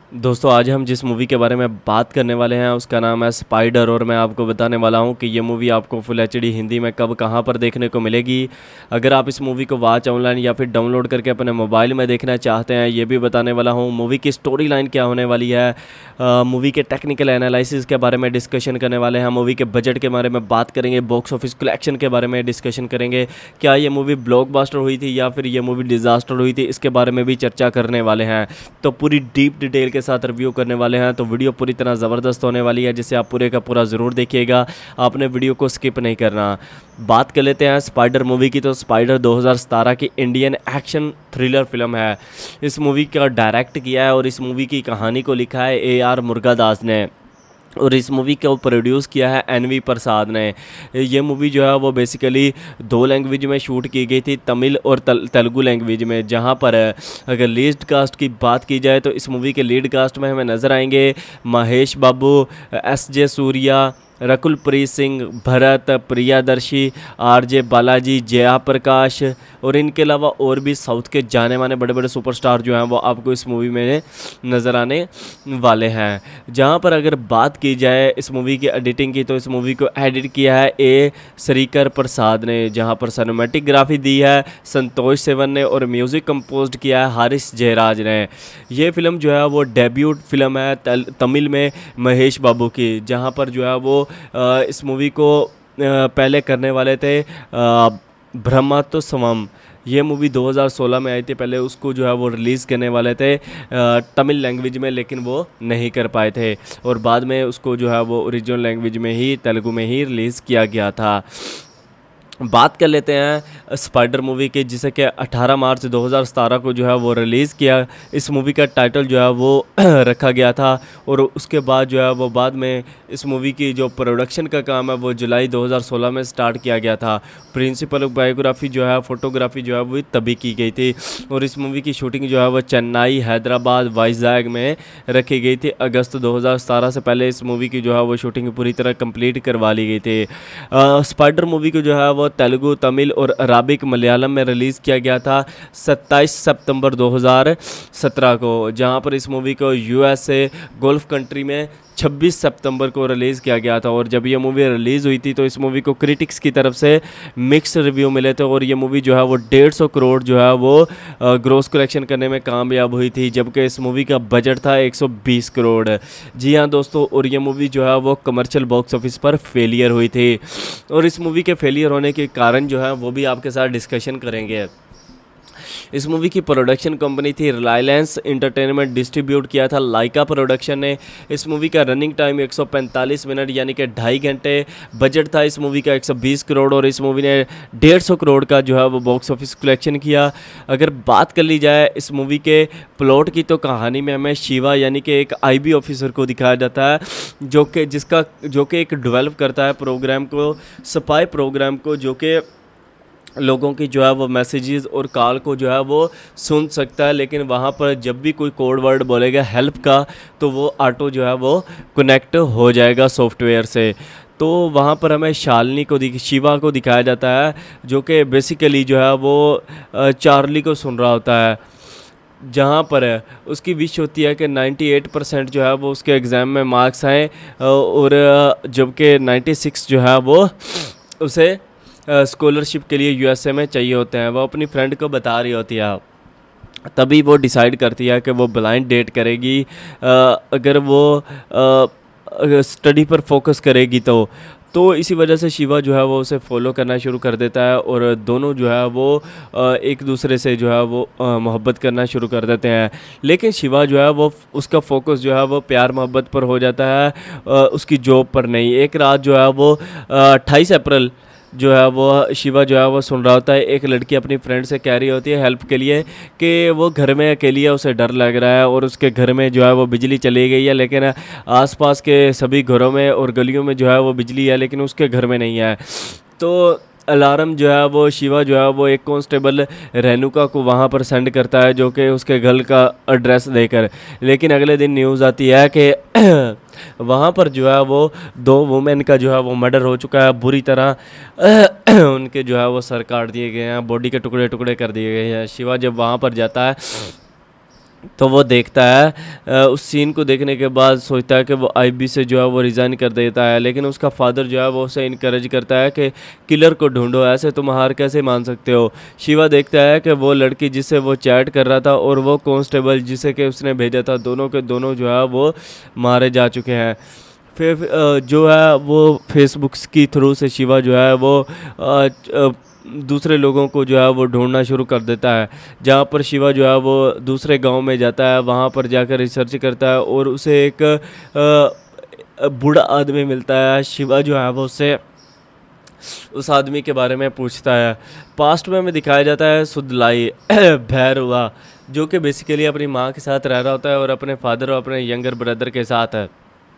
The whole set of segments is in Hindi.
दोस्तों आज हम जिस मूवी के बारे में बात करने वाले हैं उसका नाम है स्पाइडर और मैं आपको बताने वाला हूं कि ये मूवी आपको फुल एचडी हिंदी में कब कहां पर देखने को मिलेगी। अगर आप इस मूवी को वॉच ऑनलाइन या फिर डाउनलोड करके अपने मोबाइल में देखना चाहते हैं ये भी बताने वाला हूं। मूवी की स्टोरी लाइन क्या होने वाली है, मूवी के टेक्निकल एनालिसिस के बारे में डिस्कशन करने वाले हैं। मूवी के बजट के बारे में बात करेंगे, बॉक्स ऑफिस कलेक्शन के बारे में डिस्कशन करेंगे, क्या ये मूवी ब्लॉकबस्टर हुई थी या फिर ये मूवी डिज़ास्टर हुई थी, इसके बारे में भी चर्चा करने वाले हैं। तो पूरी डीप डिटेल के साथ रिव्यू करने वाले हैं। तो वीडियो पूरी तरह ज़बरदस्त होने वाली है जिसे आप पूरे का पूरा ज़रूर देखिएगा, आपने वीडियो को स्किप नहीं करना। बात कर लेते हैं स्पाइडर मूवी की। तो स्पाइडर 2017 की इंडियन एक्शन थ्रिलर फिल्म है। इस मूवी का डायरेक्ट किया है और इस मूवी की कहानी को लिखा है AR मुर्गादास ने और इस मूवी को प्रोड्यूस किया है NV प्रसाद ने। ये मूवी जो है वो बेसिकली दो लैंग्वेज में शूट की गई थी, तमिल और तेलुगु लैंग्वेज में। जहां पर अगर लीड कास्ट की बात की जाए तो इस मूवी के लीड कास्ट में हमें नज़र आएंगे महेश बाबू, SJ सूर्या, रकुल प्रीत सिंह, भरत, प्रियादर्शी, RJ बालाजी, जया प्रकाश और इनके अलावा और भी साउथ के जाने माने बड़े बड़े सुपरस्टार जो हैं वो आपको इस मूवी में नज़र आने वाले हैं। जहां पर अगर बात की जाए इस मूवी की एडिटिंग की तो इस मूवी को एडिट किया है A श्रीकर प्रसाद ने, जहां पर सिनेमैटोग्राफी दी है संतोष सेवन ने और म्यूज़िक कंपोज किया है हारिस जयराज ने। ये फिल्म जो है वो डेब्यूट फिल्म है तमिल में महेश बाबू की, जहां पर जो है वो इस मूवी को पहले करने वाले थे ब्रह्मोत्सवम। ये मूवी 2016 में आई थी, पहले उसको जो है वो रिलीज़ करने वाले थे तमिल लैंग्वेज में, लेकिन वो नहीं कर पाए थे और बाद में उसको जो है वो ओरिजिनल लैंग्वेज में ही तेलुगु में ही रिलीज़ किया गया था। बात कर लेते हैं स्पाइडर मूवी की, जिसे कि 18 मार्च 2017 को जो है वो रिलीज़ किया। इस मूवी का टाइटल जो है वो रखा गया था और उसके बाद जो है वो बाद में इस मूवी की जो प्रोडक्शन का काम है वो जुलाई 2016 में स्टार्ट किया गया था। प्रिंसिपल बायोग्राफी जो है, फोटोग्राफी जो है वो तभी की गई थी और इस मूवी की शूटिंग जो है वो चेन्नई, हैदराबाद, वाइजैग में रखी गई थी। अगस्त 2017 से पहले इस मूवी की जो है वो शूटिंग पूरी तरह कंप्लीट करवा ली गई थी। स्पाइडर मूवी को जो है वो तेलुगु, तमिल और अराबिक मलयालम में रिलीज़ किया गया था 27 सितंबर 2017 को, जहां पर इस मूवी को USA गल्फ कंट्री में 26 सितंबर को रिलीज़ किया गया था। और जब ये मूवी रिलीज़ हुई थी तो इस मूवी को क्रिटिक्स की तरफ से मिक्स रिव्यू मिले थे और ये मूवी जो है वो 150 करोड़ जो है वो ग्रॉस कलेक्शन करने में कामयाब हुई थी, जबकि इस मूवी का बजट था 120 करोड़। जी हाँ दोस्तों, और ये मूवी जो है वो कमर्शियल बॉक्स ऑफिस पर फेलियर हुई थी और इस मूवी के फेलियर होने के कारण जो है वो भी आपके साथ डिस्कशन करेंगे। इस मूवी की प्रोडक्शन कंपनी थी रिलायंस एंटरटेनमेंट, डिस्ट्रीब्यूट किया था लाइका प्रोडक्शन ने। इस मूवी का रनिंग टाइम 145 मिनट यानी कि 2.5 घंटे। बजट था इस मूवी का 120 करोड़ और इस मूवी ने 150 करोड़ का जो है वो बॉक्स ऑफिस कलेक्शन किया। अगर बात कर ली जाए इस मूवी के प्लॉट की तो कहानी में हमें शिवा यानी कि एक IB ऑफिसर को दिखाया जाता है जो कि एक डेवलप करता है प्रोग्राम को, स्पाई प्रोग्राम को, जो कि लोगों की जो है वो मैसेजेस और कॉल को जो है वो सुन सकता है। लेकिन वहाँ पर जब भी कोई कोड वर्ड बोलेगा हेल्प का तो वो ऑटो जो है वो कनेक्ट हो जाएगा सॉफ्टवेयर से। तो वहाँ पर हमें शिवा को दिखाया जाता है जो कि बेसिकली जो है वो चार्ली को सुन रहा होता है, जहाँ पर उसकी विश होती है कि 98% जो है वो उसके एग्ज़ाम में मार्क्स आएँ और जबकि 96 जो है वो उसे स्कॉलरशिप के लिए USA में चाहिए होते हैं। वो अपनी फ्रेंड को बता रही होती है, तभी वो डिसाइड करती है कि वो ब्लाइंड डेट करेगी अगर वो स्टडी पर फोकस करेगी तो इसी वजह से शिवा जो है वो उसे फॉलो करना शुरू कर देता है और दोनों जो है वो एक दूसरे से जो है वो मोहब्बत करना शुरू कर देते हैं। लेकिन शिवा जो है वो उसका फोकस जो है वो प्यार मोहब्बत पर हो जाता है, उसकी जॉब पर नहीं। एक रात जो है वो 28 अप्रैल जो है वो शिवा जो है वो सुन रहा होता है, एक लड़की अपनी फ्रेंड से कह रही होती है हेल्प के लिए कि वो घर में अकेली है, उसे डर लग रहा है और उसके घर में जो है वो बिजली चली गई है, लेकिन आसपास के सभी घरों में और गलियों में जो है वो बिजली है, लेकिन उसके घर में नहीं है। तो अलार्म जो है वो शिवा जो है वो एक कांस्टेबल रेणुका को वहाँ पर सेंड करता है जो कि उसके घर का एड्रेस देकर। लेकिन अगले दिन न्यूज़ आती है कि वहाँ पर जो है वो 2 वुमेन का जो है वो मर्डर हो चुका है, बुरी तरह उनके जो है वो सर काट दिए गए हैं, बॉडी के टुकड़े टुकड़े कर दिए गए हैं। शिवा जब वहाँ पर जाता है तो वो देखता है, उस सीन को देखने के बाद सोचता है कि वो आईबी से जो है वो रिज़ाइन कर देता है, लेकिन उसका फादर जो है वो उसे इनकरेज करता है कि किलर को ढूंढो, ऐसे तुम हार कैसे मान सकते हो। शिवा देखता है कि वो लड़की जिससे वो चैट कर रहा था और वो कांस्टेबल जिसे कि उसने भेजा था, दोनों के दोनों जो है वो मारे जा चुके हैं। फिर जो है वो फेसबुक की थ्रू से शिवा जो है वो दूसरे लोगों को जो है वो ढूंढना शुरू कर देता है। जहाँ पर शिवा जो है वो दूसरे गांव में जाता है, वहाँ पर जाकर रिसर्च करता है और उसे एक बूढ़ा आदमी मिलता है। शिवा जो है वो उससे उस आदमी के बारे में पूछता है। पास्ट में हमें दिखाया जाता है सुदलाई भैरवा, जो कि बेसिकली अपनी माँ के साथ रह रहा होता है और अपने फादर और अपने यंगर ब्रदर के साथ है।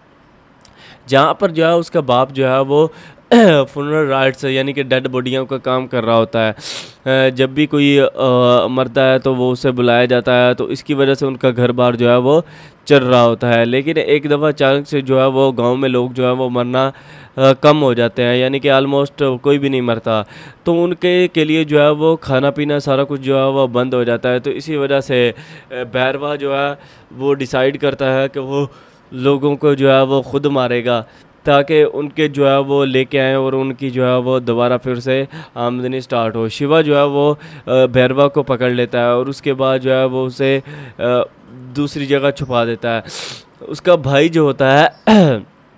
जहाँ पर जो है उसका बाप जो है वो फुनरल राइट्स यानी कि डेड बॉडियों का काम कर रहा होता है। जब भी कोई मरता है तो वो उसे बुलाया जाता है, तो इसकी वजह से उनका घर बार जो है वो चल रहा होता है। लेकिन एक दफ़ा अचानक से जो है वो गांव में लोग जो है वो मरना कम हो जाते हैं, यानी कि आलमोस्ट कोई भी नहीं मरता। तो उनके के लिए जो है वो खाना पीना सारा कुछ जो है वो बंद हो जाता है। तो इसी वजह से भैरवा जो है वो डिसाइड करता है कि वो लोगों को जो है वो खुद मारेगा, ताकि उनके जो है वो लेके आएँ और उनकी जो है वो दोबारा फिर से आमदनी स्टार्ट हो। शिवा जो है वो भैरवा को पकड़ लेता है और उसके बाद जो है वो उसे दूसरी जगह छुपा देता है। उसका भाई जो होता है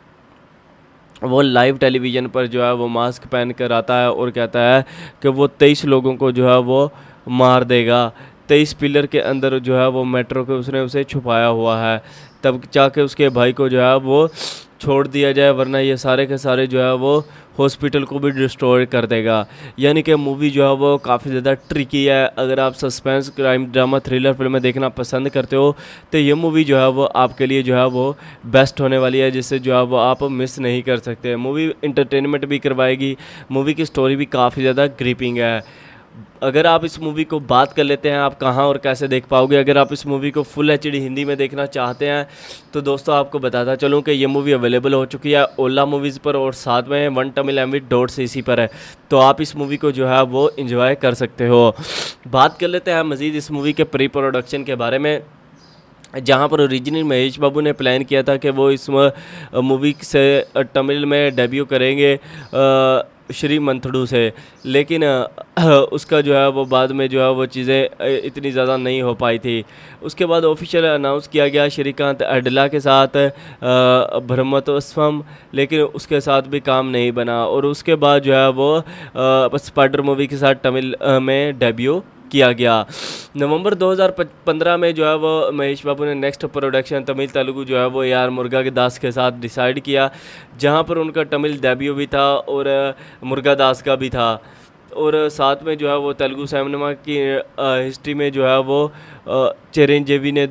वो लाइव टेलीविज़न पर जो है वो मास्क पहन कर आता है और कहता है कि वो 23 लोगों को जो है वो मार देगा। 23 पिलर के अंदर जो है वो मेट्रो के उसने उसे छुपाया हुआ है, तब जाके उसके भाई को जो है वो छोड़ दिया जाए, वरना ये सारे के सारे जो है वो हॉस्पिटल को भी डिस्ट्रॉय कर देगा। यानी कि मूवी जो है वो काफ़ी ज़्यादा ट्रिकी है। अगर आप सस्पेंस क्राइम ड्रामा थ्रिलर फिल्में देखना पसंद करते हो तो ये मूवी जो है वो आपके लिए जो है वो बेस्ट होने वाली है, जिससे जो है वो आप मिस नहीं कर सकते। मूवी इंटरटेनमेंट भी करवाएगी, मूवी की स्टोरी भी काफ़ी ज़्यादा ग्रिपिंग है। अगर आप इस मूवी को बात कर लेते हैं आप कहाँ और कैसे देख पाओगे। अगर आप इस मूवी को फुल एचडी हिंदी में देखना चाहते हैं तो दोस्तों आपको बताता चलूँ कि ये मूवी अवेलेबल हो चुकी है ओला मूवीज़ पर और साथ में वन तमिल MV.cc पर है, तो आप इस मूवी को जो है वो एंजॉय कर सकते हो। बात कर लेते हैं मज़ीद इस मूवी के प्री प्रोडक्शन के बारे में, जहाँ पर ओरिजिनल महेश बाबू ने प्लान किया था कि वो इस मूवी से तमिल में डेब्यू करेंगे श्री मंथडू से, लेकिन उसका जो है वो बाद में जो है वो चीज़ें इतनी ज़्यादा नहीं हो पाई थी। उसके बाद ऑफिशियल अनाउंस किया गया श्रीकांत अडला के साथ ब्रह्मोत्सवम, लेकिन उसके साथ भी काम नहीं बना और उसके बाद जो है वो स्पाइडर मूवी के साथ तमिल में डेब्यू किया गया। नवंबर 2015 में जो है वो महेश बाबू ने नेक्स्ट प्रोडक्शन तमिल तेलुगु जो है वो यार मुर्गा के दास के साथ डिसाइड किया, जहां पर उनका तमिल डेब्यू भी था और मुर्गा दास का भी था। और साथ में जो है वो तेलुगु सिनेमा की हिस्ट्री में जो है वो चिरंजीवी ने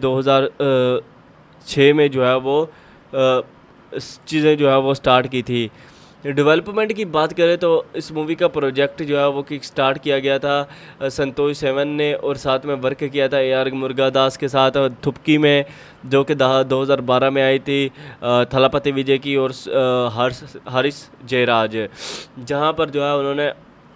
2006 में जो है वो चीज़ें जो है वो स्टार्ट की थी। डेवलपमेंट की बात करें तो इस मूवी का प्रोजेक्ट जो है वो किक स्टार्ट किया गया था संतोष सेवन ने, और साथ में वर्क किया था AR मुर्गादास के साथ थुपकी में, जो कि 2012 में आई थी थलापति विजय की और हरीश जयराज, जहां पर जो है उन्होंने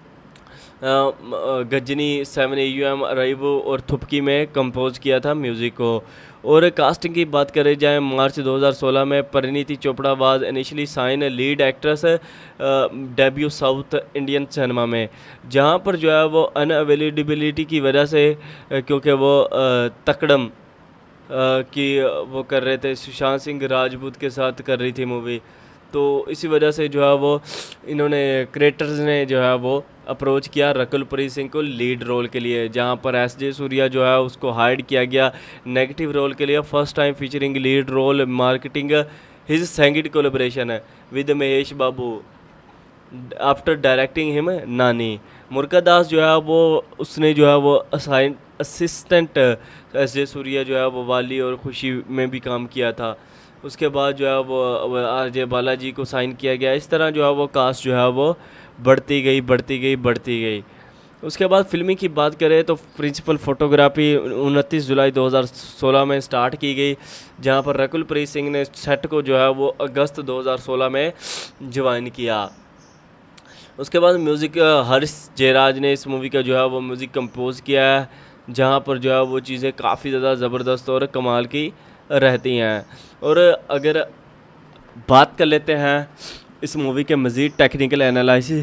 गजनी 7 अराइवो और थुपकी में कंपोज किया था म्यूज़िक को। और कास्टिंग की बात करें जाए मार्च 2016 में Parineeti Chopra was initially sign lead actress debut south Indian cinema में, जहां पर जो है वो अनअवेलेबिलिटी की वजह से क्योंकि वो तकड़म की वो कर रहे थे, सुशांत सिंह राजपूत के साथ कर रही थी मूवी, तो इसी वजह से जो है वो इन्होंने क्रिएटर्स ने जो है वो अप्रोच किया रकुलप्रीत सिंह को लीड रोल के लिए, जहां पर SJ सूर्या जो है उसको हाइड किया गया नेगेटिव रोल के लिए। First time featuring lead role marketing his second collaboration with Mahesh Babu after directing him Nani. मुर्गा दास जो है वो उसने जो है वो असिस्टेंट SJ सूर्या जो है वो वाली और खुशी में भी काम किया था। उसके बाद जो है वो RJ बालाजी को साइन किया गया। इस तरह जो है वो कास्ट जो है वो बढ़ती गई। उसके बाद फिल्मी की बात करें तो प्रिंसिपल फोटोग्राफी 29 जुलाई 2016 में स्टार्ट की गई, जहां पर रकुलप्रीत सिंह ने सेट को जो है वो अगस्त 2016 में ज्वाइन किया। उसके बाद म्यूज़िक हरीश जयराज ने इस मूवी का जो है वो म्यूज़िक कंपोज किया है, जहाँ पर जो है वो चीज़ें काफ़ी ज़्यादा ज़बरदस्त और कमाल की रहती हैं। और अगर बात कर लेते हैं इस मूवी के मज़ीद टेक्निकल एनालिसिस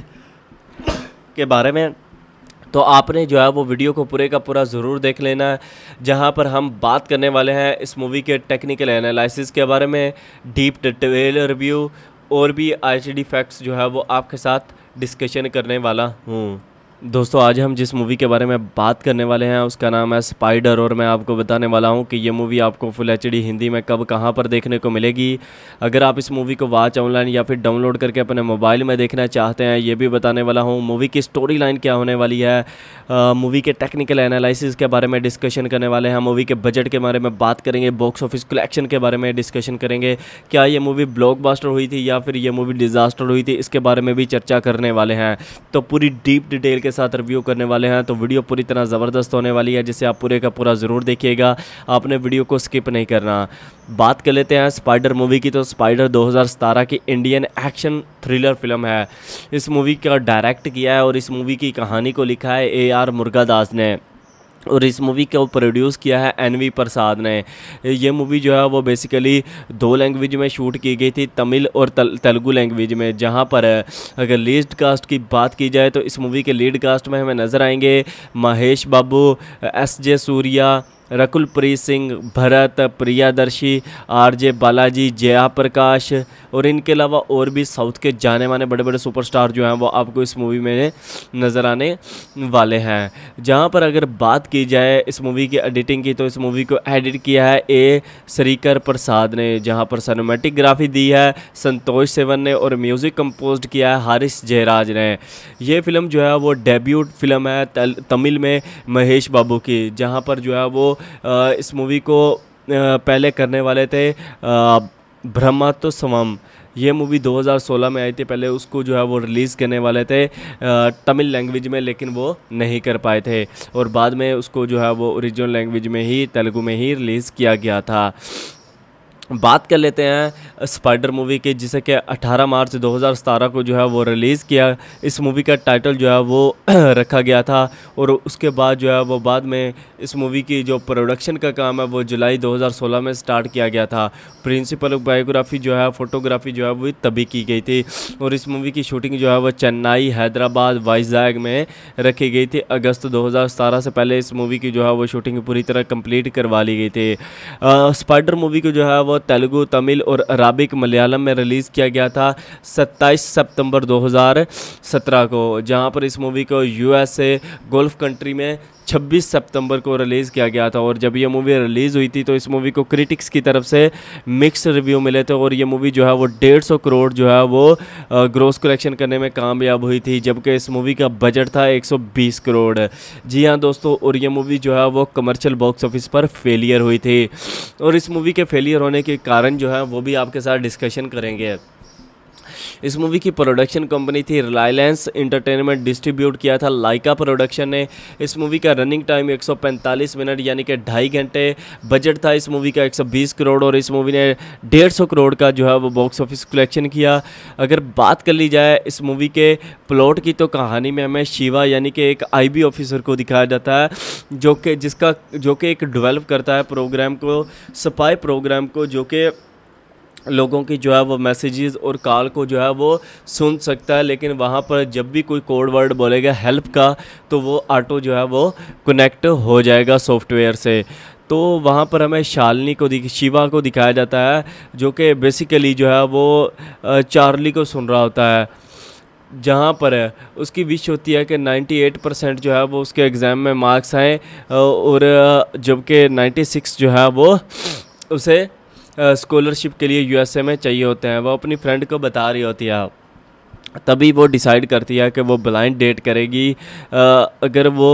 के बारे में, तो आपने जो है वो वीडियो को पूरे का पूरा ज़रूर देख लेना है, जहाँ पर हम बात करने वाले हैं इस मूवी के टेक्निकल एनालिसिस के बारे में, डीप डिटेल रिव्यू और भी आईएचडी फैक्ट्स जो है वो आपके साथ डिस्कशन करने वाला हूँ। दोस्तों, आज हम जिस मूवी के बारे में बात करने वाले हैं उसका नाम है स्पाइडर, और मैं आपको बताने वाला हूं कि ये मूवी आपको फुल एचडी हिंदी में कब कहां पर देखने को मिलेगी। अगर आप इस मूवी को वॉच ऑनलाइन या फिर डाउनलोड करके अपने मोबाइल में देखना चाहते हैं, ये भी बताने वाला हूं। मूवी की स्टोरी लाइन क्या होने वाली है, मूवी के टेक्निकल एनालिसिस के बारे में डिस्कशन करने वाले हैं, मूवी के बजट के बारे में बात करेंगे, बॉक्स ऑफिस कलेक्शन के बारे में डिस्कशन करेंगे, क्या ये मूवी ब्लॉकबस्टर हुई थी या फिर ये मूवी डिज़ास्टर हुई थी, इसके बारे में भी चर्चा करने वाले हैं। तो पूरी डीप डिटेल के साथ रिव्यू करने वाले हैं, तो वीडियो पूरी तरह ज़बरदस्त होने वाली है, जिसे आप पूरे का पूरा ज़रूर देखिएगा। आपने वीडियो को स्किप नहीं करना। बात कर लेते हैं स्पाइडर मूवी की। तो स्पाइडर 2017 की इंडियन एक्शन थ्रिलर फिल्म है। इस मूवी का डायरेक्ट किया है और इस मूवी की कहानी को लिखा है AR मुर्गादास ने, और इस मूवी को प्रोड्यूस किया है NV प्रसाद ने। ये मूवी जो है वो बेसिकली 2 लैंग्वेज में शूट की गई थी, तमिल और तेलुगु लैंग्वेज में। जहां पर अगर लीड कास्ट की बात की जाए तो इस मूवी के लीड कास्ट में हमें नज़र आएंगे महेश बाबू, SJ सूर्या, रकुल प्रीत सिंह, भरत, प्रियादर्शी, RJ बालाजी, जया प्रकाश, और इनके अलावा और भी साउथ के जाने माने बड़े बड़े सुपरस्टार जो हैं वो आपको इस मूवी में नज़र आने वाले हैं। जहां पर अगर बात की जाए इस मूवी की एडिटिंग की, तो इस मूवी को एडिट किया है A श्रीकर प्रसाद ने, जहां पर सिनेमैटिकग्राफी दी है संतोष सेवन ने, और म्यूज़िक कंपोज किया है हारिस जयराज ने। ये फिल्म जो है वो डेब्यूट फिल्म है तमिल में महेश बाबू की, जहां पर जो है वो इस मूवी को पहले करने वाले थे ब्रह्मास्त्रम। ये मूवी 2016 में आई थी, पहले उसको जो है वो रिलीज़ करने वाले थे तमिल लैंग्वेज में, लेकिन वो नहीं कर पाए थे, और बाद में उसको जो है वो ओरिजिनल लैंग्वेज में ही, तेलुगु में ही रिलीज़ किया गया था। बात कर लेते हैं स्पाइडर मूवी की, जिसे कि 18 मार्च 2017 को जो है वो रिलीज़ किया। इस मूवी का टाइटल जो है वो रखा गया था, और उसके बाद जो है वो बाद में इस मूवी की जो प्रोडक्शन का काम है वो जुलाई 2016 में स्टार्ट किया गया था। प्रिंसिपल बायोग्राफी जो है, फोटोग्राफी जो है वो तभी की गई थी, और इस मूवी की शूटिंग जो है वो चेन्नई, हैदराबाद, वाइजैग में रखी गई थी। अगस्त 2017 से पहले इस मूवी की जो है वो शूटिंग पूरी तरह कंप्लीट करवा ली गई थी। स्पाइडर मूवी को जो है वो तेलुगु, तमिल और अराबिक मलयालम में रिलीज़ किया गया था 27 सितंबर 2017 को, जहां पर इस मूवी को USA गल्फ कंट्री में 26 सितंबर को रिलीज़ किया गया था। और जब ये मूवी रिलीज़ हुई थी तो इस मूवी को क्रिटिक्स की तरफ से मिक्स रिव्यू मिले थे, और ये मूवी जो है वो 150 करोड़ जो है वो ग्रॉस कलेक्शन करने में कामयाब हुई थी, जबकि इस मूवी का बजट था 120 करोड़। जी हाँ दोस्तों, और ये मूवी जो है वो कमर्शियल बॉक्स ऑफिस पर फेलियर हुई थी, और इस मूवी के फेलियर होने के कारण जो है वो भी आपके साथ डिस्कशन करेंगे। इस मूवी की प्रोडक्शन कंपनी थी रिलायंस एंटरटेनमेंट, डिस्ट्रीब्यूट किया था लाइका प्रोडक्शन ने। इस मूवी का रनिंग टाइम 145 मिनट यानी कि 2.5 घंटे। बजट था इस मूवी का 120 करोड़, और इस मूवी ने 150 करोड़ का जो है वो बॉक्स ऑफिस कलेक्शन किया। अगर बात कर ली जाए इस मूवी के प्लॉट की, तो कहानी में हमें शिवा यानी कि एक IB ऑफिसर को दिखाया जाता है, जो कि एक डेवलप करता है प्रोग्राम को, स्पाई प्रोग्राम को, जो कि लोगों की जो है वो मैसेजेस और कॉल को जो है वो सुन सकता है, लेकिन वहाँ पर जब भी कोई कोड वर्ड बोलेगा हेल्प का, तो वो ऑटो जो है वो कनेक्ट हो जाएगा सॉफ्टवेयर से। तो वहाँ पर हमें शालिनी को शिवा को दिखाया जाता है, जो कि बेसिकली जो है वो चार्ली को सुन रहा होता है, जहाँ पर उसकी विश होती है कि 98% जो है वो उसके एग्ज़ाम में मार्क्स आएँ, और जबकि 96 जो है वो उसे स्कॉलरशिप के लिए USA में चाहिए होते हैं। वो अपनी फ्रेंड को बता रही होती है, तभी वो डिसाइड करती है कि वो ब्लाइंड डेट करेगी अगर वो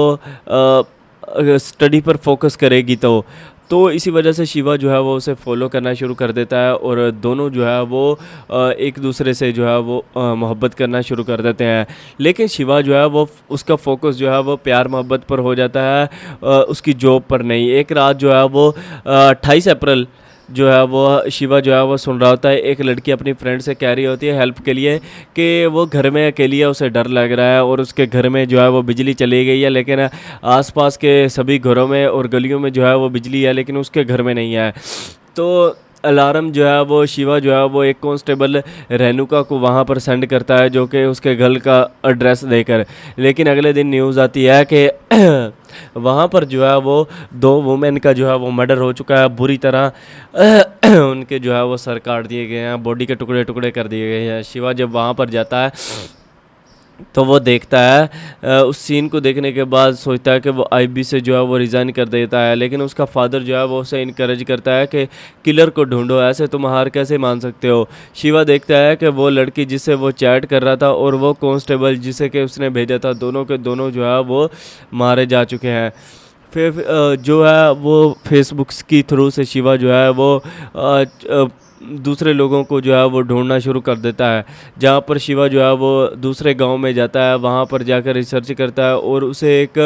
स्टडी पर फोकस करेगी तो इसी वजह से शिवा जो है वो उसे फॉलो करना शुरू कर देता है, और दोनों जो है वो एक दूसरे से जो है वो मोहब्बत करना शुरू कर देते हैं। लेकिन शिवा जो है वो उसका फोकस जो है वो प्यार मोहब्बत पर हो जाता है, उसकी जॉब पर नहीं। एक रात जो है वो 28 अप्रैल जो है वो शिवा जो है वो सुन रहा होता है। एक लड़की अपनी फ्रेंड से कह रही होती है हेल्प के लिए कि वो घर में अकेली है, उसे डर लग रहा है और उसके घर में जो है वो बिजली चली गई है, लेकिन आसपास के सभी घरों में और गलियों में जो है वो बिजली है, लेकिन उसके घर में नहीं है। तो अलार्म जो है वो शिवा जो है वो एक कांस्टेबल रेणुका को वहाँ पर सेंड करता है, जो कि उसके घर का एड्रेस देकर। लेकिन अगले दिन न्यूज़ आती है कि वहाँ पर जो है वो 2 वुमेन का जो है वो मर्डर हो चुका है, बुरी तरह उनके जो है वो सर काट दिए गए हैं, बॉडी के टुकड़े टुकड़े कर दिए गए हैं। शिवा जब वहाँ पर जाता है तो वो देखता है, उस सीन को देखने के बाद सोचता है कि वो आईबी से जो है वो रिज़ाइन कर देता है, लेकिन उसका फादर जो है वो उसे इनकरेज करता है कि किलर को ढूंढो, ऐसे तुम हार कैसे मान सकते हो। शिवा देखता है कि वो लड़की जिससे वो चैट कर रहा था और वो कांस्टेबल जिसे कि उसने भेजा था, दोनों के दोनों जो है वो मारे जा चुके हैं। फिर जो है वो फेसबुक की थ्रू से शिवा जो है वो दूसरे लोगों को जो है वो ढूंढना शुरू कर देता है। जहाँ पर शिवा जो है वो दूसरे गांव में जाता है, वहाँ पर जाकर रिसर्च करता है और उसे एक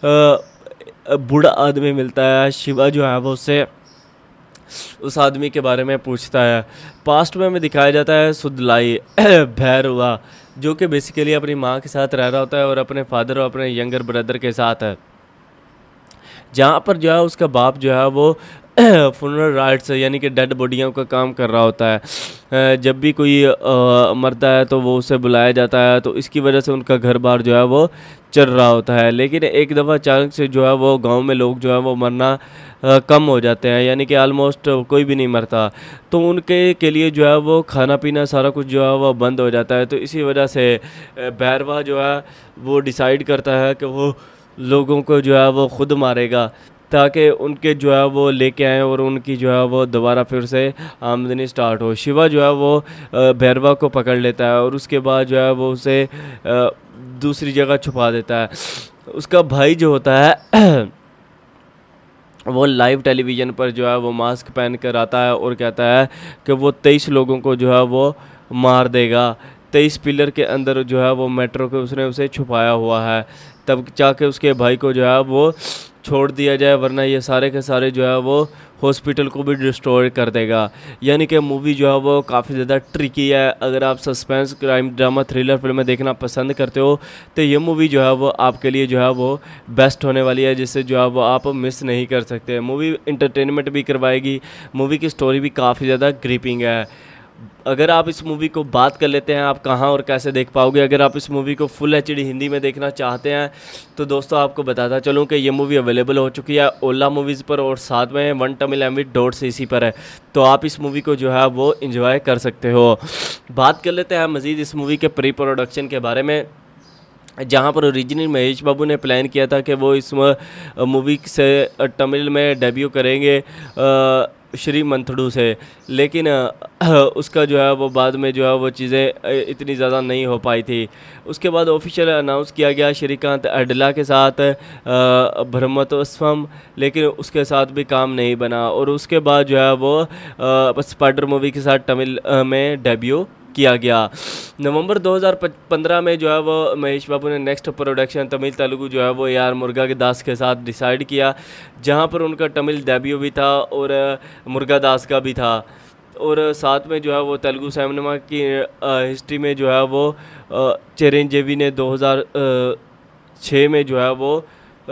बूढ़ा आदमी मिलता है। शिवा जो है वो उससे उस आदमी के बारे में पूछता है। पास्ट में हमें दिखाया जाता है सुदलाई भैरवा, जो कि बेसिकली अपनी माँ के साथ रह रहा होता है और अपने फादर और अपने यंगर ब्रदर के साथ है। जहाँ पर जो है उसका बाप जो है वो फुनरल राइट्स यानी कि डेड बॉडियों का काम कर रहा होता है। जब भी कोई मरता है तो वो उसे बुलाया जाता है, तो इसकी वजह से उनका घर बार जो है वो चल रहा होता है। लेकिन एक दफ़ा अचानक से जो है वो गांव में लोग जो है वो मरना कम हो जाते हैं, यानी कि आलमोस्ट कोई भी नहीं मरता। तो उनके के लिए जो है वो खाना पीना सारा कुछ जो है वो बंद हो जाता है। तो इसी वजह से भैरवा जो है वो डिसाइड करता है कि वो लोगों को जो है वो खुद मारेगा, ताकि उनके जो है वो लेके आएँ और उनकी जो है वो दोबारा फिर से आमदनी स्टार्ट हो। शिवा जो है वो भैरवा को पकड़ लेता है और उसके बाद जो है वो उसे दूसरी जगह छुपा देता है। उसका भाई जो होता है वो लाइव टेलीविज़न पर जो है वो मास्क पहन कर आता है और कहता है कि वो 23 लोगों को जो है वो मार देगा। 23 पिलर के अंदर जो है वो मेट्रो के उसने उसे छुपाया हुआ है, तब जाके उसके भाई को जो है वो छोड़ दिया जाए, वरना ये सारे के सारे जो है वो हॉस्पिटल को भी डिस्ट्रॉय कर देगा। यानी कि मूवी जो है वो काफ़ी ज़्यादा ट्रिकी है। अगर आप सस्पेंस क्राइम ड्रामा थ्रिलर फिल्में देखना पसंद करते हो तो ये मूवी जो है वो आपके लिए जो है वो बेस्ट होने वाली है, जिससे जो है वो आप मिस नहीं कर सकते। मूवी इंटरटेनमेंट भी करवाएगी, मूवी की स्टोरी भी काफ़ी ज़्यादा ग्रिपिंग है। अगर आप इस मूवी को बात कर लेते हैं आप कहाँ और कैसे देख पाओगे। अगर आप इस मूवी को फुल एचडी हिंदी में देखना चाहते हैं तो दोस्तों आपको बताता चलूँ कि ये मूवी अवेलेबल हो चुकी है ओला मूवीज़ पर और साथ में वन तमिल MV.cc पर है, तो आप इस मूवी को जो है वो एंजॉय कर सकते हो। बात कर लेते हैं मज़ीद इस मूवी के प्री प्रोडक्शन के बारे में, जहाँ पर ओरिजिनल महेश बाबू ने प्लान किया था कि वो इस मूवी से तमिल में डेब्यू करेंगे श्री मंथडू से, लेकिन उसका जो है वो बाद में जो है वो चीज़ें इतनी ज़्यादा नहीं हो पाई थी। उसके बाद ऑफिशियल अनाउंस किया गया श्रीकांत अडला के साथ ब्रह्मोत्सवम, लेकिन उसके साथ भी काम नहीं बना और उसके बाद जो है वो स्पाइडर मूवी के साथ तमिल में डेब्यू किया गया। नवंबर 2015 में जो है वो महेश बाबू ने नेक्स्ट प्रोडक्शन तमिल तेलुगु जो है वो AR मुर्गा के दास के साथ डिसाइड किया, जहां पर उनका तमिल डेब्यू भी था और मुर्गा दास का भी था। और साथ में जो है वो तेलुगु सिनेमा की हिस्ट्री में जो है वो चिरंजीवी ने 2006 में जो है वो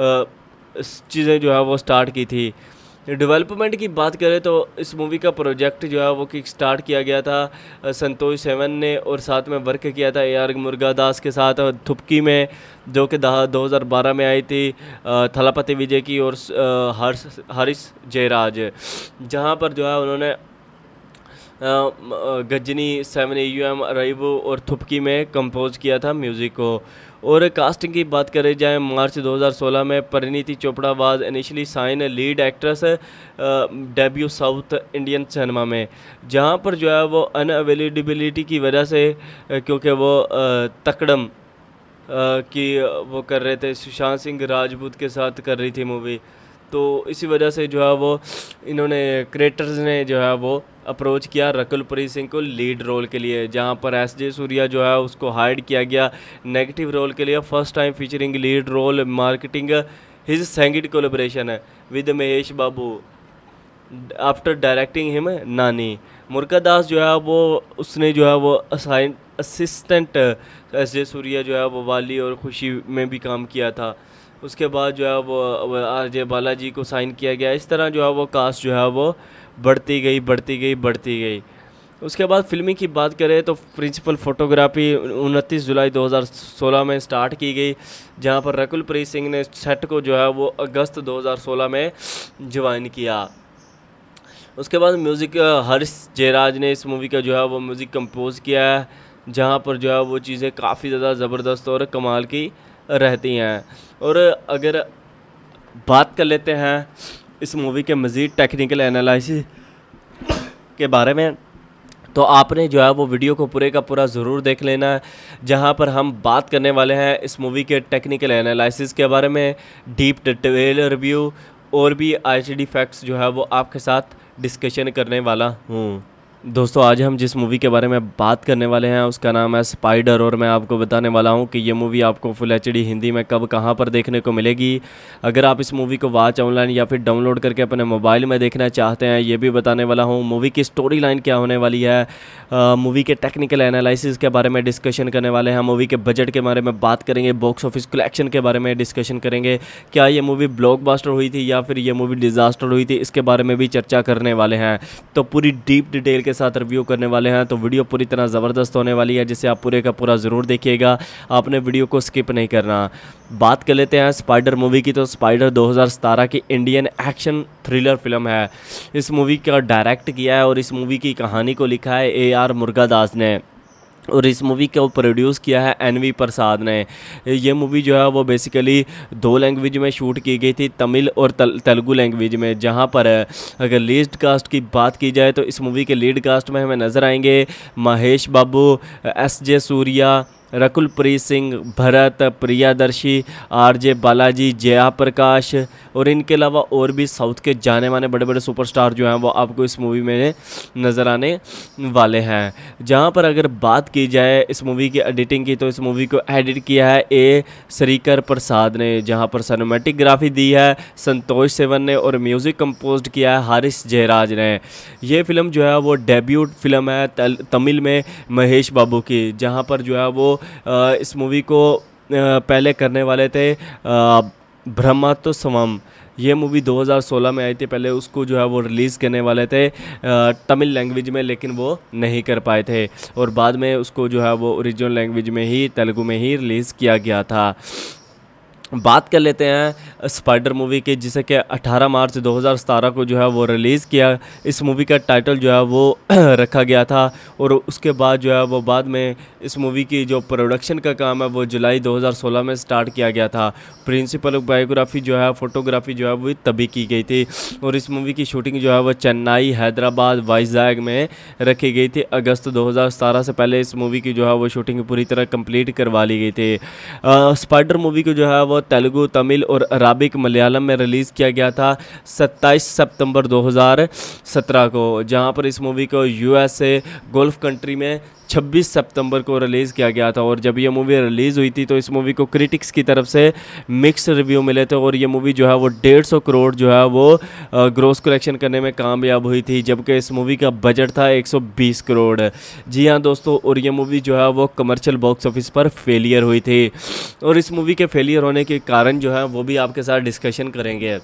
चीज़ें जो है वो स्टार्ट की थी। डेवलपमेंट की बात करें तो इस मूवी का प्रोजेक्ट जो है वो किक स्टार्ट किया गया था संतोष सेवन ने, और साथ में वर्क किया था AR मुर्गादास के साथ थुपकी में, जो कि 2012 में आई थी थलापति विजय की और हरीश जयराज, जहां पर जो है उन्होंने गजनी 7AUM अराइवो और थुपकी में कंपोज किया था म्यूज़िक को। और कास्टिंग की बात करें जाए मार्च 2016 में Parineeti Chopra was initially sign lead actress debut south Indian cinema में, जहां पर जो है वो अनअवेलेबिलिटी की वजह से क्योंकि वो तकड़म की वो कर रहे थे, सुशांत सिंह राजपूत के साथ कर रही थी मूवी, तो इसी वजह से जो है वो इन्होंने क्रिएटर्स ने जो है वो अप्रोच किया रकुल प्रीत सिंह को लीड रोल के लिए, जहां पर SJ सूर्या जो है उसको हायर किया गया नेगेटिव रोल के लिए। First time featuring lead role marketing his second collaboration with Mahesh Babu. After directing him Nani. Murugadoss जो है वो उसने जो है वो असिस्टेंट एस जे सूर्या जो है वो वाली और खुशी में भी काम किया था। उसके बाद जो है वो आर जे बालाजी को साइन किया गया। इस तरह जो है वो कास्ट जो है वो बढ़ती गई बढ़ती गई बढ़ती गई। उसके बाद फिल्मी की बात करें तो प्रिंसिपल फोटोग्राफी 29 जुलाई 2016 में स्टार्ट की गई, जहां पर रकुल प्रीत सिंह ने सेट को जो है वो अगस्त 2016 में ज्वाइन किया। उसके बाद म्यूज़िक हर्ष जयराज ने इस मूवी का जो है वो म्यूज़िक कंपोज किया है, जहां पर जो है वो चीज़ें काफ़ी ज़्यादा ज़बरदस्त और कमाल की रहती हैं। और अगर बात कर लेते हैं इस मूवी के मज़ीद टेक्निकल एनालिसिस के बारे में, तो आपने जो है वो वीडियो को पूरे का पूरा ज़रूर देख लेना है, जहां पर हम बात करने वाले हैं इस मूवी के टेक्निकल एनालिसिस के बारे में, डीप डिटेल रिव्यू और भी आईसीडी फैक्ट्स जो है वो आपके साथ डिस्कशन करने वाला हूँ। दोस्तों आज हम जिस मूवी के बारे में बात करने वाले हैं उसका नाम है स्पाइडर, और मैं आपको बताने वाला हूं कि ये मूवी आपको फुल एचडी हिंदी में कब कहां पर देखने को मिलेगी। अगर आप इस मूवी को वॉच ऑनलाइन या फिर डाउनलोड करके अपने मोबाइल में देखना चाहते हैं, ये भी बताने वाला हूं। मूवी की स्टोरी लाइन क्या होने वाली है, मूवी के टेक्निकल एनालिसिस के बारे में डिस्कशन करने वाले हैं, मूवी के बजट के बारे में बात करेंगे, बॉक्स ऑफिस कलेक्शन के बारे में डिस्कशन करेंगे, क्या ये मूवी ब्लॉकबस्टर हुई थी या फिर ये मूवी डिज़ास्टर हुई थी, इसके बारे में भी चर्चा करने वाले हैं। तो पूरी डीप डिटेल के साथ रिव्यू करने वाले हैं, तो वीडियो पूरी तरह ज़बरदस्त होने वाली है, जिसे आप पूरे का पूरा ज़रूर देखिएगा। आपने वीडियो को स्किप नहीं करना। बात कर लेते हैं स्पाइडर मूवी की, तो स्पाइडर 2017 की इंडियन एक्शन थ्रिलर फिल्म है। इस मूवी का डायरेक्ट किया है और इस मूवी की कहानी को लिखा है AR मुरुगदास ने, और इस मूवी को प्रोड्यूस किया है NV प्रसाद ने। ये मूवी जो है वो बेसिकली 2 लैंग्वेज में शूट की गई थी, तमिल और तेलुगु लैंग्वेज में। जहां पर अगर लीड कास्ट की बात की जाए तो इस मूवी के लीड कास्ट में हमें नज़र आएंगे महेश बाबू, SJ सूर्या, रकुल प्रीत सिंह, भरत, प्रियादर्शी, RJ बालाजी, जया प्रकाश, और इनके अलावा और भी साउथ के जाने माने बड़े बड़े सुपरस्टार जो हैं वो आपको इस मूवी में नज़र आने वाले हैं। जहां पर अगर बात की जाए इस मूवी की एडिटिंग की, तो इस मूवी को एडिट किया है A श्रीकर प्रसाद ने, जहां पर सिनेमैटोग्राफी दी है संतोष सेवन ने, और म्यूज़िक कंपोज किया है हर्ष जयराज ने। ये फिल्म जो है वो डेब्यूट फिल्म है तमिल में महेश बाबू की, जहां पर जो है वो इस मूवी को पहले करने वाले थे ब्रह्मोत्सवम। ये मूवी 2016 में आई थी, पहले उसको जो है वो रिलीज़ करने वाले थे तमिल लैंग्वेज में, लेकिन वो नहीं कर पाए थे, और बाद में उसको जो है वो ओरिजिनल लैंग्वेज में ही तेलुगु में ही रिलीज़ किया गया था। बात कर लेते हैं स्पाइडर मूवी की, जिसे कि 18 मार्च 2017 को जो है वो रिलीज़ किया। इस मूवी का टाइटल जो है वो रखा गया था, और उसके बाद जो है वो बाद में इस मूवी की जो प्रोडक्शन का काम है वो जुलाई 2016 में स्टार्ट किया गया था। प्रिंसिपल बायोग्राफी जो है, फोटोग्राफी जो है वो तभी की गई थी, और इस मूवी की शूटिंग जो है वो चेन्नई, हैदराबाद, वाइजैग में रखी गई थी। अगस्त 2017 से पहले इस मूवी की जो है वो शूटिंग पूरी तरह कंप्लीट करवा ली गई थी। स्पाइडर मूवी को जो है वो तेलुगु, तमिल और अराबिक मलयालम में रिलीज़ किया गया था 27 सितंबर 2017 को, जहां पर इस मूवी को USA गोल्फ कंट्री में 26 सितंबर को रिलीज़ किया गया था। और जब ये मूवी रिलीज़ हुई थी तो इस मूवी को क्रिटिक्स की तरफ से मिक्स रिव्यू मिले थे, और ये मूवी जो है वो 150 करोड़ जो है वो ग्रॉस कलेक्शन करने में कामयाब हुई थी, जबकि इस मूवी का बजट था 120 करोड़। जी हाँ दोस्तों, और ये मूवी जो है वो कमर्शियल बॉक्स ऑफिस पर फेलियर हुई थी, और इस मूवी के फेलियर होने के कारण जो है वो भी आपके साथ डिस्कशन करेंगे।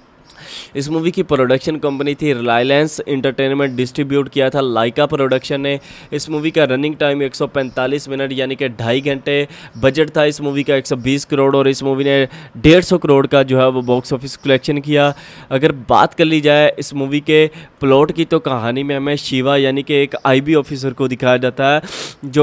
इस मूवी की प्रोडक्शन कंपनी थी रिलायंस एंटरटेनमेंट, डिस्ट्रीब्यूट किया था लाइका प्रोडक्शन ने। इस मूवी का रनिंग टाइम 145 मिनट यानी कि 2.5 घंटे। बजट था इस मूवी का 120 करोड़, और इस मूवी ने 150 करोड़ का जो है वो बॉक्स ऑफिस कलेक्शन किया। अगर बात कर ली जाए इस मूवी के प्लॉट की, तो कहानी में हमें शिवा यानी कि एक IB ऑफिसर को दिखाया जाता है, जो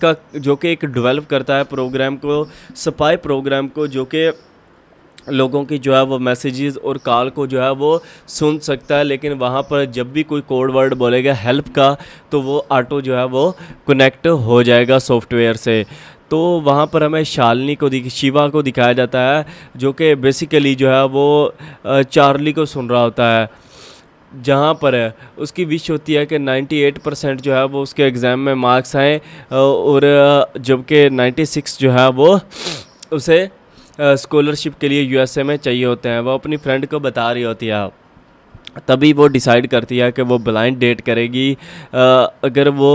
कि एक डेवलप करता है प्रोग्राम को, स्पाई प्रोग्राम को, जो कि लोगों की जो है वो मैसेजेस और कॉल को जो है वो सुन सकता है, लेकिन वहाँ पर जब भी कोई कोड वर्ड बोलेगा हेल्प का, तो वो ऑटो जो है वो कनेक्ट हो जाएगा सॉफ्टवेयर से। तो वहाँ पर हमें शालिनी को शिवा को दिखाया जाता है, जो कि बेसिकली जो है वो चार्ली को सुन रहा होता है, जहाँ पर उसकी विश होती है कि 98% जो है वो उसके एग्ज़ाम में मार्क्स आएँ, और जबकि 96 जो है वो उसे स्कॉलरशिप के लिए USA में चाहिए होते हैं। वो अपनी फ्रेंड को बता रही होती है। तभी वो डिसाइड करती है कि वो ब्लाइंड डेट करेगी। अगर वो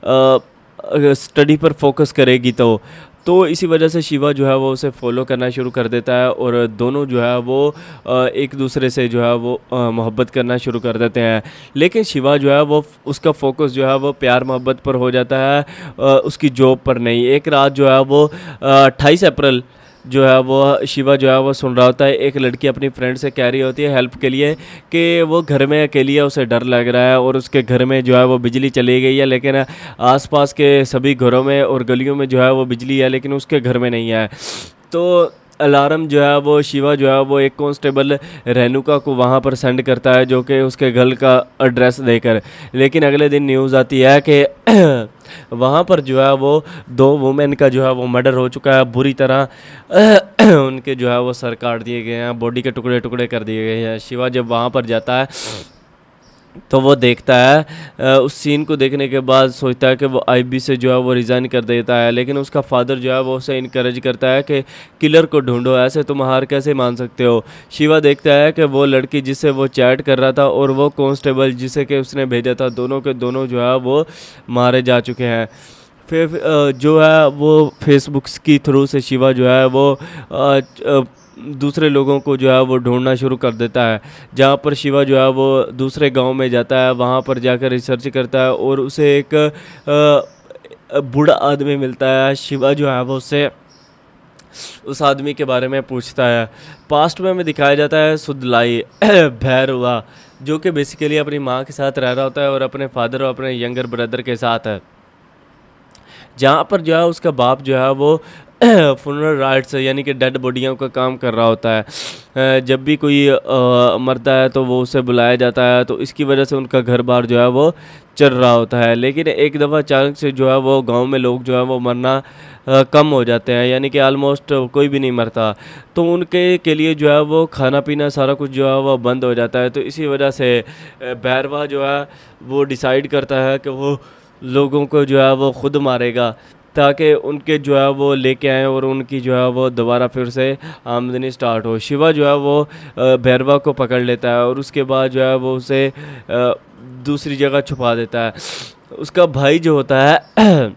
स्टडी पर फोकस करेगी तो इसी वजह से शिवा जो है वो उसे फॉलो करना शुरू कर देता है और दोनों जो है वो एक दूसरे से जो है वो मोहब्बत करना शुरू कर देते हैं। लेकिन शिवा जो है वो उसका फोकस जो है वो प्यार मोहब्बत पर हो जाता है, उसकी जॉब पर नहीं। एक रात जो है वो 28 अप्रैल जो है वो शिवा जो है वो सुन रहा होता है, एक लड़की अपनी फ्रेंड से कह रही होती है हेल्प के लिए कि वो घर में अकेली है, उसे डर लग रहा है और उसके घर में जो है वो बिजली चली गई है, लेकिन आसपास के सभी घरों में और गलियों में जो है वो बिजली है, लेकिन उसके घर में नहीं है। तो अलार्म जो है वो शिवा जो है वो एक कांस्टेबल रेणुका को वहाँ पर सेंड करता है, जो कि उसके घर का एड्रेस देकर। लेकिन अगले दिन न्यूज़ आती है कि वहाँ पर जो है वो 2 वुमेन का जो है वो मर्डर हो चुका है, बुरी तरह उनके जो है वो सर काट दिए गए हैं, बॉडी के टुकड़े टुकड़े कर दिए गए हैं। शिवा जब वहाँ पर जाता है तो वो देखता है, उस सीन को देखने के बाद सोचता है कि वो आईबी से जो है वो रिज़ाइन कर देता है। लेकिन उसका फादर जो है वो उसे इनकरेज करता है कि किलर को ढूंढो, ऐसे तुम हार कैसे मान सकते हो। शिवा देखता है कि वो लड़की जिससे वो चैट कर रहा था और वो कांस्टेबल जिसे कि उसने भेजा था, दोनों के दोनों जो है वो मारे जा चुके हैं। फिर जो है वो फेसबुक की थ्रू से शिवा जो है वो दूसरे लोगों को जो है वो ढूंढना शुरू कर देता है। जहाँ पर शिवा जो है वो दूसरे गांव में जाता है, वहाँ पर जाकर रिसर्च करता है और उसे एक बूढ़ा आदमी मिलता है। शिवा जो है वो उससे उस आदमी के बारे में पूछता है। पास्ट में हमें दिखाया जाता है सुदलाई भैरवा, जो कि बेसिकली अपनी माँ के साथ रह रहा होता है और अपने फादर और अपने यंगर ब्रदर के साथ है। जहाँ पर जो है उसका बाप जो है वो फुनरल राइट्स यानी कि डेड बॉडियों का काम कर रहा होता है। जब भी कोई मरता है तो वो उसे बुलाया जाता है, तो इसकी वजह से उनका घर बार जो है वो चल रहा होता है। लेकिन एक दफ़ा अचानक से जो है वो गांव में लोग जो है वो मरना कम हो जाते हैं, यानी कि आलमोस्ट कोई भी नहीं मरता। तो उनके के लिए जो है वो खाना पीना सारा कुछ जो है वो बंद हो जाता है। तो इसी वजह से भैरवा जो है वो डिसाइड करता है कि वो लोगों को जो है वो खुद मारेगा, ताकि उनके जो है वो लेके आएँ और उनकी जो है वो दोबारा फिर से आमदनी स्टार्ट हो। शिवा जो है वो भैरवा को पकड़ लेता है और उसके बाद जो है वो उसे दूसरी जगह छुपा देता है। उसका भाई जो होता है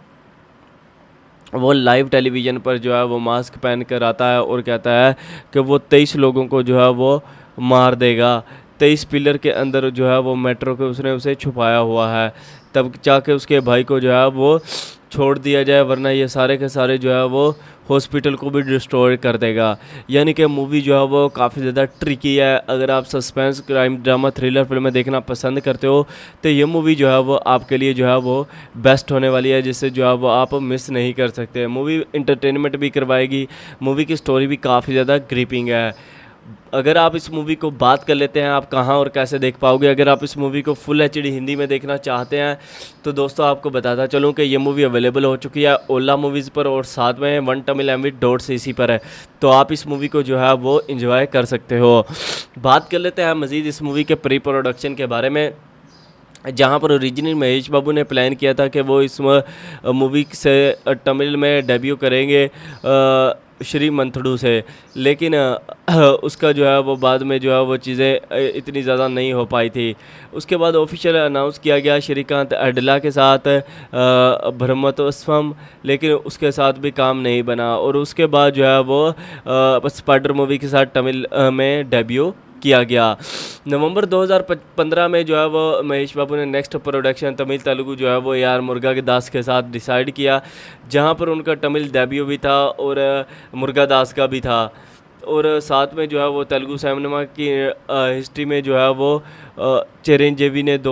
वो लाइव टेलीविज़न पर जो है वो मास्क पहन कर आता है और कहता है कि वो 23 लोगों को जो है वो मार देगा। 23 पिलर के अंदर जो है वो मेट्रो के उसने उसे छुपाया हुआ है, तब जाके उसके भाई को जो है वो छोड़ दिया जाए, वरना ये सारे के सारे जो है वो हॉस्पिटल को भी डिस्ट्रॉय कर देगा। यानी कि मूवी जो है वो काफ़ी ज़्यादा ट्रिकी है। अगर आप सस्पेंस क्राइम ड्रामा थ्रिलर फिल्में देखना पसंद करते हो तो ये मूवी जो है वो आपके लिए जो है वो बेस्ट होने वाली है, जिससे जो है वो आप मिस नहीं कर सकते। मूवी इंटरटेनमेंट भी करवाएगी, मूवी की स्टोरी भी काफ़ी ज़्यादा ग्रिपिंग है। अगर आप इस मूवी को बात कर लेते हैं आप कहाँ और कैसे देख पाओगे। अगर आप इस मूवी को फुल एचडी हिंदी में देखना चाहते हैं तो दोस्तों आपको बताता चलूँ कि ये मूवी अवेलेबल हो चुकी है ओला मूवीज़ पर और साथ में OneTamilMV.cc पर है, तो आप इस मूवी को जो है वो एंजॉय कर सकते हो। बात कर लेते हैं मज़ीद इस मूवी के प्री प्रोडक्शन के बारे में, जहाँ पर ओरिजिनल महेश बाबू ने प्लान किया था कि वो इस मूवी से तमिल में डेब्यू करेंगे श्री मंथडू से, लेकिन उसका जो है वो बाद में जो है वो चीज़ें इतनी ज़्यादा नहीं हो पाई थी। उसके बाद ऑफिशियल अनाउंस किया गया श्रीकांत अडला के साथ ब्रह्मोत्सवम, लेकिन उसके साथ भी काम नहीं बना और उसके बाद जो है वो स्पाइडर मूवी के साथ तमिल में डेब्यू किया गया। नवंबर 2015 में जो है वो महेश बाबू ने नेक्स्ट प्रोडक्शन तमिल तेलुगु जो है वो यार मुर्गा के दास के साथ डिसाइड किया, जहां पर उनका तमिल डेब्यू भी था और मुर्गा दास का भी था। और साथ में जो है वो तेलुगु सिनेमा की हिस्ट्री में जो है वो चिरंजीवी ने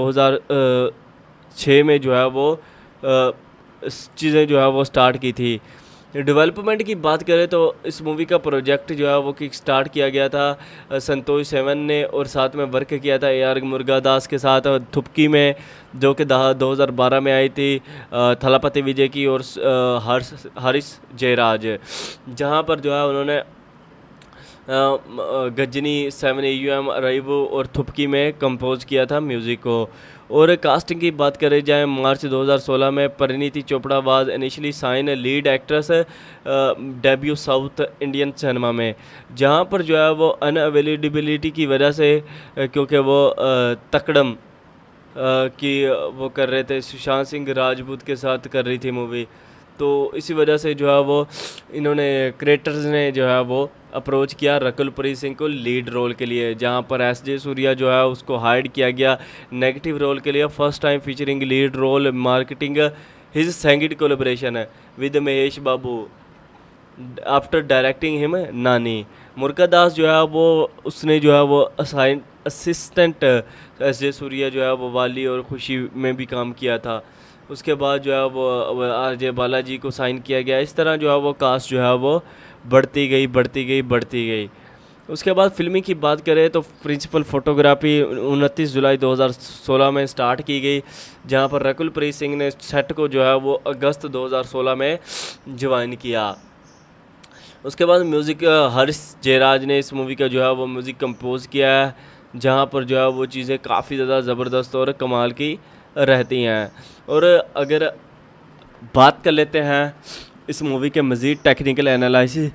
2006 में जो है वो चीज़ें जो है वो स्टार्ट की थी। डेवलपमेंट की बात करें तो इस मूवी का प्रोजेक्ट जो है वो किक स्टार्ट किया गया था संतोष सेवन ने, और साथ में वर्क किया था AR मुर्गादास के साथ थुपकी में, जो कि 2012 में आई थी थलापति विजय की और हरीश जयराज, जहां पर जो है उन्होंने गजनी 7 AUM अराइवो और थुपकी में कंपोज किया था म्यूज़िक को। और कास्टिंग की बात करें जाए, मार्च 2016 में Parineeti Chopra was initially sign lead actress debut south Indian cinema में, जहां पर जो है वो अनअवेलेबिलिटी की वजह से क्योंकि वो तकड़म कि वो कर रहे थे, सुशांत सिंह राजपूत के साथ कर रही थी मूवी, तो इसी वजह से जो है वो इन्होंने क्रिएटर्स ने जो है वो अप्रोच किया रकुलप्रीत सिंह को लीड रोल के लिए, जहां पर SJ सूर्या जो है उसको हायर किया गया नेगेटिव रोल के लिए। First time featuring lead role marketing his second collaboration with Mahesh Babu after directing him Nani. Murugadoss जो है वो उसने जो है वो असिस्टेंट SJ सूर्या जो है वो वाली और खुशी में भी काम किया था। उसके बाद जो है वो RJ बालाजी को साइन किया गया। इस तरह जो है वो कास्ट जो है वो बढ़ती गई। उसके बाद फिल्मी की बात करें तो प्रिंसिपल फोटोग्राफी 29 जुलाई 2016 में स्टार्ट की गई, जहां पर रकुलप्रीत सिंह ने सेट को जो है वो अगस्त 2016 में ज्वाइन किया। उसके बाद म्यूज़िक हर्ष जयराज ने इस मूवी का जो है वो म्यूज़िक कंपोज किया है, जहां पर जो है वो चीज़ें काफ़ी ज़्यादा ज़बरदस्त और कमाल की रहती हैं। और अगर बात कर लेते हैं इस मूवी के मज़ीद टेक्निकल एनालिसिस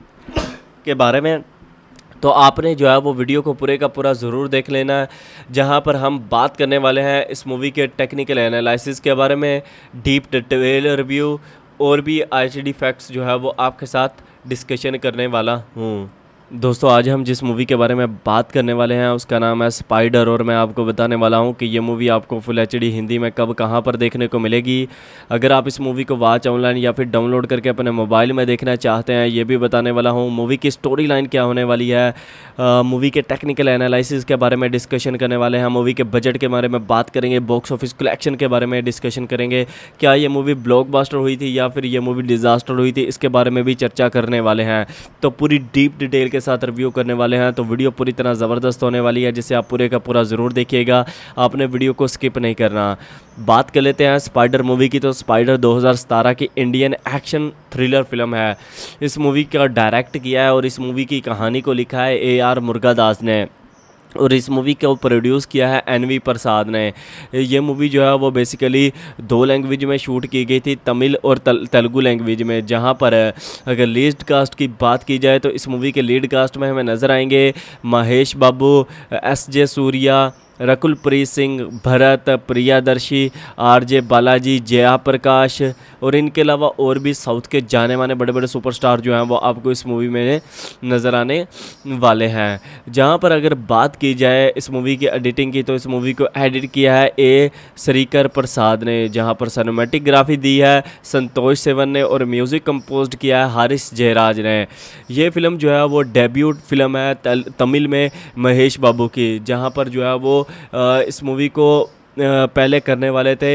के बारे में, तो आपने जो है वो वीडियो को पूरे का पूरा ज़रूर देख लेना है, जहां पर हम बात करने वाले हैं इस मूवी के टेक्निकल एनालिसिस के बारे में, डीप डिटेल रिव्यू और भी HD फैक्ट्स जो है वो आपके साथ डिस्कशन करने वाला हूँ। दोस्तों आज हम जिस मूवी के बारे में बात करने वाले हैं उसका नाम है स्पाइडर, और मैं आपको बताने वाला हूं कि ये मूवी आपको फुल HD हिंदी में कब कहां पर देखने को मिलेगी। अगर आप इस मूवी को वॉच ऑनलाइन या फिर डाउनलोड करके अपने मोबाइल में देखना चाहते हैं, ये भी बताने वाला हूं। मूवी की स्टोरी लाइन क्या होने वाली है, मूवी के टेक्निकल एनालिसिस के बारे में डिस्कशन करने वाले हैं, मूवी के बजट के बारे में बात करेंगे, बॉक्स ऑफिस कलेक्शन के बारे में डिस्कशन करेंगे, क्या ये मूवी ब्लॉकबस्टर हुई थी या फिर ये मूवी डिज़ास्टर हुई थी, इसके बारे में भी चर्चा करने वाले हैं। तो पूरी डीप डिटेल के साथ रिव्यू करने वाले हैं, तो वीडियो पूरी तरह ज़बरदस्त होने वाली है, जिसे आप पूरे का पूरा ज़रूर देखिएगा, आपने वीडियो को स्किप नहीं करना। बात कर लेते हैं स्पाइडर मूवी की। तो स्पाइडर 2017 की इंडियन एक्शन थ्रिलर फिल्म है। इस मूवी का डायरेक्ट किया है और इस मूवी की कहानी को लिखा है AR मुर्गादास ने, और इस मूवी को प्रोड्यूस किया है NV प्रसाद ने। ये मूवी जो है वो बेसिकली 2 लैंग्वेज में शूट की गई थी, तमिल और तेलुगु लैंग्वेज में। जहां पर अगर लीड कास्ट की बात की जाए तो इस मूवी के लीड कास्ट में हमें नज़र आएंगे महेश बाबू, SJ सूर्या, रकुलप्रीत सिंह, भरत, प्रियादर्शी, RJ बालाजी, जया प्रकाश, और इनके अलावा और भी साउथ के जाने माने बड़े बड़े सुपरस्टार जो हैं वो आपको इस मूवी में नज़र आने वाले हैं। जहां पर अगर बात की जाए इस मूवी की एडिटिंग की, तो इस मूवी को एडिट किया है A श्रीकर प्रसाद ने, जहां पर सिनेमैटोग्राफी दी है संतोष सेवन ने, और म्यूज़िक कंपोज किया है हर्ष जयराज ने। ये फिल्म जो है वो डेब्यूट फिल्म है तमिल में महेश बाबू की, जहां पर जो है वो इस मूवी को पहले करने वाले थे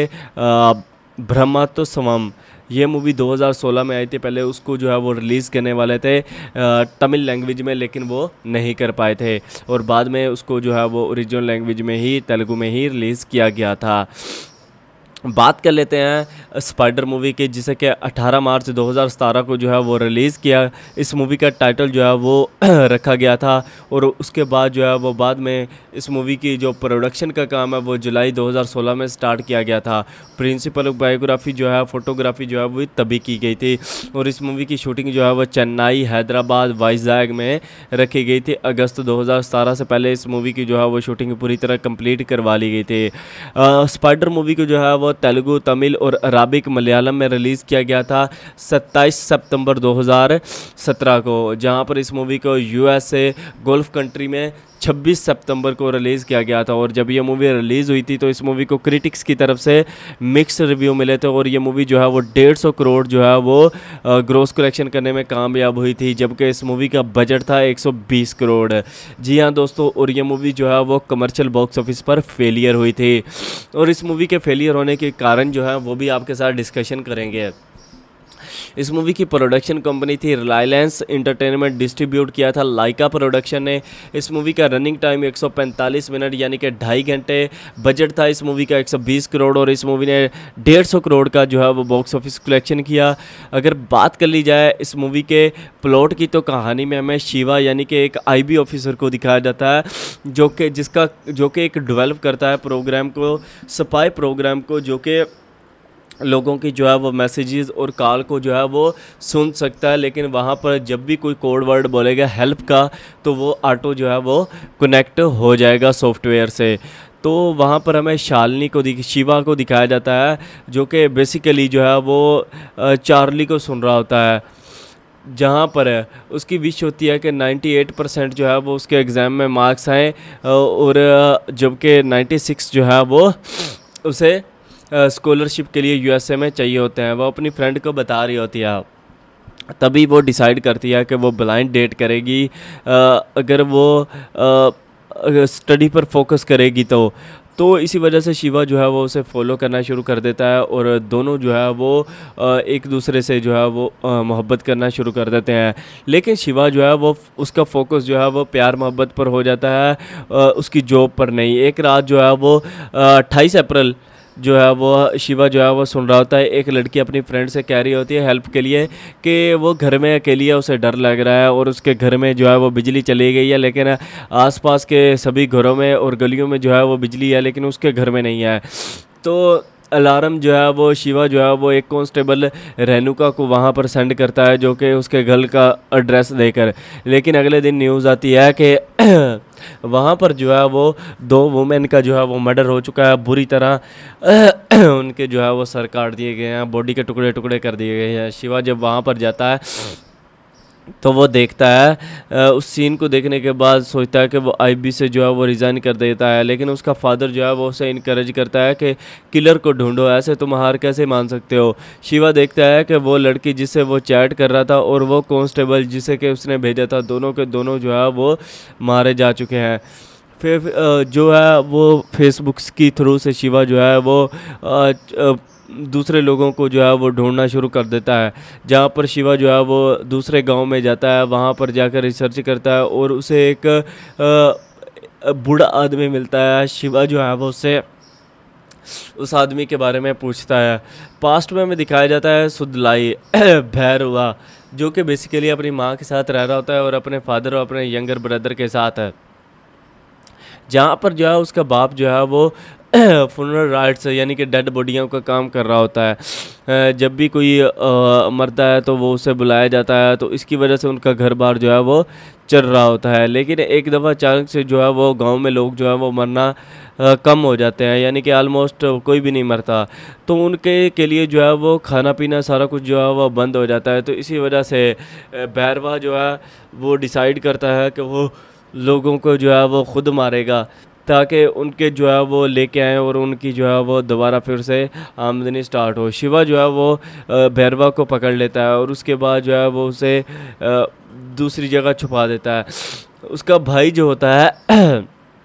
ब्रह्मोत्सवम। ये मूवी 2016 में आई थी, पहले उसको जो है वो रिलीज़ करने वाले थे तमिल लैंग्वेज में, लेकिन वो नहीं कर पाए थे, और बाद में उसको जो है वो ओरिजिनल लैंग्वेज में ही तेलुगु में ही रिलीज़ किया गया था। बात कर लेते हैं स्पाइडर मूवी की, जिसे कि 18 मार्च 2017 को जो है वो रिलीज़ किया। इस मूवी का टाइटल जो है वो रखा गया था, और उसके बाद जो है वो बाद में इस मूवी की जो प्रोडक्शन का काम है वो जुलाई 2016 में स्टार्ट किया गया था। प्रिंसिपल बायोग्राफी जो है, फोटोग्राफी जो है वो तभी की गई थी, और इस मूवी की शूटिंग जो है वो चेन्नई, हैदराबाद, वाइजैग में रखी गई थी। अगस्त 2017 से पहले इस मूवी की जो है वो शूटिंग पूरी तरह कंप्लीट करवा ली गई थी। स्पाइडर मूवी को जो है वो तेलुगु, तमिल और अराबिक मलयालम में रिलीज़ किया गया था 27 सितंबर 2017 को, जहां पर इस मूवी को USA गल्फ कंट्री में 26 सितंबर को रिलीज़ किया गया था। और जब ये मूवी रिलीज़ हुई थी तो इस मूवी को क्रिटिक्स की तरफ से मिक्स रिव्यू मिले थे, और ये मूवी जो है वो 150 करोड़ जो है वो ग्रॉस कलेक्शन करने में कामयाब हुई थी, जबकि इस मूवी का बजट था 120 करोड़। जी हाँ दोस्तों, और ये मूवी जो है वो कमर्शियल बॉक्स ऑफिस पर फेलियर हुई थी, और इस मूवी के फेलियर होने के कारण जो है वो भी आपके साथ डिस्कशन करेंगे। इस मूवी की प्रोडक्शन कंपनी थी रिलायंस एंटरटेनमेंट, डिस्ट्रीब्यूट किया था लाइका प्रोडक्शन ने। इस मूवी का रनिंग टाइम 145 मिनट यानी कि 2.5 घंटे। बजट था इस मूवी का 120 करोड़ और इस मूवी ने 150 करोड़ का जो है वो बॉक्स ऑफिस कलेक्शन किया। अगर बात कर ली जाए इस मूवी के प्लॉट की तो कहानी में हमें शिवा यानी कि एक आईबी ऑफिसर को दिखाया जाता है जो कि एक डेवलप करता है प्रोग्राम को, स्पाई प्रोग्राम को, जो कि लोगों की जो है वो मैसेजेस और कॉल को जो है वो सुन सकता है। लेकिन वहाँ पर जब भी कोई कोड वर्ड बोलेगा हेल्प का तो वो ऑटो जो है वो कनेक्ट हो जाएगा सॉफ्टवेयर से। तो वहाँ पर हमें शालिनी को शिवा को दिखाया जाता है जो कि बेसिकली जो है वो चार्ली को सुन रहा होता है, जहाँ पर उसकी विश होती है कि 98% जो है वो उसके एग्ज़ाम में मार्क्स आएँ और जबकि 96 जो है वो उसे स्कॉलरशिप के लिए यूएसए में चाहिए होते हैं। वो अपनी फ्रेंड को बता रही होती है, तभी वो डिसाइड करती है कि वो ब्लाइंड डेट करेगी अगर वो स्टडी पर फोकस करेगी तो इसी वजह से शिवा जो है वो उसे फॉलो करना शुरू कर देता है और दोनों जो है वो एक दूसरे से जो है वो मोहब्बत करना शुरू कर देते हैं। लेकिन शिवा जो है वो उसका फोकस जो है वो प्यार मोहब्बत पर हो जाता है, उसकी जॉब पर नहीं। एक रात जो है वो 28 अप्रैल जो है वो शिवा जो है वो सुन रहा होता है, एक लड़की अपनी फ्रेंड से कह रही होती है हेल्प के लिए कि वो घर में अकेली है, उसे डर लग रहा है और उसके घर में जो है वो बिजली चली गई है, लेकिन आसपास के सभी घरों में और गलियों में जो है वो बिजली है लेकिन उसके घर में नहीं है। तो अलार्म जो है वो शिवा जो है वो एक कांस्टेबल रेणुका को वहाँ पर सेंड करता है जो कि उसके घर का एड्रेस देकर। लेकिन अगले दिन न्यूज़ आती है कि वहाँ पर जो है वो 2 वुमेन का जो है वो मर्डर हो चुका है, बुरी तरह उनके जो है वो सर काट दिए गए हैं, बॉडी के टुकड़े टुकड़े कर दिए गए हैं। शिवा जब वहाँ पर जाता है तो वो देखता है, उस सीन को देखने के बाद सोचता है कि वो आईबी से जो है वो रिज़ाइन कर देता है। लेकिन उसका फादर जो है वो उसे इनकरेज करता है कि किलर को ढूंढो, ऐसे तुम हार कैसे मान सकते हो। शिवा देखता है कि वो लड़की जिससे वो चैट कर रहा था और वो कांस्टेबल जिसे कि उसने भेजा था, दोनों के दोनों जो है वो मारे जा चुके हैं। फिर जो है वो फेसबुक की थ्रू से शिवा जो है वो दूसरे लोगों को जो है वो ढूंढना शुरू कर देता है। जहाँ पर शिवा जो है वो दूसरे गांव में जाता है, वहाँ पर जाकर रिसर्च करता है और उसे एक बूढ़ा आदमी मिलता है। शिवा जो है वो उससे उस आदमी के बारे में पूछता है। पास्ट में दिखाया जाता है सुदलाई भैरवा जो कि बेसिकली अपनी माँ के साथ रह रहा होता है और अपने फादर और अपने यंगर ब्रदर के साथ है। जहाँ पर जो है उसका बाप जो है वो फुनरल राइट्स यानी कि डेड बॉडियों का काम कर रहा होता है। जब भी कोई मरता है तो वो उसे बुलाया जाता है, तो इसकी वजह से उनका घर बार जो है वो चल रहा होता है। लेकिन एक दफ़ा अचानक से जो है वो गांव में लोग जो है वो मरना कम हो जाते हैं, यानी कि आलमोस्ट कोई भी नहीं मरता। तो उनके के लिए जो है वो खाना पीना सारा कुछ जो है वो बंद हो जाता है। तो इसी वजह से भैरवा जो है वो डिसाइड करता है कि वो लोगों को जो है वो ख़ुद मारेगा ताकि उनके जो है वो लेके आएँ और उनकी जो है वो दोबारा फिर से आमदनी स्टार्ट हो। शिवा जो है वो भैरवा को पकड़ लेता है और उसके बाद जो है वो उसे दूसरी जगह छुपा देता है। उसका भाई जो होता है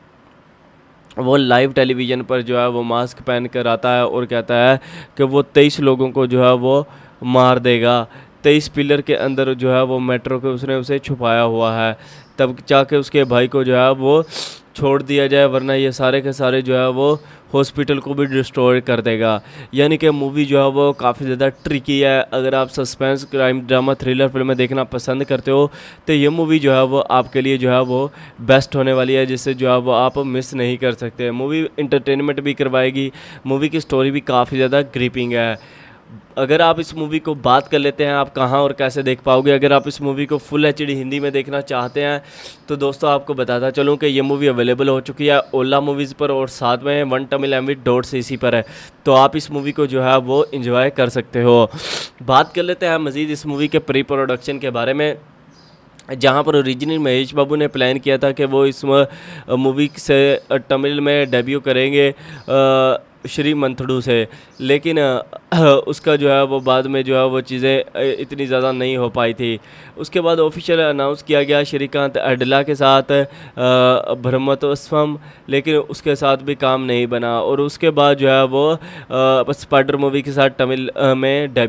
वो लाइव टेलीविज़न पर जो है वो मास्क पहन कर आता है और कहता है कि वो 23 लोगों को जो है वो मार देगा। 23 पिलर के अंदर जो है वो मेट्रो के उसने उसे छुपाया हुआ है, तब जाके उसके भाई को जो है वो छोड़ दिया जाए, वरना ये सारे के सारे जो है वो हॉस्पिटल को भी डिस्ट्रॉय कर देगा। यानी कि मूवी जो है वो काफ़ी ज़्यादा ट्रिकी है। अगर आप सस्पेंस क्राइम ड्रामा थ्रिलर फिल्में देखना पसंद करते हो तो ये मूवी जो है वो आपके लिए जो है वो बेस्ट होने वाली है, जिससे जो है वो आप मिस नहीं कर सकते। मूवी इंटरटेनमेंट भी करवाएगी, मूवी की स्टोरी भी काफ़ी ज़्यादा ग्रिपिंग है। अगर आप इस मूवी को बात कर लेते हैं आप कहाँ और कैसे देख पाओगे। अगर आप इस मूवी को फुल एचडी हिंदी में देखना चाहते हैं तो दोस्तों आपको बताता चलूँ कि ये मूवी अवेलेबल हो चुकी है ओला मूवीज़ पर और साथ में वन तमिल MV.cc पर है, तो आप इस मूवी को जो है वो एंजॉय कर सकते हो। बात कर लेते हैं मज़ीद इस मूवी के प्री प्रोडक्शन के बारे में, जहाँ पर ओरिजिनल महेश बाबू ने प्लान किया था कि वो इस मूवी से तमिल में डेब्यू करेंगे श्री मंथडू से, लेकिन उसका जो है वो बाद में जो है वो चीज़ें इतनी ज़्यादा नहीं हो पाई थी। उसके बाद ऑफिशियल अनाउंस किया गया श्रीकांत अडला के साथ ब्रह्मोत्सवम, लेकिन उसके साथ भी काम नहीं बना और उसके बाद जो है वो स्पाइडर मूवी के साथ तमिल में डेब्यू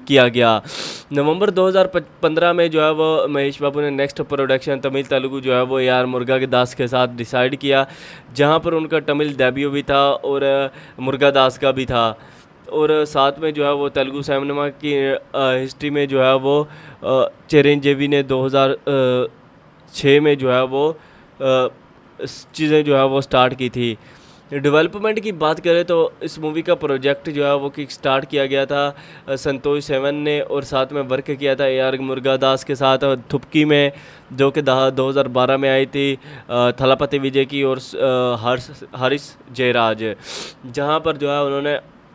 किया गया। नवंबर 2015 में जो है वो महेश बाबू ने नेक्स्ट प्रोडक्शन तमिल तेलुगु जो है वो AR मुरुगदास के साथ डिसाइड किया, जहां पर उनका तमिल डेब्यू भी था और मुरुगदास का भी था। और साथ में जो है वो तेलुगु सिनेमा की हिस्ट्री में जो है वो चिरंजीवी ने 2006 में जो है वो चीज़ें जो है वो स्टार्ट की थी। डेवलपमेंट की बात करें तो इस मूवी का प्रोजेक्ट जो है वो किक स्टार्ट किया गया था संतोष सेवन ने, और साथ में वर्क किया था AR मुरुगदास के साथ थुपकी में, जो कि 2012 में आई थी थलापति विजय की और हरीश जयराज, जहां पर जो है उन्होंने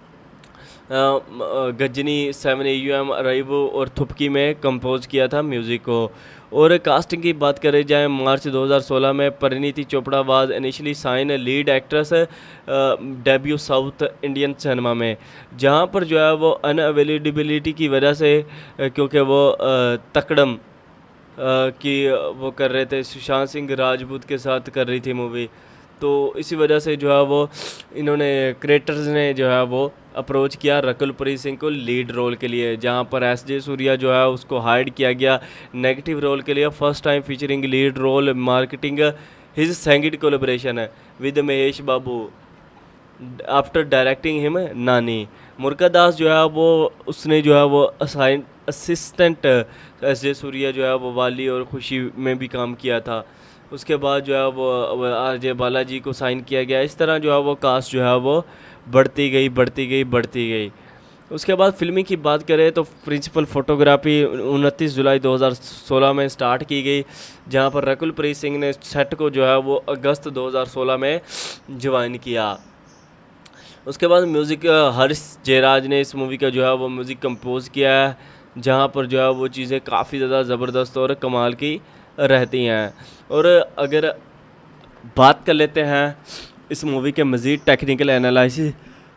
गजनी 7 अराइवो और थुपकी में कंपोज किया था म्यूज़िक को। और कास्टिंग की बात करें जाए, मार्च 2016 में Parineeti Chopra was initially sign lead actress debut south Indian cinema में, जहां पर जो है वो अनअवेलेबिलिटी की वजह से क्योंकि वो तकड़म की वो कर रहे थे, सुशांत सिंह राजपूत के साथ कर रही थी मूवी, तो इसी वजह से जो है वो इन्होंने क्रिएटर्स ने जो है वो अप्रोच किया रकुल प्रीत सिंह को लीड रोल के लिए, जहां पर SJ सूर्या जो है उसको हायर किया गया नेगेटिव रोल के लिए। First time featuring lead role marketing his second collaboration with Mahesh Babu after directing him Nani. Murugadoss जो है वो उसने जो है वो असिस्टेंट SJ सूर्या जो है वो वाली और खुशी में भी काम किया था। उसके बाद जो है वो RJ बालाजी को साइन किया गया। इस तरह जो है वो कास्ट जो है वो बढ़ती गई। उसके बाद फिल्मी की बात करें तो प्रिंसिपल फोटोग्राफी 29 जुलाई 2016 में स्टार्ट की गई, जहां पर रकुल प्रीत सिंह ने सेट को जो है वो अगस्त 2016 में ज्वाइन किया। उसके बाद म्यूज़िक हरीश जयराज ने इस मूवी का जो है वो म्यूज़िक कंपोज किया है, जहां पर जो है वो चीज़ें काफ़ी ज़्यादा ज़बरदस्त और कमाल की रहती हैं। और अगर बात कर लेते हैं इस मूवी के मज़ीद टेक्निकल एनालिसिस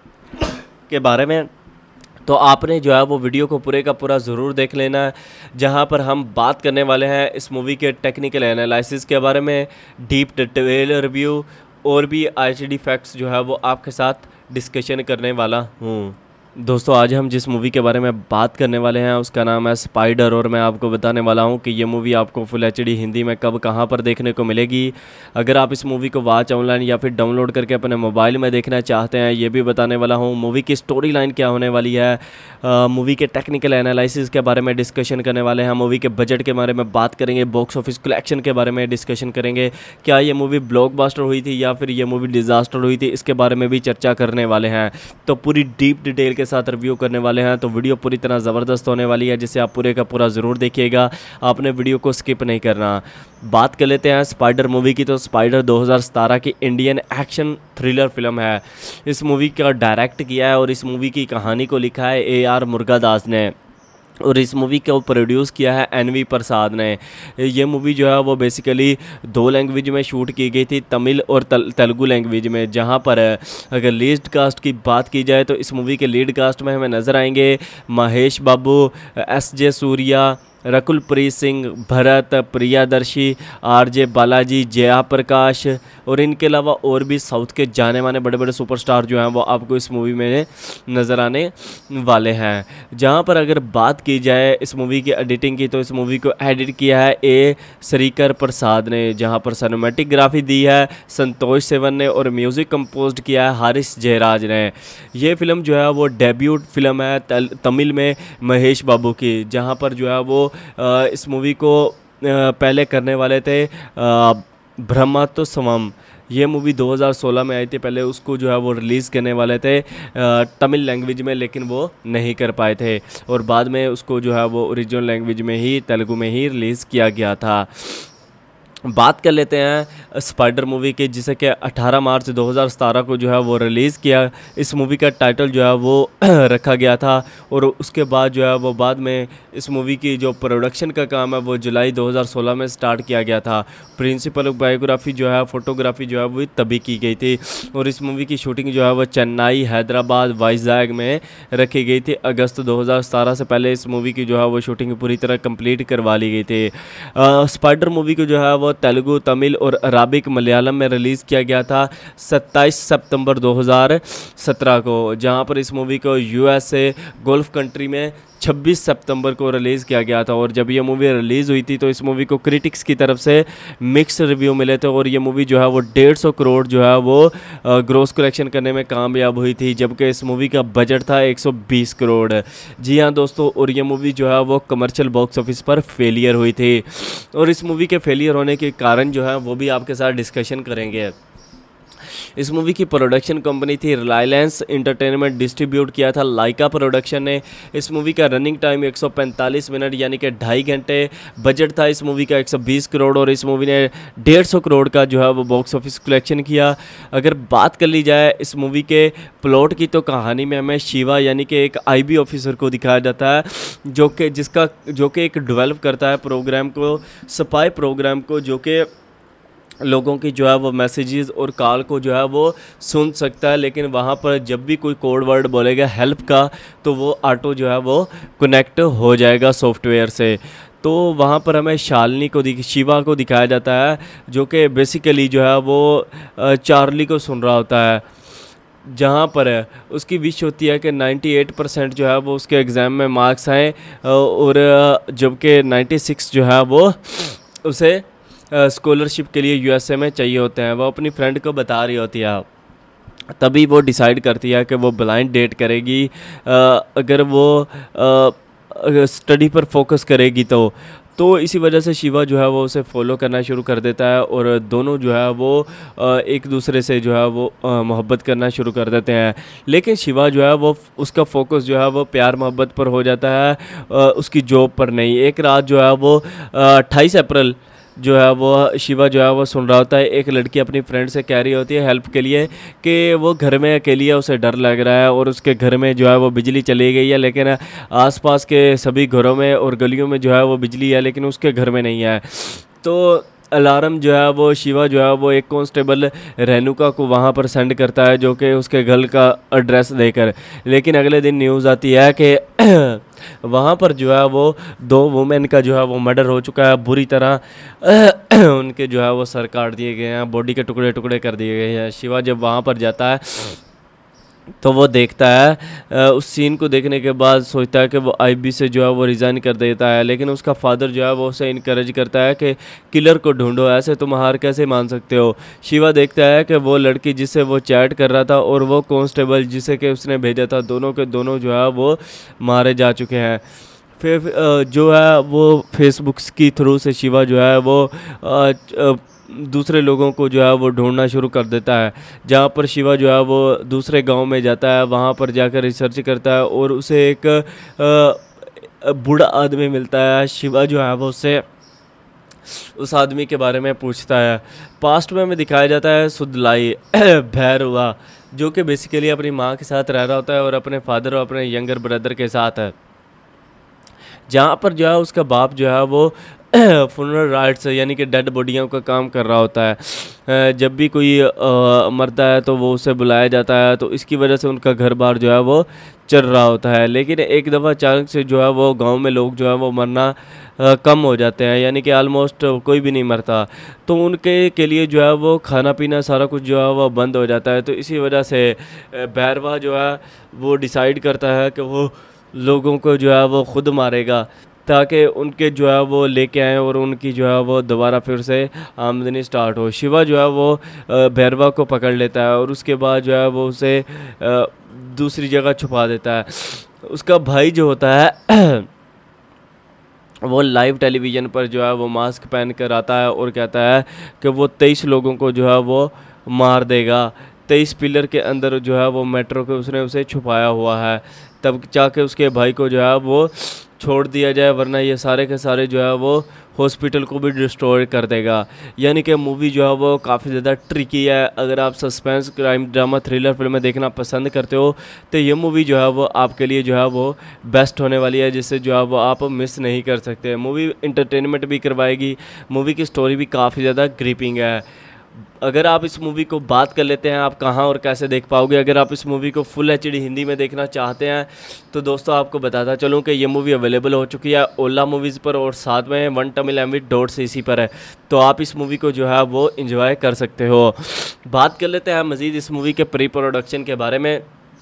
के बारे में, तो आपने जो है वो वीडियो को पूरे का पूरा ज़रूर देख लेना है, जहां पर हम बात करने वाले हैं इस मूवी के टेक्निकल एनालिसिस के बारे में, डीप डिटेल रिव्यू और भी ICD फैक्ट्स जो है वो आपके साथ डिस्कशन करने वाला हूँ। दोस्तों आज हम जिस मूवी के बारे में बात करने वाले हैं उसका नाम है स्पाइडर, और मैं आपको बताने वाला हूं कि ये मूवी आपको फुल HD हिंदी में कब कहां पर देखने को मिलेगी। अगर आप इस मूवी को वॉच ऑनलाइन या फिर डाउनलोड करके अपने मोबाइल में देखना चाहते हैं, ये भी बताने वाला हूं। मूवी की स्टोरी लाइन क्या होने वाली है, मूवी के टेक्निकल एनालिसिस के बारे में डिस्कशन करने वाले हैं, मूवी के बजट के बारे में बात करेंगे, बॉक्स ऑफिस कलेक्शन के बारे में डिस्कशन करेंगे, क्या ये मूवी ब्लॉकबस्टर हुई थी या फिर ये मूवी डिज़ास्टर हुई थी, इसके बारे में भी चर्चा करने वाले हैं। तो पूरी डीप डिटेल के साथ रिव्यू करने वाले हैं, तो वीडियो पूरी तरह ज़बरदस्त होने वाली है, जिसे आप पूरे का पूरा ज़रूर देखिएगा, आपने वीडियो को स्किप नहीं करना। बात कर लेते हैं स्पाइडर मूवी की। तो स्पाइडर 2017 की इंडियन एक्शन थ्रिलर फिल्म है। इस मूवी का डायरेक्ट किया है और इस मूवी की कहानी को लिखा है AR मुरुगदास ने, और इस मूवी को प्रोड्यूस किया है NV प्रसाद ने। ये मूवी जो है वो बेसिकली 2 लैंग्वेज में शूट की गई थी, तमिल और तेलुगु लैंग्वेज में, जहां पर अगर लीड कास्ट की बात की जाए तो इस मूवी के लीड कास्ट में हमें नज़र आएंगे महेश बाबू, SJ सूर्या, रकुल प्रीत सिंह, भरत, प्रियादर्शी, RJ बालाजी, जया प्रकाश, और इनके अलावा और भी साउथ के जाने माने बड़े बड़े सुपरस्टार जो हैं वो आपको इस मूवी में नज़र आने वाले हैं। जहां पर अगर बात की जाए इस मूवी की एडिटिंग की, तो इस मूवी को एडिट किया है A श्रीकर प्रसाद ने, जहां पर सिनेमेटोग्राफी दी है संतोष सेवन ने, और म्यूज़िक कंपोज किया है हरीश जयराज ने। ये फिल्म जो है वो डेब्यूट फिल्म है तमिल में महेश बाबू की, जहां पर जो है वो इस मूवी को पहले करने वाले थे ब्रह्मोत्सवम। ये मूवी 2016 में आई थी, पहले उसको जो है वो रिलीज़ करने वाले थे तमिल लैंग्वेज में, लेकिन वो नहीं कर पाए थे, और बाद में उसको जो है वो ओरिजिनल लैंग्वेज में ही तेलुगु में ही रिलीज़ किया गया था। बात कर लेते हैं स्पाइडर मूवी की, जिसे कि 18 मार्च 2017 को जो है वो रिलीज़ किया। इस मूवी का टाइटल जो है वो रखा गया था, और उसके बाद जो है वो बाद में इस मूवी की जो प्रोडक्शन का काम है वो जुलाई 2016 में स्टार्ट किया गया था। प्रिंसिपल बायोग्राफी जो है, फोटोग्राफी जो है वो तभी की गई थी, और इस मूवी की शूटिंग जो है वो चेन्नई, हैदराबाद, वाइजैग में रखी गई थी। अगस्त 2017 से पहले इस मूवी की जो है वो शूटिंग पूरी तरह कंप्लीट करवा ली गई थी। स्पाइडर मूवी को जो है वो तेलुगु, तमिल और अराबिक मलयालम में रिलीज़ किया गया था 27 सितंबर 2017 को, जहां पर इस मूवी को USA गल्फ कंट्री में 26 सितंबर को रिलीज़ किया गया था। और जब ये मूवी रिलीज़ हुई थी तो इस मूवी को क्रिटिक्स की तरफ से मिक्स रिव्यू मिले थे और ये मूवी जो है वो 150 करोड़ जो है वो ग्रॉस कलेक्शन करने में कामयाब हुई थी, जबकि इस मूवी का बजट था 120 करोड़। जी हाँ दोस्तों, और ये मूवी जो है वो कमर्शियल बॉक्स ऑफिस पर फेलियर हुई थी और इस मूवी के फेलियर होने के कारण जो है वो भी आपके साथ डिस्कशन करेंगे। इस मूवी की प्रोडक्शन कंपनी थी रिलायंस एंटरटेनमेंट, डिस्ट्रीब्यूट किया था लाइका प्रोडक्शन ने। इस मूवी का रनिंग टाइम 145 मिनट यानी कि 2.5 घंटे। बजट था इस मूवी का 120 करोड़ और इस मूवी ने 150 करोड़ का जो है वो बॉक्स ऑफिस कलेक्शन किया। अगर बात कर ली जाए इस मूवी के प्लॉट की तो कहानी में हमें शिवा यानी कि एक आईबी ऑफिसर को दिखाया जाता है जो कि एक डेवलप करता है प्रोग्राम को, स्पाई प्रोग्राम को, जो कि लोगों की जो है वो मैसेजेस और कॉल को जो है वो सुन सकता है। लेकिन वहाँ पर जब भी कोई कोड वर्ड बोलेगा हेल्प का तो वो ऑटो जो है वो कनेक्ट हो जाएगा सॉफ्टवेयर से। तो वहाँ पर हमें शालिनी को शिवा को दिखाया जाता है जो कि बेसिकली जो है वो चार्ली को सुन रहा होता है, जहाँ पर उसकी विश होती है कि 98% जो है वो उसके एग्ज़ाम में मार्क्स आएँ और जबकि 96 जो है वो उसे स्कॉलरशिप के लिए यूएसए में चाहिए होते हैं। वो अपनी फ्रेंड को बता रही होती है, तभी वो डिसाइड करती है कि वो ब्लाइंड डेट करेगी अगर वो स्टडी पर फोकस करेगी तो इसी वजह से शिवा जो है वो उसे फॉलो करना शुरू कर देता है और दोनों जो है वो एक दूसरे से जो है वो मोहब्बत करना शुरू कर देते हैं। लेकिन शिवा जो है वो उसका फोकस जो है वो प्यार मोहब्बत पर हो जाता है, उसकी जॉब पर नहीं। एक रात जो है वो 28 अप्रैल जो है वो शिवा जो है वो सुन रहा होता है, एक लड़की अपनी फ्रेंड से कह रही होती है हेल्प के लिए कि वो घर में अकेली है, उसे डर लग रहा है और उसके घर में जो है वो बिजली चली गई है, लेकिन आसपास के सभी घरों में और गलियों में जो है वो बिजली है लेकिन उसके घर में नहीं है। तो अलार्म जो है वो शिवा जो है वो एक कांस्टेबल रेणुका को वहाँ पर सेंड करता है जो कि उसके घर का एड्रेस देकर। लेकिन अगले दिन न्यूज़ आती है कि वहाँ पर जो है वो 2 वुमेन का जो है वो मर्डर हो चुका है, बुरी तरह उनके जो है वो सर काट दिए गए हैं, बॉडी के टुकड़े टुकड़े कर दिए गए हैं। शिवा जब वहाँ पर जाता है तो वो देखता है, उस सीन को देखने के बाद सोचता है कि वो आईबी से जो है वो रिज़ाइन कर देता है। लेकिन उसका फादर जो है वो उसे इनकरेज करता है कि किलर को ढूंढो, ऐसे तुम हार कैसे मान सकते हो। शिवा देखता है कि वो लड़की जिससे वो चैट कर रहा था और वो कांस्टेबल जिसे कि उसने भेजा था, दोनों के दोनों जो है वो मारे जा चुके हैं। फिर जो है वो फेसबुक की थ्रू से शिवा जो है वो दूसरे लोगों को जो है वो ढूंढना शुरू कर देता है। जहाँ पर शिवा जो है वो दूसरे गांव में जाता है, वहाँ पर जाकर रिसर्च करता है और उसे एक बूढ़ा आदमी मिलता है। शिवा जो है वो उससे उस आदमी के बारे में पूछता है। पास्ट में हमें दिखाया जाता है सुदलाई भैरवा जो कि बेसिकली अपनी माँ के साथ रह रहा होता है और अपने फादर और अपने यंगर ब्रदर के साथ है, जहाँ पर जो है उसका बाप जो है वो फुनरल राइट्स यानी कि डेड बॉडियों का काम कर रहा होता है। जब भी कोई मरता है तो वो उसे बुलाया जाता है, तो इसकी वजह से उनका घर बार जो है वो चल रहा होता है। लेकिन एक दफ़ा अचानक से जो है वो गांव में लोग जो है वो मरना कम हो जाते हैं, यानी कि आलमोस्ट कोई भी नहीं मरता, तो उनके के लिए जो है वो खाना पीना सारा कुछ जो है वो बंद हो जाता है। तो इसी वजह से भैरवा जो है वो डिसाइड करता है कि वो लोगों को जो है वो खुद मारेगा ताकि उनके जो है वो लेके आएँ और उनकी जो है वो दोबारा फिर से आमदनी स्टार्ट हो। शिवा जो है वो भैरवा को पकड़ लेता है और उसके बाद जो है वो उसे दूसरी जगह छुपा देता है। उसका भाई जो होता है वो लाइव टेलीविज़न पर जो है वो मास्क पहन कर आता है और कहता है कि वो 23 लोगों को जो है वो मार देगा। 23 पिलर के अंदर जो है वो मेट्रो के उसने उसे छुपाया हुआ है, तब जाके उसके भाई को जो है वो छोड़ दिया जाए, वरना ये सारे के सारे जो है वो हॉस्पिटल को भी डिस्ट्रॉय कर देगा। यानी कि मूवी जो है वो काफ़ी ज़्यादा ट्रिकी है। अगर आप सस्पेंस क्राइम ड्रामा थ्रिलर फिल्में देखना पसंद करते हो तो ये मूवी जो है वो आपके लिए जो है वो बेस्ट होने वाली है, जिससे जो है वो आप मिस नहीं कर सकते। मूवी इंटरटेनमेंट भी करवाएगी, मूवी की स्टोरी भी काफ़ी ज़्यादा ग्रिपिंग है। अगर आप इस मूवी को बात कर लेते हैं आप कहाँ और कैसे देख पाओगे। अगर आप इस मूवी को फुल एचडी हिंदी में देखना चाहते हैं तो दोस्तों आपको बताता चलूँ कि ये मूवी अवेलेबल हो चुकी है ओला मूवीज़ पर और साथ में वन तमिल MV.cc पर है, तो आप इस मूवी को जो है वो एंजॉय कर सकते हो। बात कर लेते हैं मज़ीद इस मूवी के प्री प्रोडक्शन के बारे में।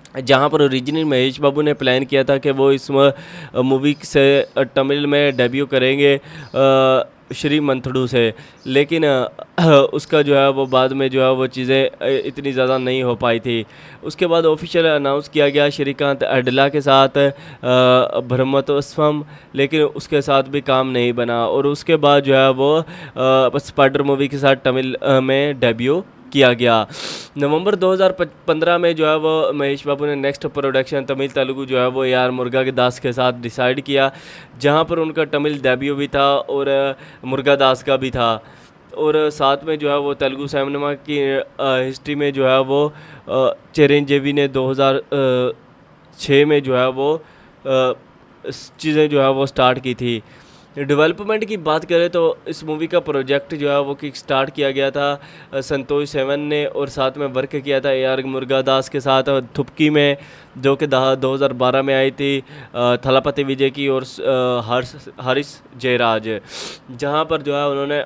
जहाँ पर ओरिजिनल महेश बाबू ने प्लान किया था कि वो इस मूवी से तमिल में डेब्यू करेंगे श्री मंथड़ू से, लेकिन उसका जो है वो बाद में जो है वो चीज़ें इतनी ज़्यादा नहीं हो पाई थी। उसके बाद ऑफिशियल अनाउंस किया गया श्रीकांत अडला के साथ ब्रह्मोत्सवम, लेकिन उसके साथ भी काम नहीं बना और उसके बाद जो है वो स्पाइडर मूवी के साथ तमिल में डेब्यू किया गया। नवंबर 2015 में जो है वो महेश बाबू ने नेक्स्ट प्रोडक्शन तमिल तेलुगु जो है वो AR मुर्गा के दास के साथ डिसाइड किया, जहां पर उनका तमिल डेब्यू भी था और मुर्गा दास का भी था। और साथ में जो है वो तेलुगु सिनेमा की हिस्ट्री में जो है वो चिरंजीवी ने 2006 में जो है वो चीज़ें जो है वो स्टार्ट की थी। डेवलपमेंट की बात करें तो इस मूवी का प्रोजेक्ट जो है वो किक स्टार्ट किया गया था संतोष सेवन ने, और साथ में वर्क किया था AR मुर्गादास के साथ थुपकी में, जो कि 2012 में आई थी थलापति विजय की और हारिस जयराज, जहां पर जो है उन्होंने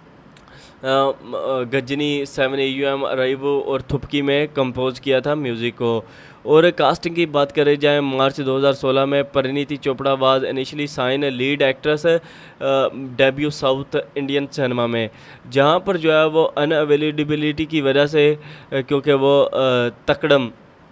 गजनी 7 अराइवो और थुपकी में कंपोज किया था म्यूज़िक को। और कास्टिंग की बात करें जाए, मार्च 2016 में Parineeti Chopra was initially sign lead actress debut south Indian cinema में, जहां पर जो है वो अनअवेलेबिलिटी की वजह से क्योंकि वो तकड़म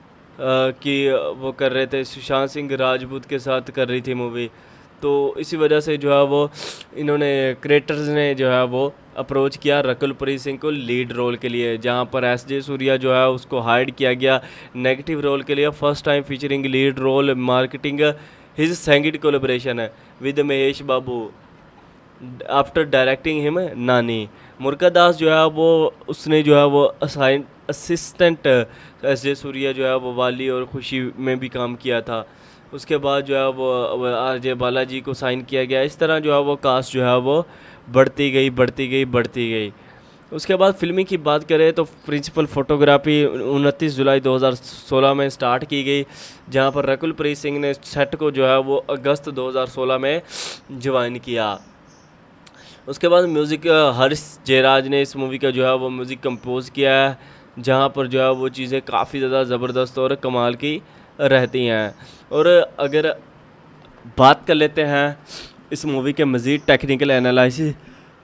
की वो कर रहे थे, सुशांत सिंह राजपूत के साथ कर रही थी मूवी, तो इसी वजह से जो है वो इन्होंने क्रिएटर्स ने जो है वो अप्रोच किया रकुल प्रीत सिंह को लीड रोल के लिए, जहां पर SJ सूर्या जो है उसको हायर्ड किया गया नेगेटिव रोल के लिए। First time featuring lead role, marketing his second collaboration with Mahesh Babu after directing him Nani. मुर्गा दास जो है वो उसने जो है वो असिस्टेंट SJ सूर्या जो है वो वाली और खुशी में भी काम किया था। उसके बाद जो है वो RJ बालाजी को साइन किया गया। इस तरह जो है वो कास्ट जो है वो बढ़ती गई। उसके बाद फिल्मिंग की बात करें तो प्रिंसिपल फोटोग्राफी 29 जुलाई 2016 में स्टार्ट की गई, जहां पर रकुल प्रीत सिंह ने सेट को जो है वो अगस्त 2016 में ज्वाइन किया। उसके बाद म्यूज़िक हर्ष जयराज ने इस मूवी का जो है वो म्यूज़िक कंपोज किया है, जहां पर जो है वो चीज़ें काफ़ी ज़्यादा ज़बरदस्त और कमाल की रहती हैं। और अगर बात कर लेते हैं इस मूवी के मज़ीद टेक्निकल एनालिसिस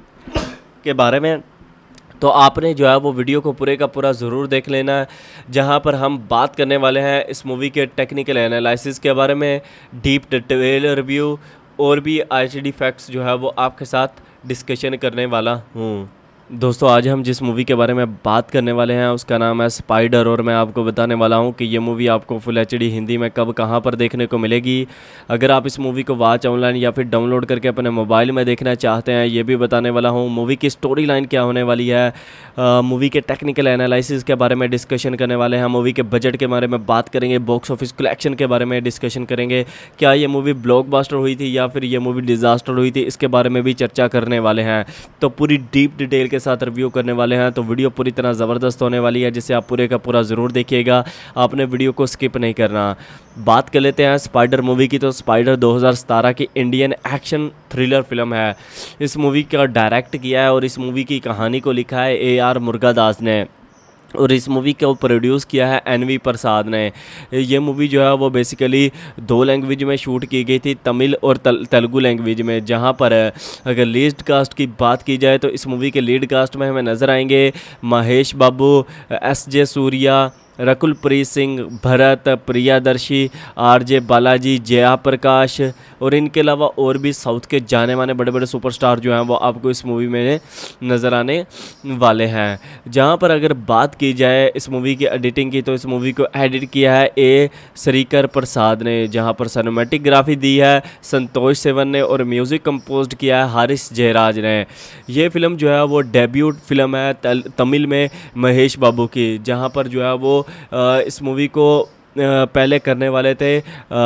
के बारे में, तो आपने जो है वो वीडियो को पूरे का पूरा ज़रूर देख लेना है, जहां पर हम बात करने वाले हैं इस मूवी के टेक्निकल एनालिसिस के बारे में, डीप डिटेल रिव्यू और भी ICD फैक्ट्स जो है वो आपके साथ डिस्कशन करने वाला हूँ। दोस्तों आज हम जिस मूवी के बारे में बात करने वाले हैं उसका नाम है स्पाइडर, और मैं आपको बताने वाला हूं कि ये मूवी आपको फुल HD हिंदी में कब कहां पर देखने को मिलेगी। अगर आप इस मूवी को वॉच ऑनलाइन या फिर डाउनलोड करके अपने मोबाइल में देखना चाहते हैं, ये भी बताने वाला हूं। मूवी की स्टोरी लाइन क्या होने वाली है, मूवी के टेक्निकल एनालिसिस के बारे में डिस्कशन करने वाले हैं, मूवी के बजट के बारे में बात करेंगे, बॉक्स ऑफिस कलेक्शन के बारे में डिस्कशन करेंगे, क्या ये मूवी ब्लॉकबस्टर हुई थी या फिर ये मूवी डिज़ास्टर हुई थी, इसके बारे में भी चर्चा करने वाले हैं। तो पूरी डीप डिटेल के साथ रिव्यू करने वाले हैं, तो वीडियो पूरी तरह ज़बरदस्त होने वाली है, जिसे आप पूरे का पूरा ज़रूर देखिएगा, आपने वीडियो को स्किप नहीं करना। बात कर लेते हैं स्पाइडर मूवी की। तो स्पाइडर 2017 की इंडियन एक्शन थ्रिलर फिल्म है। इस मूवी का डायरेक्ट किया है और इस मूवी की कहानी को लिखा है AR मुर्गादास ने, और इस मूवी को प्रोड्यूस किया है NV प्रसाद ने। ये मूवी जो है वो बेसिकली 2 लैंग्वेज में शूट की गई थी, तमिल और तेलुगु लैंग्वेज में। जहां पर अगर लीड कास्ट की बात की जाए तो इस मूवी के लीड कास्ट में हमें नज़र आएंगे महेश बाबू, SJ सूर्या, रकुल प्रीत सिंह, भरत, प्रियादर्शी, RJ बालाजी, जया प्रकाश, और इनके अलावा और भी साउथ के जाने माने बड़े बड़े सुपरस्टार जो हैं वो आपको इस मूवी में नज़र आने वाले हैं। जहां पर अगर बात की जाए इस मूवी की एडिटिंग की, तो इस मूवी को एडिट किया है A श्रीकर प्रसाद ने, जहां पर सिनेमैटोग्राफी दी है संतोष सेवन ने, और म्यूज़िक कंपोज किया है हारिस जयराज ने। ये फिल्म जो है वो डेब्यूट फिल्म है तमिल में महेश बाबू की, जहां पर जो है वो इस मूवी को पहले करने वाले थे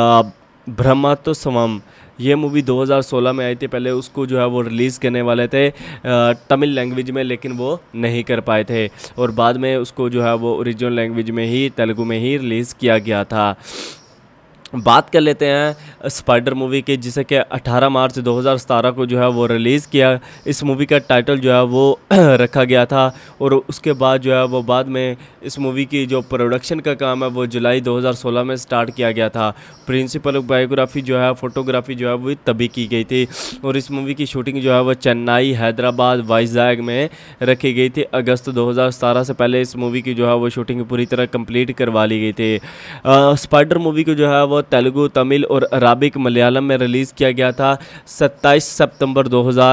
ब्रह्मोत्सवम। ये मूवी 2016 में आई थी, पहले उसको जो है वो रिलीज़ करने वाले थे तमिल लैंग्वेज में, लेकिन वो नहीं कर पाए थे, और बाद में उसको जो है वो ओरिजिनल लैंग्वेज में ही तेलुगु में ही रिलीज़ किया गया था। बात कर लेते हैं स्पाइडर मूवी की, जिसे कि 18 मार्च 2017 को जो है वो रिलीज़ किया। इस मूवी का टाइटल जो है वो रखा गया था, और उसके बाद जो है वो बाद में इस मूवी की जो प्रोडक्शन का काम है वो जुलाई 2016 में स्टार्ट किया गया था। प्रिंसिपल बायोग्राफी जो है, फोटोग्राफी जो है वो तभी की गई थी, और इस मूवी की शूटिंग जो है वो चेन्नई, हैदराबाद, वाइजैग में रखी गई थी। अगस्त 2017 से पहले इस मूवी की जो है वो शूटिंग पूरी तरह कंप्लीट करवा ली गई थी। स्पाइडर मूवी को जो है वो तेलुगु, तमिल और अराबिक मलयालम में रिलीज़ किया गया था 27 सितंबर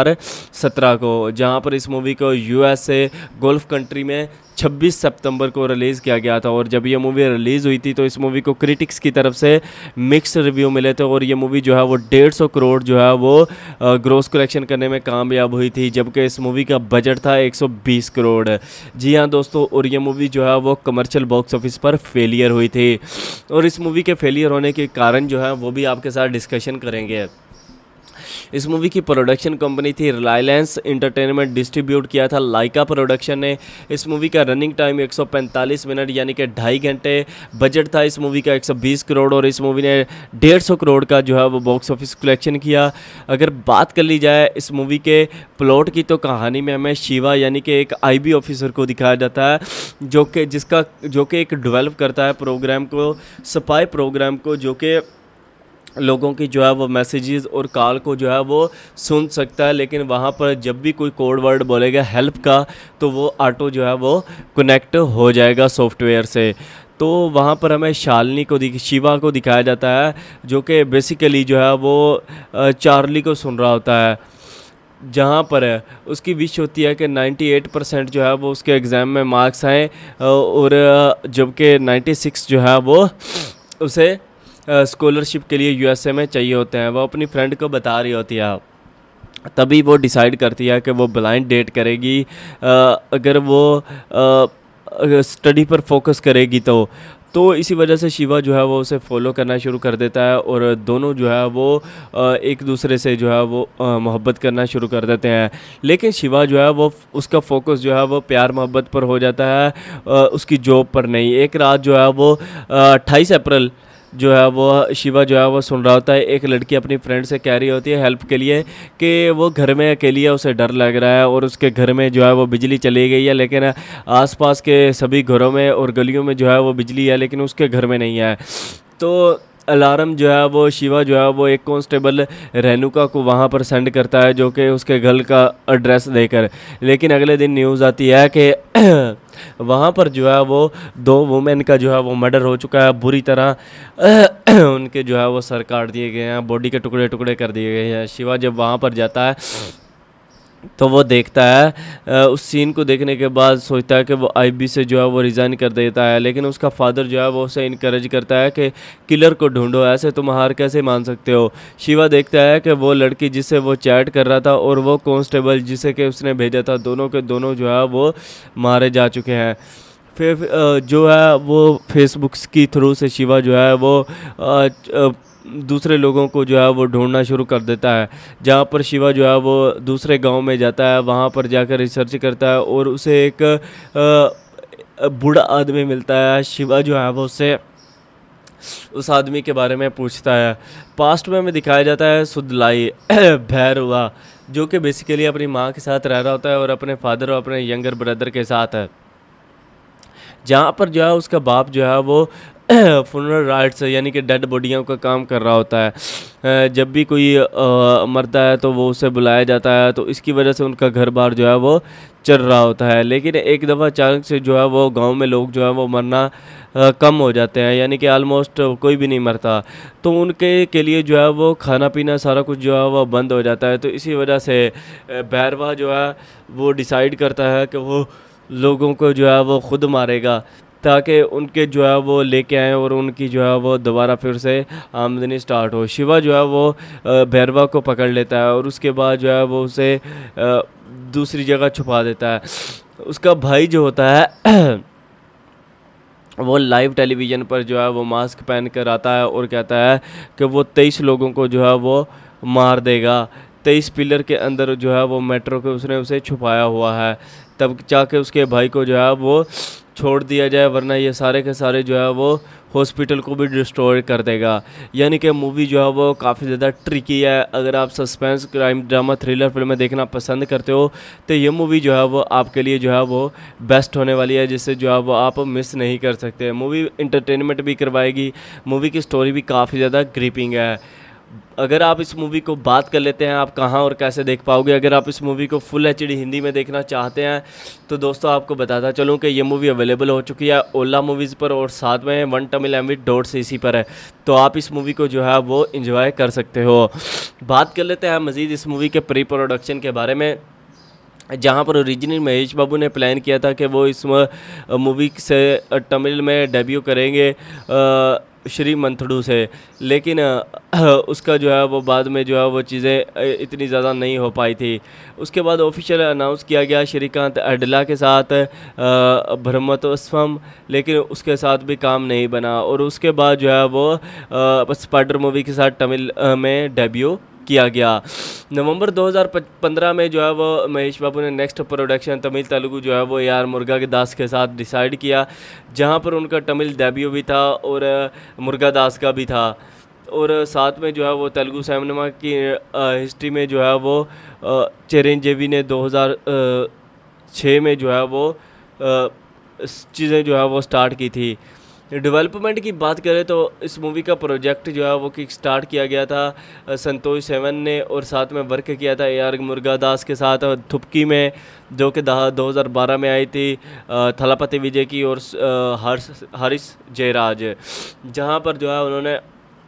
2017 को, जहां पर इस मूवी को यूएसए गल्फ कंट्री में 26 सितंबर को रिलीज़ किया गया था। और जब ये मूवी रिलीज़ हुई थी तो इस मूवी को क्रिटिक्स की तरफ से मिक्स रिव्यू मिले थे, और ये मूवी जो है वो 150 करोड़ जो है वो ग्रॉस कलेक्शन करने में कामयाब हुई थी, जबकि इस मूवी का बजट था 120 करोड़। जी हाँ दोस्तों, और ये मूवी जो है वो कमर्शियल बॉक्स ऑफिस पर फेलियर हुई थी, और इस मूवी के फेलियर होने के कारण जो है वो भी आपके साथ डिस्कशन करेंगे। इस मूवी की प्रोडक्शन कंपनी थी रिलायंस एंटरटेनमेंट, डिस्ट्रीब्यूट किया था लाइका प्रोडक्शन ने। इस मूवी का रनिंग टाइम 145 मिनट यानी कि 2.5 घंटे। बजट था इस मूवी का 120 करोड़, और इस मूवी ने 150 करोड़ का जो है वो बॉक्स ऑफिस कलेक्शन किया। अगर बात कर ली जाए इस मूवी के प्लॉट की, तो कहानी में हमें शिवा यानी कि एक आईबी ऑफिसर को दिखाया जाता है, जो कि एक डेवलप करता है प्रोग्राम को, स्पाई प्रोग्राम को, जो कि लोगों की जो है वो मैसेजेस और कॉल को जो है वो सुन सकता है। लेकिन वहाँ पर जब भी कोई कोड वर्ड बोलेगा हेल्प का, तो वो ऑटो जो है वो कनेक्ट हो जाएगा सॉफ्टवेयर से। तो वहाँ पर हमें शिवा को दिखाया जाता है, जो कि बेसिकली जो है वो चार्ली को सुन रहा होता है, जहाँ पर उसकी विश होती है कि 98% जो है वो उसके एग्ज़ाम में मार्क्स आएँ, और जबकि 96 जो है वो उसे स्कॉलरशिप के लिए यूएसए में चाहिए होते हैं। वो अपनी फ्रेंड को बता रही होती है, तभी वो डिसाइड करती है कि वो ब्लाइंड डेट करेगी अगर वो स्टडी पर फोकस करेगी तो इसी वजह से शिवा जो है वो उसे फॉलो करना शुरू कर देता है, और दोनों जो है वो एक दूसरे से जो है वो मोहब्बत करना शुरू कर देते हैं। लेकिन शिवा जो है वो उसका फोकस जो है वो प्यार मोहब्बत पर हो जाता है, उसकी जॉब पर नहीं। एक रात जो है वो 28 अप्रैल जो है वो शिवा जो है वो सुन रहा होता है, एक लड़की अपनी फ्रेंड से कह रही होती है हेल्प के लिए कि वो घर में अकेली है, उसे डर लग रहा है, और उसके घर में जो है वो बिजली चली गई है, लेकिन आसपास के सभी घरों में और गलियों में जो है वो बिजली है, लेकिन उसके घर में नहीं है। तो अलार्म जो है वो शिवा जो है वो एक कांस्टेबल रेणुका को वहाँ पर सेंड करता है, जो कि उसके घर का एड्रेस देकर। लेकिन अगले दिन न्यूज़ आती है कि वहाँ पर जो है वो 2 वुमेन का जो है वो मर्डर हो चुका है, बुरी तरह उनके जो है वो सर काट दिए गए हैं, बॉडी के टुकड़े टुकड़े कर दिए गए हैं। शिवा जब वहाँ पर जाता है तो वो देखता है, उस सीन को देखने के बाद सोचता है कि वो आईबी से जो है वो रिज़ाइन कर देता है। लेकिन उसका फादर जो है वो उसे इनकरेज करता है कि किलर को ढूंढो, ऐसे तुम हार कैसे मान सकते हो। शिवा देखता है कि वो लड़की जिससे वो चैट कर रहा था और वो कांस्टेबल जिसे कि उसने भेजा था, दोनों के दोनों जो है वो मारे जा चुके हैं। फिर जो है वो फेसबुक की थ्रू से शिवा जो है वो दूसरे लोगों को जो है वो ढूंढना शुरू कर देता है, जहाँ पर शिवा जो है वो दूसरे गांव में जाता है, वहाँ पर जाकर रिसर्च करता है, और उसे एक बूढ़ा आदमी मिलता है। शिवा जो है वो उससे उस आदमी के बारे में पूछता है। पास्ट में हमें दिखाया जाता है सुदलाई भैरवा, जो कि बेसिकली अपनी माँ के साथ रह रहा होता है और अपने फादर और अपने यंगर ब्रदर के साथ है, जहाँ पर जो है उसका बाप जो है वो फुनरल राइट्स यानी कि डेड बॉडियों का काम कर रहा होता है। जब भी कोई मरता है तो वो उसे बुलाया जाता है, तो इसकी वजह से उनका घर बार जो है वो चल रहा होता है। लेकिन एक दफ़ा अचानक से जो है वो गांव में लोग जो है वो मरना कम हो जाते हैं, यानी कि आलमोस्ट कोई भी नहीं मरता, तो उनके के लिए जो है वो खाना पीना सारा कुछ जो है वो बंद हो जाता है। तो इसी वजह से भैरवा जो है वो डिसाइड करता है कि वो लोगों को जो है वो खुद मारेगा, ताकि उनके जो है वो लेके आएँ और उनकी जो है वो दोबारा फिर से आमदनी स्टार्ट हो। शिवा जो है वो भैरवा को पकड़ लेता है और उसके बाद जो है वो उसे दूसरी जगह छुपा देता है। उसका भाई जो होता है वो लाइव टेलीविज़न पर जो है वो मास्क पहन कर आता है और कहता है कि वो 23 लोगों को जो है वो मार देगा। 23 पिलर के अंदर जो है वो मेट्रो के उसने उसे छुपाया हुआ है, तब जाके उसके भाई को जो है वो छोड़ दिया जाए, वरना ये सारे के सारे जो है वो हॉस्पिटल को भी डिस्ट्रॉय कर देगा। यानी कि मूवी जो है वो काफ़ी ज़्यादा ट्रिकी है। अगर आप सस्पेंस, क्राइम, ड्रामा, थ्रिलर फिल्में देखना पसंद करते हो तो ये मूवी जो है वो आपके लिए जो है वो बेस्ट होने वाली है, जिससे जो है वो आप मिस नहीं कर सकते। मूवी इंटरटेनमेंट भी करवाएगी, मूवी की स्टोरी भी काफ़ी ज़्यादा ग्रिपिंग है। अगर आप इस मूवी को बात कर लेते हैं आप कहाँ और कैसे देख पाओगे। अगर आप इस मूवी को फुल एचडी हिंदी में देखना चाहते हैं तो दोस्तों आपको बताता चलूँ कि ये मूवी अवेलेबल हो चुकी है ओला मूवीज़ पर, और साथ में वन तमिल MV.cc पर है। तो आप इस मूवी को जो है वो इंजॉय कर सकते हो। बात कर लेते हैं मज़ीद इस मूवी के प्री प्रोडक्शन के बारे में, जहाँ पर ओरिजिनल महेश बाबू ने प्लान किया था कि वो इस मूवी से तमिल में डेब्यू करेंगे श्री मंथडू से, लेकिन उसका जो है वो बाद में जो है वो चीज़ें इतनी ज़्यादा नहीं हो पाई थी। उसके बाद ऑफिशियल अनाउंस किया गया श्रीकांत अडला के साथ ब्रह्मोत्सवम, लेकिन उसके साथ भी काम नहीं बना, और उसके बाद जो है वो स्पाइडर मूवी के साथ तमिल में डेब्यू किया गया। नवंबर 2015 में जो है वो महेश बाबू ने नेक्स्ट प्रोडक्शन तमिल तेलुगु जो है वो AR मुरुगदास के साथ डिसाइड किया, जहां पर उनका तमिल डेब्यू भी था और मुरुगदास का भी था। और साथ में जो है वो तेलुगु सिनेमा की हिस्ट्री में जो है वो चिरंजीवी ने 2006 में जो है वो चीज़ें जो है वो स्टार्ट की थी। डेवलपमेंट की बात करें तो इस मूवी का प्रोजेक्ट जो है वो किक स्टार्ट किया गया था संतोष सेवन ने, और साथ में वर्क किया था AR मुरुगदास के साथ थुपकी में, जो कि 2012 में आई थी थलापति विजय की और हरीश जयराज, जहां पर जो है उन्होंने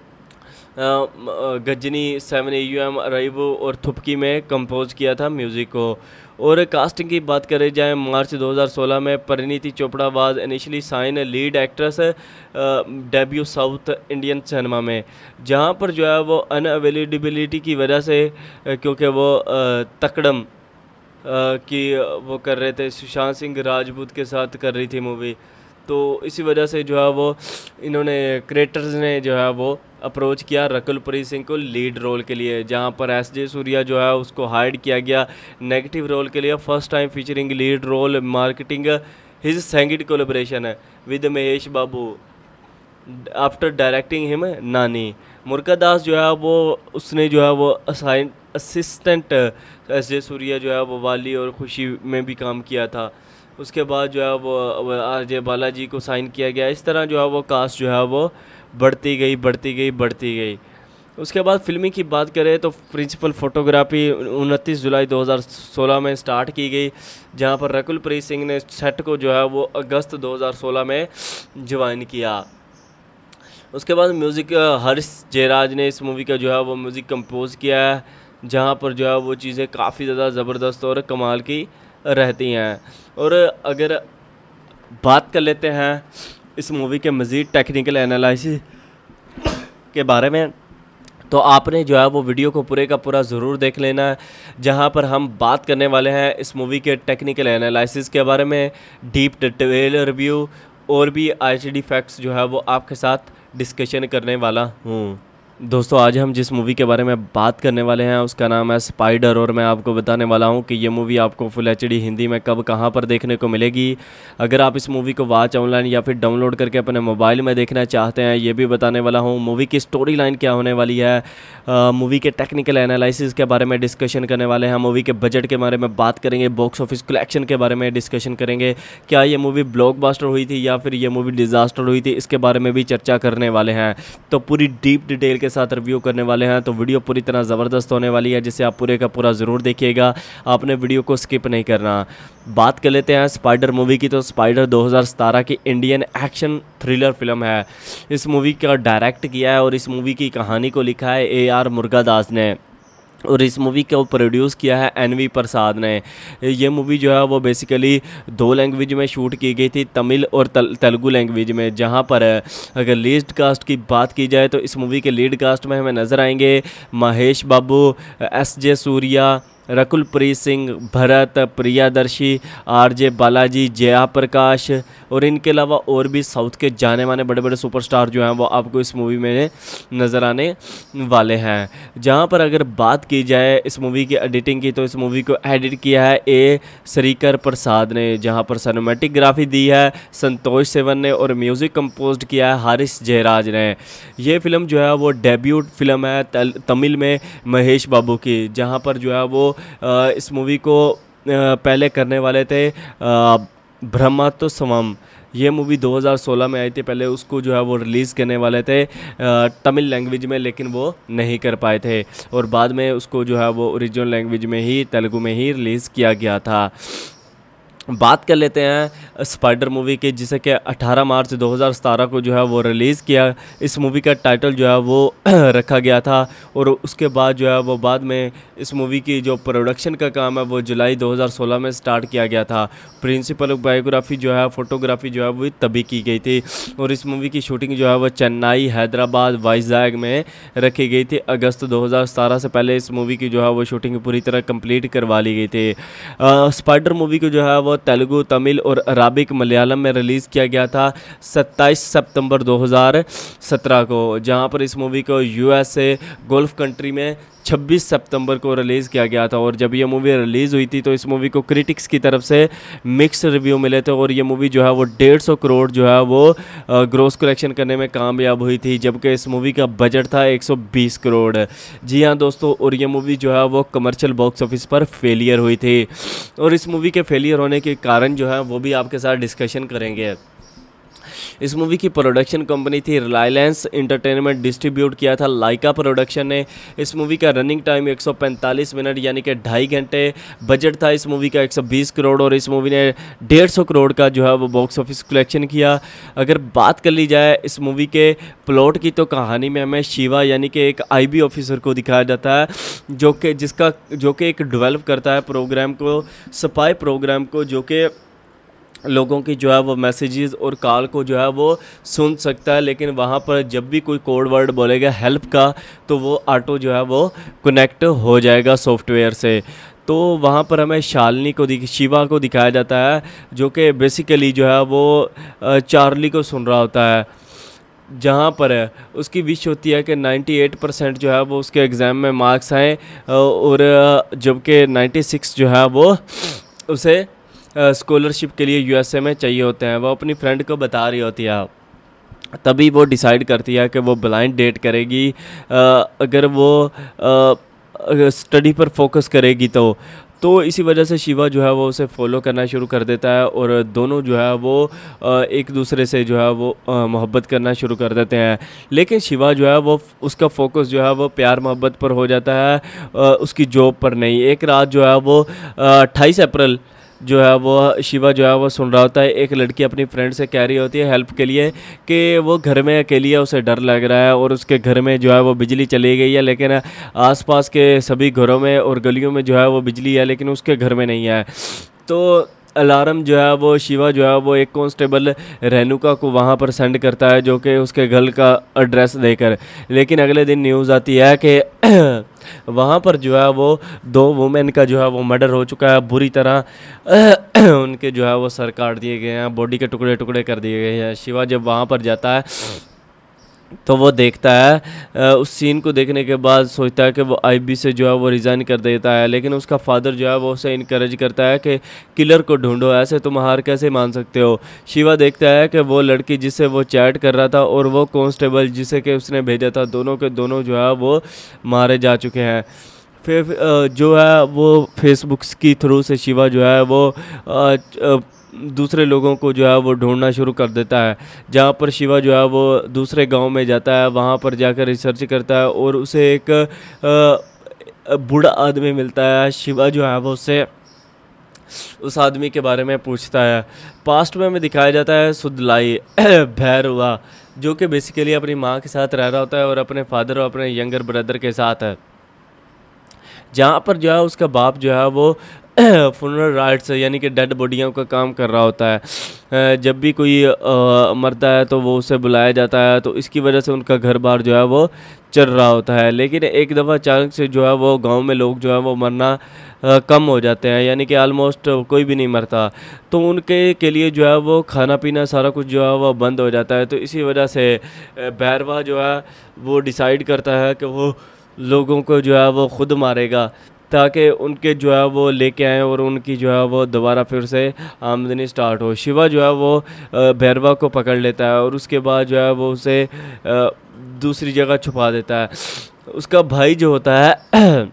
गजनी 7AUM अराइवो और थुपकी में कंपोज किया था म्यूज़िक को। और कास्टिंग की बात करें जाए, मार्च 2016 में Parineeti Chopra was initially sign lead actress debut south Indian cinema में, जहां पर जो है वो अनअवेलेबिलिटी की वजह से क्योंकि वो तकड़म की वो कर रहे थे, सुशांत सिंह राजपूत के साथ कर रही थी मूवी, तो इसी वजह से जो है वो इन्होंने क्रिएटर्स ने जो है वो अप्रोच किया रकुलप्रीत सिंह को लीड रोल के लिए, जहां पर SJ सूर्या जो है उसको हायर किया गया नेगेटिव रोल के लिए। First time featuring lead role, marketing his second collaboration with Mahesh Babu after directing him Nani. Murugadoss जो है वो उसने जो है वो असिस्टेंट SJ सूर्या जो है वो वाली और खुशी में भी काम किया था। उसके बाद जो है वो RJ बालाजी को साइन किया गया। इस तरह जो है वो कास्ट जो है वो बढ़ती गई। उसके बाद फिल्मी की बात करें तो प्रिंसिपल फोटोग्राफी 29 जुलाई 2016 में स्टार्ट की गई, जहां पर रकुलप्रीत सिंह ने सेट को जो है वो अगस्त 2016 में ज्वाइन किया। उसके बाद म्यूज़िक हरीश जयराज ने इस मूवी का जो है वो म्यूज़िक कंपोज किया है, जहां पर जो है वो चीज़ें काफ़ी ज़्यादा ज़बरदस्त और कमाल की रहती हैं। और अगर बात कर लेते हैं इस मूवी के मज़ीद टेक्निकल एनालिसिस के बारे में, तो आपने जो है वो वीडियो को पूरे का पूरा ज़रूर देख लेना है, जहां पर हम बात करने वाले हैं इस मूवी के टेक्निकल एनालिसिस के बारे में, डीप डिटेल रिव्यू और भी HD फैक्ट्स जो है वो आपके साथ डिस्कशन करने वाला हूँ। दोस्तों आज हम जिस मूवी के बारे में बात करने वाले हैं उसका नाम है स्पाइडर, और मैं आपको बताने वाला हूं कि ये मूवी आपको फुल HD हिंदी में कब कहां पर देखने को मिलेगी। अगर आप इस मूवी को वॉच ऑनलाइन या फिर डाउनलोड करके अपने मोबाइल में देखना चाहते हैं, ये भी बताने वाला हूं। मूवी की स्टोरी लाइन क्या होने वाली है, मूवी के टेक्निकल एनालिसिस के बारे में डिस्कशन करने वाले हैं, मूवी के बजट के बारे में बात करेंगे, बॉक्स ऑफिस कलेक्शन के बारे में डिस्कशन करेंगे, क्या ये मूवी ब्लॉकबस्टर हुई थी या फिर ये मूवी डिज़ास्टर हुई थी, इसके बारे में भी चर्चा करने वाले हैं। तो पूरी डीप डिटेल के साथ रिव्यू करने वाले हैं, तो वीडियो पूरी तरह ज़बरदस्त होने वाली है, जिसे आप पूरे का पूरा ज़रूर देखिएगा, आपने वीडियो को स्किप नहीं करना। बात कर लेते हैं स्पाइडर मूवी की। तो स्पाइडर 2017 की इंडियन एक्शन थ्रिलर फिल्म है। इस मूवी का डायरेक्ट किया है और इस मूवी की कहानी को लिखा है AR मुरुगदास ने, और इस मूवी को प्रोड्यूस किया है NV प्रसाद ने। ये मूवी जो है वो बेसिकली 2 लैंग्वेज में शूट की गई थी, तमिल और तेलुगु लैंग्वेज में। जहां पर अगर लीड कास्ट की बात की जाए तो इस मूवी के लीड कास्ट में हमें नज़र आएंगे महेश बाबू, SJ सूर्या, रकुल प्रीत सिंह, भरत, प्रियादर्शी, आरजे बालाजी, जया प्रकाश और इनके अलावा और भी साउथ के जाने माने बड़े बड़े सुपरस्टार जो हैं वो आपको इस मूवी में नज़र आने वाले हैं। जहां पर अगर बात की जाए इस मूवी की एडिटिंग की, तो इस मूवी को एडिट किया है ए श्रीकर प्रसाद ने, जहां पर सिनेमैटिकग्राफी दी है संतोष सेवन ने और म्यूज़िक कंपोज्ड किया है हारिस जयराज ने। ये फिल्म जो है वो डेब्यूट फिल्म है तमिल में महेश बाबू की, जहां पर जो है वो इस मूवी को पहले करने वाले थे ब्रह्मास्त्रम। ये मूवी 2016 में आई थी, पहले उसको जो है वो रिलीज़ करने वाले थे तमिल लैंग्वेज में, लेकिन वो नहीं कर पाए थे और बाद में उसको जो है वो ओरिजिनल लैंग्वेज में ही तेलुगु में ही रिलीज़ किया गया था। बात कर लेते हैं स्पाइडर मूवी की, जिसे कि 18 मार्च 2017 को जो है वो रिलीज़ किया। इस मूवी का टाइटल जो है वो रखा गया था और उसके बाद जो है वो बाद में इस मूवी की जो प्रोडक्शन का काम है वो जुलाई 2016 में स्टार्ट किया गया था। प्रिंसिपल बायोग्राफी जो है, फोटोग्राफी जो है वो तभी की गई थी और इस मूवी की शूटिंग जो है वो चेन्नई, हैदराबाद, वाइजैग में रखी गई थी। अगस्त 2017 से पहले इस मूवी की जो है वो शूटिंग पूरी तरह कंप्लीट करवा ली गई थी। स्पाइडर मूवी को जो है वो तेलुगु, तमिल और अराबिक मलयालम में रिलीज़ किया गया था 27 सितंबर 2017 को, जहां पर इस मूवी को यूएसए गल्फ कंट्री में 26 सितंबर को रिलीज़ किया गया था। और जब ये मूवी रिलीज़ हुई थी तो इस मूवी को क्रिटिक्स की तरफ से मिक्स रिव्यू मिले थे और ये मूवी जो है वो 150 करोड़ जो है वो ग्रॉस कलेक्शन करने में कामयाब हुई थी, जबकि इस मूवी का बजट था 120 करोड़। जी हाँ दोस्तों, और ये मूवी जो है वो कमर्शियल बॉक्स ऑफिस पर फेलियर हुई थी और इस मूवी के फेलियर होने के कारण जो है वो भी आपके साथ डिस्कशन करेंगे। इस मूवी की प्रोडक्शन कंपनी थी रिलायंस एंटरटेनमेंट, डिस्ट्रीब्यूट किया था लाइका प्रोडक्शन ने। इस मूवी का रनिंग टाइम 145 मिनट यानी कि 2.5 घंटे। बजट था इस मूवी का 120 करोड़ और इस मूवी ने 150 करोड़ का जो है वो बॉक्स ऑफिस कलेक्शन किया। अगर बात कर ली जाए इस मूवी के प्लॉट की, तो कहानी में हमें शिवा यानी कि एक आईबी ऑफिसर को दिखाया जाता है जो कि एक डेवलप करता है प्रोग्राम को, स्पाई प्रोग्राम को, जो कि लोगों की जो है वो मैसेजेस और कॉल को जो है वो सुन सकता है, लेकिन वहाँ पर जब भी कोई कोड वर्ड बोलेगा हेल्प का तो वो ऑटो जो है वो कनेक्ट हो जाएगा सॉफ्टवेयर से। तो वहाँ पर हमें शालिनी को शिवा को दिखाया जाता है जो कि बेसिकली जो है वो चार्ली को सुन रहा होता है, जहाँ पर उसकी विश होती है कि 98% जो है वो उसके एग्ज़ाम में मार्क्स आएँ और जबकि 96 जो है वो उसे स्कॉलरशिप के लिए यूएसए में चाहिए होते हैं। वो अपनी फ्रेंड को बता रही होती है, तभी वो डिसाइड करती है कि वो ब्लाइंड डेट करेगी अगर वो स्टडी पर फोकस करेगी तो इसी वजह से शिवा जो है वो उसे फॉलो करना शुरू कर देता है और दोनों जो है वो एक दूसरे से जो है वो मोहब्बत करना शुरू कर देते हैं। लेकिन शिवा जो है वो उसका फोकस जो है वो प्यार मोहब्बत पर हो जाता है, उसकी जॉब पर नहीं। एक रात जो है वो 28 अप्रैल जो है वो शिवा जो है वो सुन रहा होता है, एक लड़की अपनी फ्रेंड से कह रही होती है हेल्प के लिए कि वो घर में अकेली है, उसे डर लग रहा है और उसके घर में जो है वो बिजली चली गई है, लेकिन आसपास के सभी घरों में और गलियों में जो है वो बिजली है, लेकिन उसके घर में नहीं है। तो अलार्म जो है वो शिवा जो है वो एक कांस्टेबल रेणुका को वहाँ पर सेंड करता है जो कि उसके घर का एड्रेस देकर। लेकिन अगले दिन न्यूज़ आती है कि वहाँ पर जो है वो 2 वुमेन का जो है वो मर्डर हो चुका है, बुरी तरह उनके जो है वो सर काट दिए गए हैं, बॉडी के टुकड़े टुकड़े कर दिए गए हैं। शिवा जब वहाँ पर जाता है तो वो देखता है, उस सीन को देखने के बाद सोचता है कि वो आईबी से जो है वो रिज़ाइन कर देता है, लेकिन उसका फादर जो है वो उसे इनकरेज करता है कि किलर को ढूंढो, ऐसे तुम हार कैसे मान सकते हो। शिवा देखता है कि वो लड़की जिससे वो चैट कर रहा था और वो कांस्टेबल जिसे कि उसने भेजा था, दोनों के दोनों जो है वो मारे जा चुके हैं। फिर जो है वो फेसबुक की थ्रू से शिवा जो है वो दूसरे लोगों को जो है वो ढूंढना शुरू कर देता है, जहाँ पर शिवा जो है वो दूसरे गांव में जाता है, वहाँ पर जाकर रिसर्च करता है और उसे एक बूढ़ा आदमी मिलता है। शिवा जो है वो उससे उस आदमी के बारे में पूछता है। पास्ट में हमें दिखाया जाता है सुदलाई भैरवा, जो कि बेसिकली अपनी माँ के साथ रह रहा होता है और अपने फादर और अपने यंगर ब्रदर के साथ है, जहाँ पर जो है उसका बाप जो है वो फुनरल राइट्स यानी कि डेड बॉडियों का काम कर रहा होता है। जब भी कोई मरता है तो वो उसे बुलाया जाता है, तो इसकी वजह से उनका घर बार जो है वो चल रहा होता है। लेकिन एक दफ़ा अचानक से जो है वो गांव में लोग जो है वो मरना कम हो जाते हैं, यानी कि आलमोस्ट कोई भी नहीं मरता। तो उनके के लिए जो है वो खाना पीना सारा कुछ जो है वो बंद हो जाता है। तो इसी वजह से भैरवा जो है वो डिसाइड करता है कि वो लोगों को जो है वो खुद मारेगा, ताकि उनके जो है वो लेके आएँ और उनकी जो है वो दोबारा फिर से आमदनी स्टार्ट हो। शिवा जो है वो भैरवा को पकड़ लेता है और उसके बाद जो है वो उसे दूसरी जगह छुपा देता है। उसका भाई जो होता है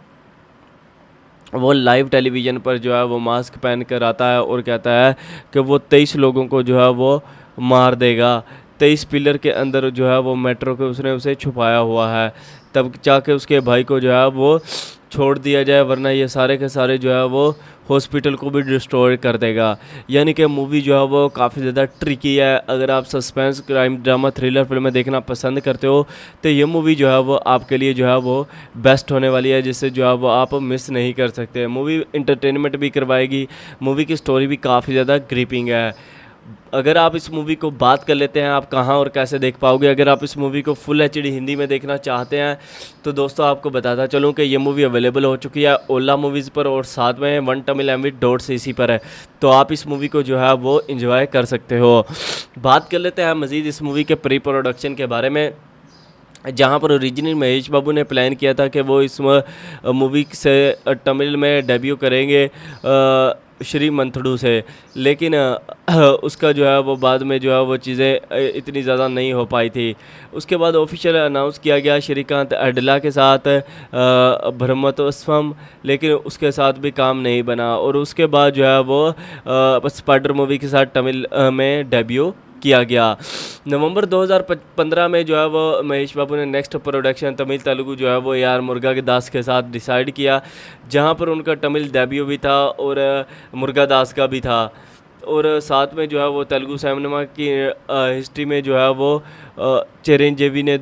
वो लाइव टेलीविज़न पर जो है वो मास्क पहन कर आता है और कहता है कि वो 23 लोगों को जो है वो मार देगा। 23 पिलर के अंदर जो है वो मेट्रो के उसने उसे छुपाया हुआ है, तब जाके उसके भाई को जो है वो छोड़ दिया जाए, वरना ये सारे के सारे जो है वो हॉस्पिटल को भी डिस्ट्रॉय कर देगा। यानी कि मूवी जो है वो काफ़ी ज़्यादा ट्रिकी है। अगर आप सस्पेंस क्राइम ड्रामा थ्रिलर फिल्में देखना पसंद करते हो तो ये मूवी जो है वो आपके लिए जो है वो बेस्ट होने वाली है, जिससे जो है वो आप मिस नहीं कर सकते। मूवी इंटरटेनमेंट भी करवाएगी, मूवी की स्टोरी भी काफ़ी ज़्यादा ग्रिपिंग है। अगर आप इस मूवी को बात कर लेते हैं आप कहाँ और कैसे देख पाओगे। अगर आप इस मूवी को फुल एचडी हिंदी में देखना चाहते हैं तो दोस्तों आपको बताता चलूँ कि ये मूवी अवेलेबल हो चुकी है ओला मूवीज़ पर, और साथ में वन तमिल MV.cc पर है, तो आप इस मूवी को जो है वो एंजॉय कर सकते हो। बात कर लेते हैं मज़ीद इस मूवी के प्री प्रोडक्शन के बारे में, जहाँ पर ओरिजिनल महेश बाबू ने प्लान किया था कि वो इस मूवी से तमिल में डेब्यू करेंगे श्री मंथडू से, लेकिन उसका जो है वो बाद में जो है वो चीज़ें इतनी ज़्यादा नहीं हो पाई थी। उसके बाद ऑफिशियल अनाउंस किया गया श्रीकांत अडला के साथ ब्रह्मोत्सवम, लेकिन उसके साथ भी काम नहीं बना, और उसके बाद जो है वो स्पाइडर मूवी के साथ तमिल में डेब्यू किया गया। नवंबर 2015 में जो है वो महेश बाबू ने नेक्स्ट प्रोडक्शन तमिल तेलुगु जो है वो AR मुर्गा के दास के साथ डिसाइड किया, जहां पर उनका तमिल डेब्यू भी था और मुर्गा दास का भी था, और साथ में जो है वो तेलुगु सिनेमा की हिस्ट्री में जो है वो चिरंजीवी ने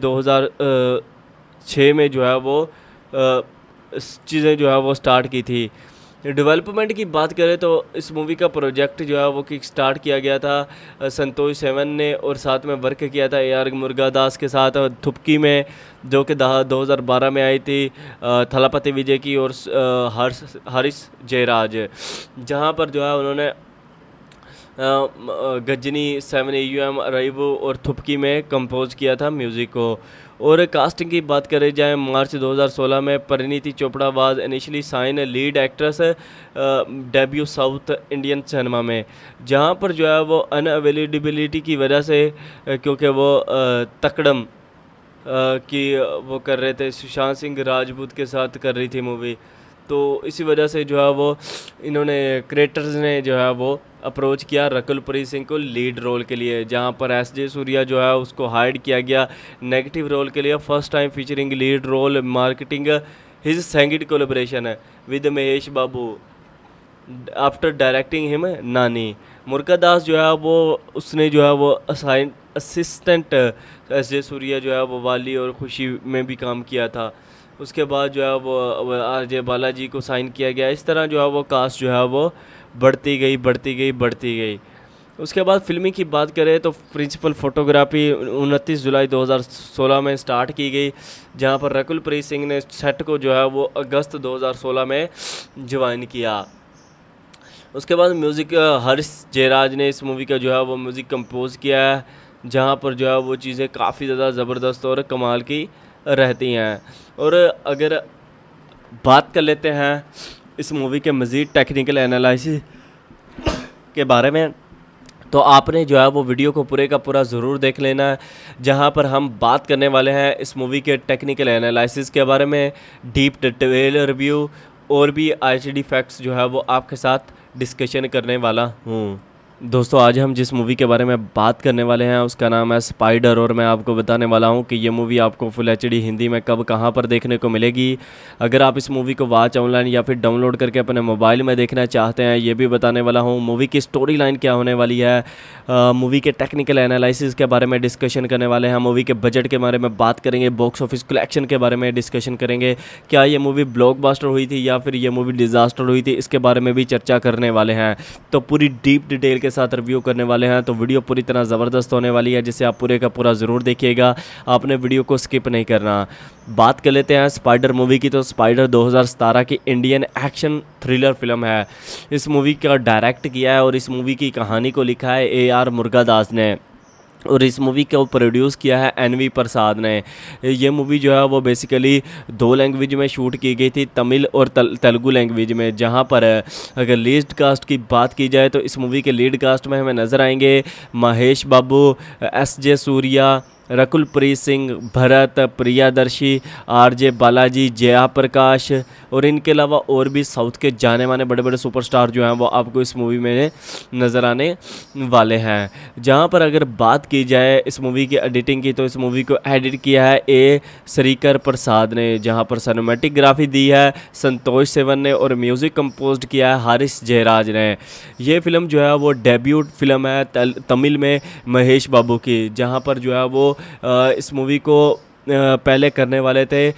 2006 में जो है वो चीज़ें जो है वो स्टार्ट की थी। डेवलपमेंट की बात करें तो इस मूवी का प्रोजेक्ट जो है वो किक स्टार्ट किया गया था संतोष सेवन ने, और साथ में वर्क किया था AR मुर्गा दास के साथ थुपकी में, जो कि 2012 में आई थी थलापति विजय की और हरीश जयराज, जहां पर जो है उन्होंने गजनी 7AUM अराइवो और थुपकी में कंपोज किया था म्यूज़िक को। और कास्टिंग की बात करें जाए, मार्च 2016 में Parineeti Chopra was initially sign lead actress debut south Indian cinema में, जहां पर जो है वो अनअवेलेबिलिटी की वजह से क्योंकि वो तकड़म की वो कर रहे थे, सुशांत सिंह राजपूत के साथ कर रही थी मूवी, तो इसी वजह से जो है वो इन्होंने क्रिएटर्स ने जो है वो अप्रोच किया रकुल प्रीत सिंह को लीड रोल के लिए, जहां पर SJ सूर्या जो है उसको हायर किया गया नेगेटिव रोल के लिए। First time featuring lead role marketing his second collaboration with Mahesh Babu after directing him Nani. मुर्गा दास जो है वो उसने जो है वो असिस्टेंट SJ सूर्या जो है वो वाली और खुशी में भी काम किया था। उसके बाद जो है वो RJ बालाजी को साइन किया गया। इस तरह जो है वो कास्ट जो है वो बढ़ती गई। उसके बाद फिल्मी की बात करें तो प्रिंसिपल फोटोग्राफी 29 जुलाई 2016 में स्टार्ट की गई, जहां पर रकुल प्रीत सिंह ने सेट को जो है वो अगस्त 2016 में ज्वाइन किया। उसके बाद म्यूज़िक हरीश जयराज ने इस मूवी का जो है वो म्यूज़िक कंपोज किया है, जहां पर जो है वो चीज़ें काफ़ी ज़्यादा ज़बरदस्त और कमाल की रहती हैं। और अगर बात कर लेते हैं इस मूवी के मज़ीद टेक्निकल एनालिसिस के बारे में, तो आपने जो है वो वीडियो को पूरे का पूरा ज़रूर देख लेना है, जहां पर हम बात करने वाले हैं इस मूवी के टेक्निकल एनालिसिस के बारे में, डीप डिटेल रिव्यू और भी HD फैक्ट्स जो है वो आपके साथ डिस्कशन करने वाला हूँ। दोस्तों आज हम जिस मूवी के बारे में बात करने वाले हैं उसका नाम है स्पाइडर, और मैं आपको बताने वाला हूं कि ये मूवी आपको फुल एचडी हिंदी में कब कहां पर देखने को मिलेगी। अगर आप इस मूवी को वॉच ऑनलाइन या फिर डाउनलोड करके अपने मोबाइल में देखना चाहते हैं ये भी बताने वाला हूं। मूवी की स्टोरी लाइन क्या होने वाली है, मूवी के टेक्निकल एनालिसिस के बारे में डिस्कशन करने वाले हैं, मूवी के बजट के बारे में बात करेंगे, बॉक्स ऑफिस कलेक्शन के बारे में डिस्कशन करेंगे, क्या ये मूवी ब्लॉकबस्टर हुई थी या फिर ये मूवी डिज़ास्टर हुई थी, इसके बारे में भी चर्चा करने वाले हैं। तो पूरी डीप डिटेल के साथ रिव्यू करने वाले हैं, तो वीडियो पूरी तरह ज़बरदस्त होने वाली है जिसे आप पूरे का पूरा ज़रूर देखिएगा, आपने वीडियो को स्किप नहीं करना। बात कर लेते हैं स्पाइडर मूवी की। तो स्पाइडर 2017 की इंडियन एक्शन थ्रिलर फिल्म है। इस मूवी का डायरेक्ट किया है और इस मूवी की कहानी को लिखा है AR मुर्गादास ने, और इस मूवी को प्रोड्यूस किया है NV प्रसाद ने। ये मूवी जो है वो बेसिकली 2 लैंग्वेज में शूट की गई थी, तमिल और तेलुगु लैंग्वेज में। जहां पर अगर लीड कास्ट की बात की जाए तो इस मूवी के लीड कास्ट में हमें नज़र आएंगे महेश बाबू, SJ सूर्या, रकुल प्रीत सिंह, भरत, प्रियादर्शी, RJ बालाजी, जया प्रकाश, और इनके अलावा और भी साउथ के जाने माने बड़े बड़े सुपरस्टार जो हैं वो आपको इस मूवी में नज़र आने वाले हैं। जहां पर अगर बात की जाए इस मूवी की एडिटिंग की, तो इस मूवी को एडिट किया है A श्रीकर प्रसाद ने, जहां पर सिनेमैटोग्राफी दी है संतोष सेवन ने, और म्यूज़िक कंपोज किया है हारिस जयराज ने। ये फिल्म जो है वो डेब्यूट फिल्म है तमिल में महेश बाबू की, जहां पर जो है वो इस मूवी को पहले करने वाले थे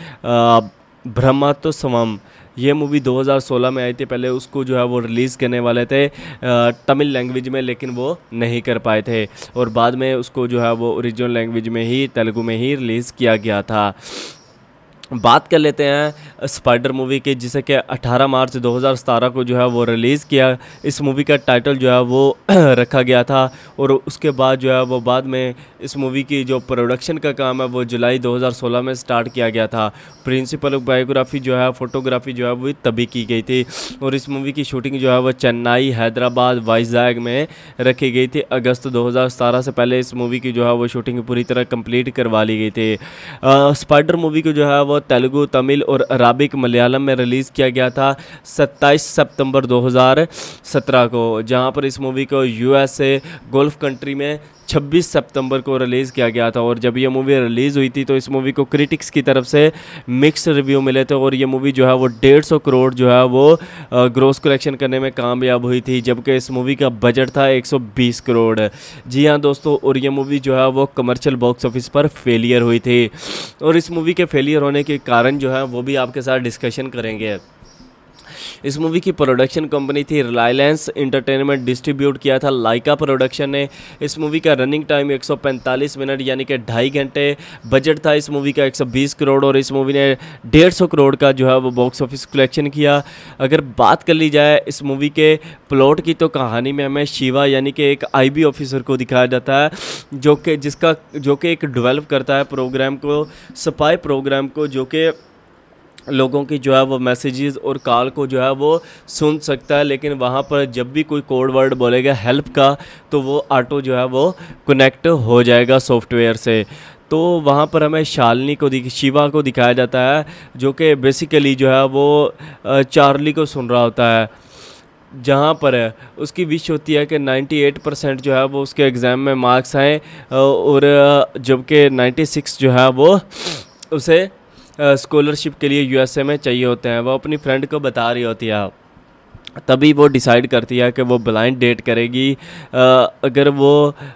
ब्रह्मोत्सवम। ये मूवी 2016 में आई थी, पहले उसको जो है वो रिलीज़ करने वाले थे तमिल लैंग्वेज में, लेकिन वो नहीं कर पाए थे, और बाद में उसको जो है वो ओरिजिनल लैंग्वेज में ही तेलुगु में ही रिलीज़ किया गया था। बात कर लेते हैं स्पाइडर मूवी की, जिसे कि 18 मार्च 2017 को जो है वो रिलीज़ किया। इस मूवी का टाइटल जो है वो रखा गया था, और उसके बाद जो है वो बाद में इस मूवी की जो प्रोडक्शन का काम है वो जुलाई 2016 में स्टार्ट किया गया था। प्रिंसिपल बायोग्राफी जो है, फोटोग्राफी जो है वो तभी की गई थी, और इस मूवी की शूटिंग जो है वो चेन्नई, हैदराबाद, वाइजैग में रखी गई थी। अगस्त 2017 से पहले इस मूवी की जो है वो शूटिंग पूरी तरह कंप्लीट करवा ली गई थी। स्पाइडर मूवी को जो है वो तेलुगु, तमिल और अराबिक मलयालम में रिलीज़ किया गया था 27 सितंबर 2017 को, जहां पर इस मूवी को USA गोल्फ कंट्री में 26 सितंबर को रिलीज़ किया गया था। और जब ये मूवी रिलीज़ हुई थी तो इस मूवी को क्रिटिक्स की तरफ से मिक्स रिव्यू मिले थे, और ये मूवी जो है वो 150 करोड़ जो है वो ग्रॉस कलेक्शन करने में कामयाब हुई थी, जबकि इस मूवी का बजट था 120 करोड़। जी हाँ दोस्तों, और ये मूवी जो है वो कमर्शियल बॉक्स ऑफिस पर फेलियर हुई थी, और इस मूवी के फेलियर होने के कारण जो है वो भी आपके साथ डिस्कशन करेंगे। इस मूवी की प्रोडक्शन कंपनी थी रिलायंस एंटरटेनमेंट, डिस्ट्रीब्यूट किया था लाइका प्रोडक्शन ने। इस मूवी का रनिंग टाइम 145 मिनट यानी कि 2.5 घंटे। बजट था इस मूवी का 120 करोड़, और इस मूवी ने 150 करोड़ का जो है वो बॉक्स ऑफिस कलेक्शन किया। अगर बात कर ली जाए इस मूवी के प्लॉट की, तो कहानी में हमें शिवा यानी कि एक IB ऑफिसर को दिखाया जाता है, जो कि एक डेवलप करता है प्रोग्राम को, स्पाई प्रोग्राम को, जो कि लोगों की जो है वो मैसेजेस और कॉल को जो है वो सुन सकता है, लेकिन वहाँ पर जब भी कोई कोड वर्ड बोलेगा हेल्प का, तो वो ऑटो जो है वो कनेक्ट हो जाएगा सॉफ्टवेयर से। तो वहाँ पर हमें शालिनी को शिवा को दिखाया जाता है, जो कि बेसिकली जो है वो चार्ली को सुन रहा होता है, जहाँ पर उसकी विश होती है कि 98% जो है वो उसके एग्ज़ाम में मार्क्स आएँ, और जबकि 96 जो है वो उसे स्कॉलरशिप के लिए USA में चाहिए होते हैं। वो अपनी फ्रेंड को बता रही होती है, तभी वो डिसाइड करती है कि वो ब्लाइंड डेट करेगी अगर वो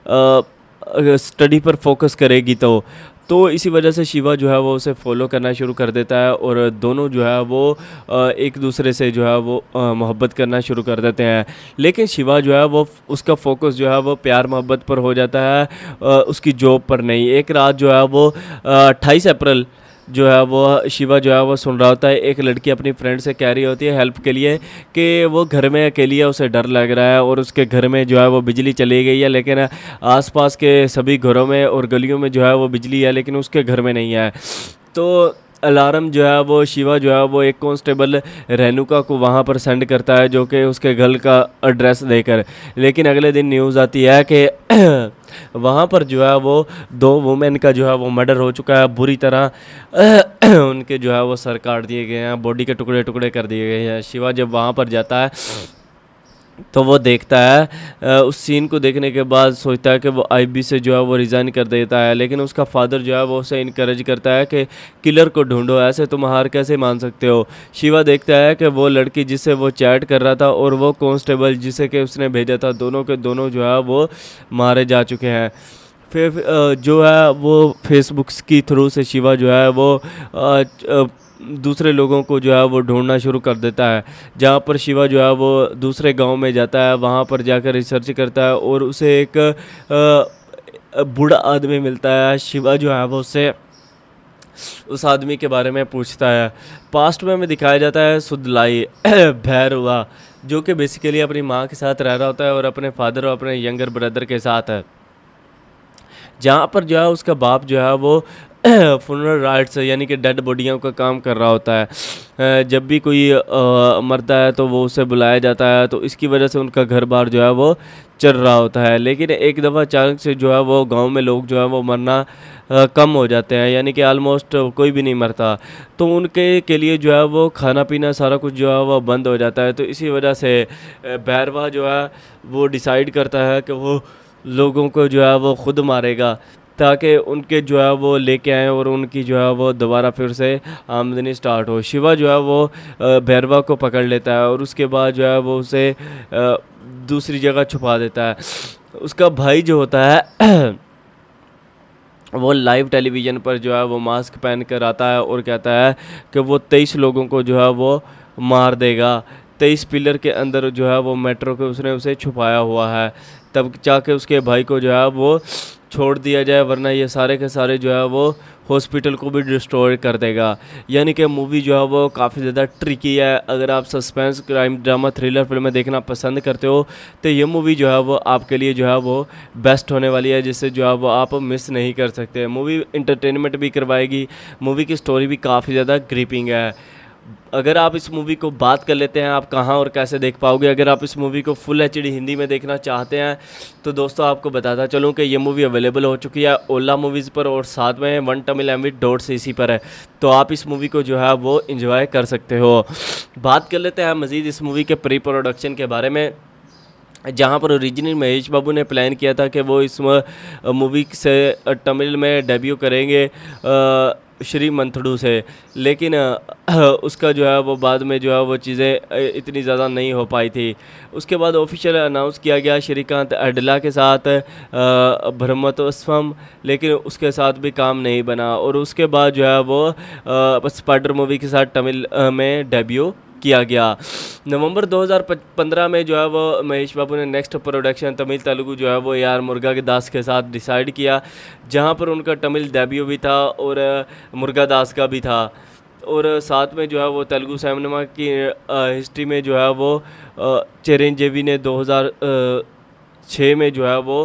स्टडी पर फोकस करेगी तो इसी वजह से शिवा जो है वो उसे फॉलो करना शुरू कर देता है, और दोनों जो है वो एक दूसरे से जो है वो मोहब्बत करना शुरू कर देते हैं। लेकिन शिवा जो है वो उसका फोकस जो है वो प्यार मोहब्बत पर हो जाता है, उसकी जॉब पर नहीं। एक रात जो है वो 28 अप्रैल जो है वो शिवा जो है वो सुन रहा होता है, एक लड़की अपनी फ्रेंड से कह रही होती है हेल्प के लिए कि वो घर में अकेली है, उसे डर लग रहा है, और उसके घर में जो है वो बिजली चली गई है, लेकिन आसपास के सभी घरों में और गलियों में जो है वो बिजली है, लेकिन उसके घर में नहीं है। तो अलार्म जो है वो शिवा जो है वो एक कांस्टेबल रेणुका को वहाँ पर सेंड करता है, जो कि उसके घर का एड्रेस देकर। लेकिन अगले दिन न्यूज़ आती है कि वहाँ पर जो है वो 2 वुमेन का जो है वो मर्डर हो चुका है, बुरी तरह उनके जो है वो सर काट दिए गए हैं, बॉडी के टुकड़े टुकड़े कर दिए गए हैं। शिवा जब वहाँ पर जाता है तो वो देखता है, उस सीन को देखने के बाद सोचता है कि वो आईबी से जो है वो रिज़ाइन कर देता है, लेकिन उसका फादर जो है वो उसे इनकरेज करता है कि किलर को ढूंढो, ऐसे तुम हार कैसे मान सकते हो। शिवा देखता है कि वो लड़की जिससे वो चैट कर रहा था और वो कांस्टेबल जिसे कि उसने भेजा था, दोनों के दोनों जो है वो मारे जा चुके हैं। फिर जो है वो फेसबुक की थ्रू से शिवा जो है वो दूसरे लोगों को जो है वो ढूंढना शुरू कर देता है। जहाँ पर शिवा जो है वो दूसरे गांव में जाता है, वहाँ पर जाकर रिसर्च करता है और उसे एक बूढ़ा आदमी मिलता है। शिवा जो है वो उससे उस आदमी के बारे में पूछता है। पास्ट में हमें दिखाया जाता है सुदलाई भैरवा, जो कि बेसिकली अपनी माँ के साथ रह रहा होता है और अपने फादर और अपने यंगर ब्रदर के साथ है। जहाँ पर जो है उसका बाप जो है वो फुनरल राइट्स यानी कि डेड बॉडियों का काम कर रहा होता है। जब भी कोई मरता है तो वो उसे बुलाया जाता है, तो इसकी वजह से उनका घर बार जो है वो चल रहा होता है। लेकिन एक दफ़ा अचानक से जो है वो गांव में लोग जो है वो मरना कम हो जाते हैं, यानी कि आलमोस्ट कोई भी नहीं मरता। तो उनके के लिए जो है वो खाना पीना सारा कुछ जो है वो बंद हो जाता है। तो इसी वजह से भैरवा जो है वो डिसाइड करता है कि वो लोगों को जो है वो खुद मारेगा, ताकि उनके जो है वो लेके आएँ और उनकी जो है वो दोबारा फिर से आमदनी स्टार्ट हो। शिवा जो है वो भैरवा को पकड़ लेता है और उसके बाद जो है वो उसे दूसरी जगह छुपा देता है। उसका भाई जो होता है वो लाइव टेलीविज़न पर जो है वो मास्क पहन कर आता है और कहता है कि वो 23 लोगों को जो है वो मार देगा। 23 पिलर के अंदर जो है वो मेट्रो के उसने उसे छुपाया हुआ है, तब जाके उसके भाई को जो है वो छोड़ दिया जाए, वरना ये सारे के सारे जो है वो हॉस्पिटल को भी डिस्ट्रॉय कर देगा। यानी कि मूवी जो है वो काफ़ी ज़्यादा ट्रिकी है। अगर आप सस्पेंस क्राइम ड्रामा थ्रिलर फिल्में देखना पसंद करते हो तो ये मूवी जो है वो आपके लिए जो है वो बेस्ट होने वाली है, जिससे जो है वो आप मिस नहीं कर सकते। मूवी इंटरटेनमेंट भी करवाएगी, मूवी की स्टोरी भी काफ़ी ज़्यादा ग्रिपिंग है। अगर आप इस मूवी को बात कर लेते हैं आप कहाँ और कैसे देख पाओगे। अगर आप इस मूवी को फुल एचडी हिंदी में देखना चाहते हैं तो दोस्तों आपको बताता चलूँ कि ये मूवी अवेलेबल हो चुकी है ओला मूवीज़ पर और साथ में वन तमिल MV.cc पर है, तो आप इस मूवी को जो है वो इंजॉय कर सकते हो। बात कर लेते हैं मज़ीद इस मूवी के प्री प्रोडक्शन के बारे में, जहाँ पर ओरिजिनल महेश बाबू ने प्लान किया था कि वो इस मूवी से तमिल में डेब्यू करेंगे श्री मंथडू से, लेकिन उसका जो है वो बाद में जो है वो चीज़ें इतनी ज़्यादा नहीं हो पाई थी। उसके बाद ऑफिशियल अनाउंस किया गया श्रीकांत अडला के साथ ब्रह्मोत्सवम, लेकिन उसके साथ भी काम नहीं बना और उसके बाद जो है वो स्पाइडर मूवी के साथ तमिल में डेब्यू किया गया। नवंबर 2015 में जो है वो महेश बाबू ने नेक्स्ट प्रोडक्शन तमिल तेलुगु जो है वो यार मुर्गा के दास के साथ डिसाइड किया, जहां पर उनका तमिल डेब्यू भी था और मुर्गा दास का भी था। और साथ में जो है वो तेलुगु सिनेमा की हिस्ट्री में जो है वो चिरंजीवी ने 2006 में जो है वो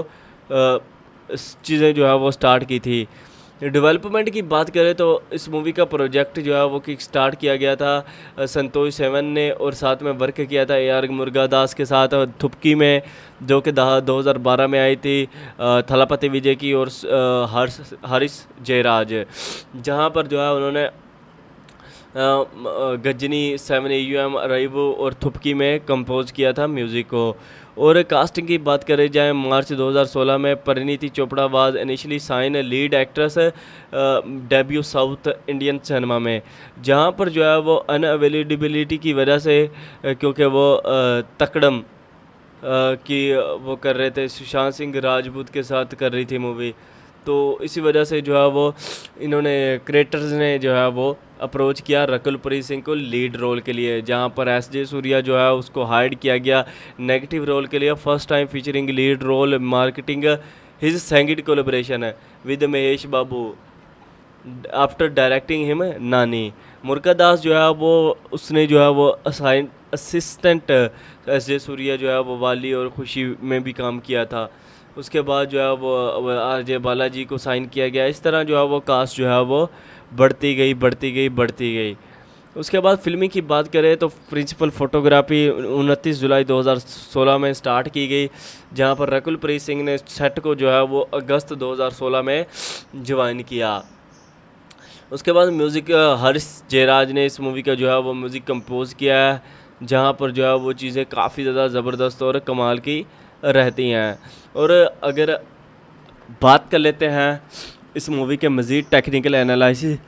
चीज़ें जो है वो स्टार्ट की थी। डेवलपमेंट की बात करें तो इस मूवी का प्रोजेक्ट जो है वो किक स्टार्ट किया गया था संतोष सेवन ने, और साथ में वर्क किया था AR मुर्गादास के साथ थुपकी में, जो कि 2012 में आई थी थलापति विजय की और हरीश जयराज, जहां पर जो है उन्होंने गजनी 7 अराइवो और थुपकी में कंपोज किया था म्यूज़िक को। और कास्टिंग की बात करें जाए मार्च 2016 में Parineeti Chopra was initially sign lead actress debut south Indian cinema में, जहां पर जो है वो अनअवेलेबिलिटी की वजह से क्योंकि वो तकड़म की वो कर रहे थे, सुशांत सिंह राजपूत के साथ कर रही थी मूवी, तो इसी वजह से जो है वो इन्होंने क्रिएटर्स ने जो है वो अप्रोच किया रकुलप्रीत सिंह को लीड रोल के लिए, जहां पर SJ सूर्या जो है उसको हायर्ड किया गया नेगेटिव रोल के लिए। First time featuring lead role marketing his second collaboration with Mahesh Babu after directing him Nani. मुर्गा दास जो है वो उसने जो है वो असिस्टेंट SJ सूर्या जो है वो वाली और खुशी में भी काम किया था। उसके बाद जो है वो RJ बालाजी को साइन किया गया। इस तरह जो है वो कास्ट जो है वो बढ़ती गई। उसके बाद फिल्मी की बात करें तो प्रिंसिपल फोटोग्राफी 29 जुलाई 2016 में स्टार्ट की गई, जहां पर रकुलप्रीत सिंह ने सेट को जो है वो अगस्त 2016 में ज्वाइन किया। उसके बाद म्यूज़िक हरीश जयराज ने इस मूवी का जो है वो म्यूज़िक कंपोज किया है, जहाँ पर जो है वो चीज़ें काफ़ी ज़्यादा ज़बरदस्त और कमाल की रहती हैं। और अगर बात कर लेते हैं इस मूवी के मज़ीद टेक्निकल एनालिसिस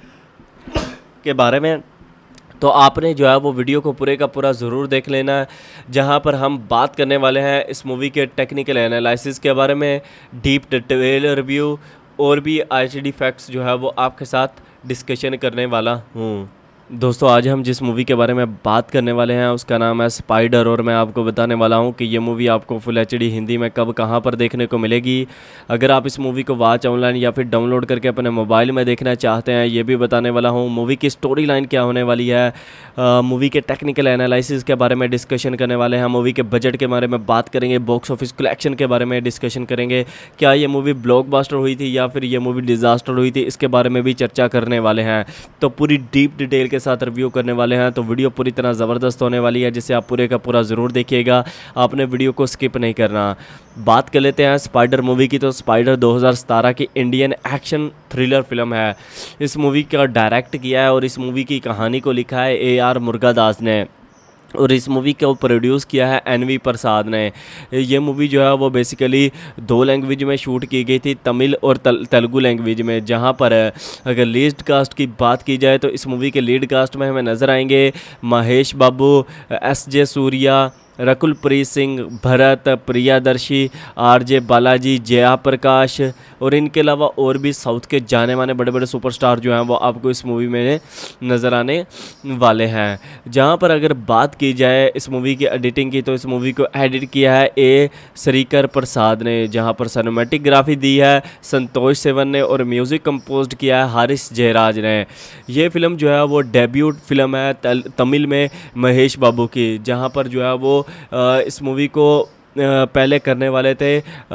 के बारे में, तो आपने जो है वो वीडियो को पूरे का पूरा ज़रूर देख लेना है, जहाँ पर हम बात करने वाले हैं इस मूवी के टेक्निकल एनालिसिस के बारे में, डीप डिटेल रिव्यू और भी आईसीडी फैक्ट्स जो है वो आपके साथ डिस्कशन करने वाला हूँ। दोस्तों, आज हम जिस मूवी के बारे में बात करने वाले हैं उसका नाम है स्पाइडर, और मैं आपको बताने वाला हूं कि ये मूवी आपको फुल एचडी हिंदी में कब कहां पर देखने को मिलेगी। अगर आप इस मूवी को वॉच ऑनलाइन या फिर डाउनलोड करके अपने मोबाइल में देखना चाहते हैं, ये भी बताने वाला हूं। मूवी की स्टोरी लाइन क्या होने वाली है, मूवी के टेक्निकल एनालिसिस के बारे में डिस्कशन करने वाले हैं, मूवी के बजट के बारे में बात करेंगे, बॉक्स ऑफिस कलेक्शन के बारे में डिस्कशन करेंगे, क्या ये मूवी ब्लॉकबस्टर हुई थी या फिर ये मूवी डिज़ास्टर हुई थी, इसके बारे में भी चर्चा करने वाले हैं। तो पूरी डीप डिटेल के साथ रिव्यू करने वाले हैं, तो वीडियो पूरी तरह ज़बरदस्त होने वाली है, जिसे आप पूरे का पूरा ज़रूर देखिएगा। आपने वीडियो को स्किप नहीं करना। बात कर लेते हैं स्पाइडर मूवी की। तो स्पाइडर 2017 की इंडियन एक्शन थ्रिलर फिल्म है। इस मूवी का डायरेक्ट किया है और इस मूवी की कहानी को लिखा है AR मुर्गादास ने, और इस मूवी को प्रोड्यूस किया है NV प्रसाद ने। ये मूवी जो है वो बेसिकली 2 लैंग्वेज में शूट की गई थी, तमिल और तेलुगु लैंग्वेज में। जहां पर अगर लीड कास्ट की बात की जाए तो इस मूवी के लीड कास्ट में हमें नज़र आएंगे महेश बाबू, SJ सूर्या, रकुल प्रीत सिंह, भरत, प्रियादर्शी, RJ बालाजी, जया प्रकाश, और इनके अलावा और भी साउथ के जाने माने बड़े बड़े सुपरस्टार जो हैं वो आपको इस मूवी में नज़र आने वाले हैं। जहां पर अगर बात की जाए इस मूवी की एडिटिंग की, तो इस मूवी को एडिट किया है A श्रीकर प्रसाद ने, जहां पर सिनेमैटिकग्राफी दी है संतोष सेवन ने, और म्यूज़िक कंपोज किया है हारिस जयराज ने। ये फिल्म जो है वो डेब्यूट फिल्म है तमिल में महेश बाबू की, जहां पर जो है वो इस मूवी को पहले करने वाले थे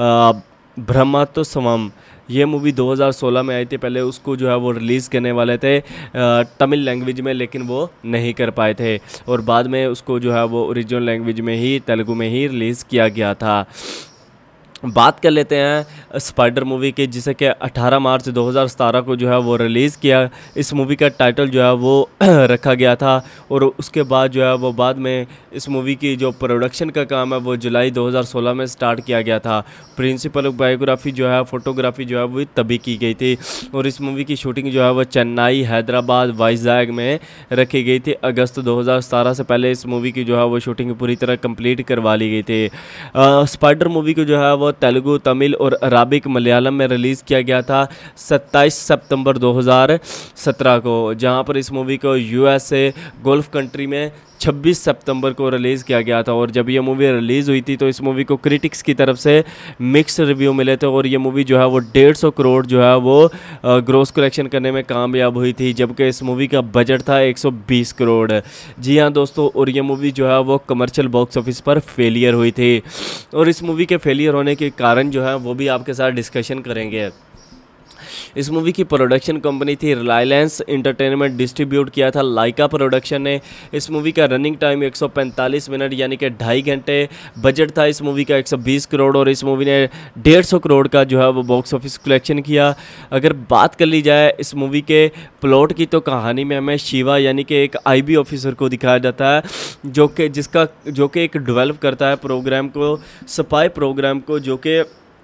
ब्रह्मास्त्रम। ये मूवी 2016 में आई थी, पहले उसको जो है वो रिलीज़ करने वाले थे तमिल लैंग्वेज में, लेकिन वो नहीं कर पाए थे, और बाद में उसको जो है वो ओरिजिनल लैंग्वेज में ही, तेलुगु में ही रिलीज़ किया गया था। बात कर लेते हैं स्पाइडर मूवी की, जिसे कि 18 मार्च 2017 को जो है वो रिलीज़ किया। इस मूवी का टाइटल जो है वो रखा गया था, और उसके बाद जो है वो बाद में इस मूवी की जो प्रोडक्शन का काम है वो जुलाई 2016 में स्टार्ट किया गया था। प्रिंसिपल बायोग्राफी जो है, फोटोग्राफी जो है वो तभी की गई थी, और इस मूवी की शूटिंग जो है वो चेन्नई, हैदराबाद, वाइजैग में रखी गई थी। अगस्त 2017 से पहले इस मूवी की जो है वो शूटिंग पूरी तरह कंप्लीट करवा ली गई थी। स्पाइडर मूवी को जो है वो तेलुगु, तमिल और अराबिक मलयालम में रिलीज़ किया गया था 27 सितंबर 2017 को, जहां पर इस मूवी को USA गल्फ कंट्री में 26 सितंबर को रिलीज़ किया गया था। और जब ये मूवी रिलीज़ हुई थी तो इस मूवी को क्रिटिक्स की तरफ से मिक्स रिव्यू मिले थे, और ये मूवी जो है वो 150 करोड़ जो है वो ग्रॉस कलेक्शन करने में कामयाब हुई थी, जबकि इस मूवी का बजट था 120 करोड़। जी हाँ दोस्तों, और ये मूवी जो है वो कमर्शियल बॉक्स ऑफिस पर फेलियर हुई थी, और इस मूवी के फेलियर होने के कारण जो है वो भी आपके साथ डिस्कशन करेंगे। इस मूवी की प्रोडक्शन कंपनी थी रिलायंस एंटरटेनमेंट, डिस्ट्रीब्यूट किया था लाइका प्रोडक्शन ने। इस मूवी का रनिंग टाइम 145 मिनट यानी कि 2.5 घंटे। बजट था इस मूवी का 120 करोड़, और इस मूवी ने 150 करोड़ का जो है वो बॉक्स ऑफिस कलेक्शन किया। अगर बात कर ली जाए इस मूवी के प्लॉट की, तो कहानी में हमें शिवा यानी कि एक IB ऑफिसर को दिखाया जाता है, जो कि एक डेवलप करता है प्रोग्राम को, स्पाई प्रोग्राम को, जो कि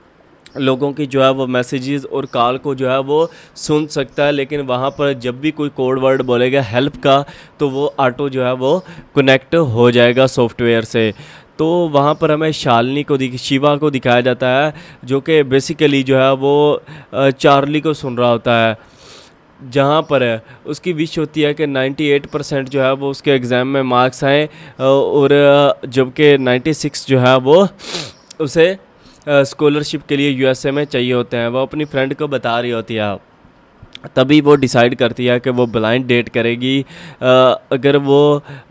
लोगों की जो है वो मैसेजेस और कॉल को जो है वो सुन सकता है, लेकिन वहाँ पर जब भी कोई कोड वर्ड बोलेगा हेल्प का, तो वो ऑटो जो है वो कनेक्ट हो जाएगा सॉफ्टवेयर से। तो वहाँ पर हमें शालिनी को शिवा को दिखाया जाता है, जो कि बेसिकली जो है वो चार्ली को सुन रहा होता है, जहाँ पर उसकी विश होती है कि 98% जो है वो उसके एग्ज़ाम में मार्क्स आएँ, और जबकि 96 जो है वो उसे स्कॉलरशिप के लिए USA में चाहिए होते हैं। वो अपनी फ्रेंड को बता रही होती है, तभी वो डिसाइड करती है कि वो ब्लाइंड डेट करेगी अगर वो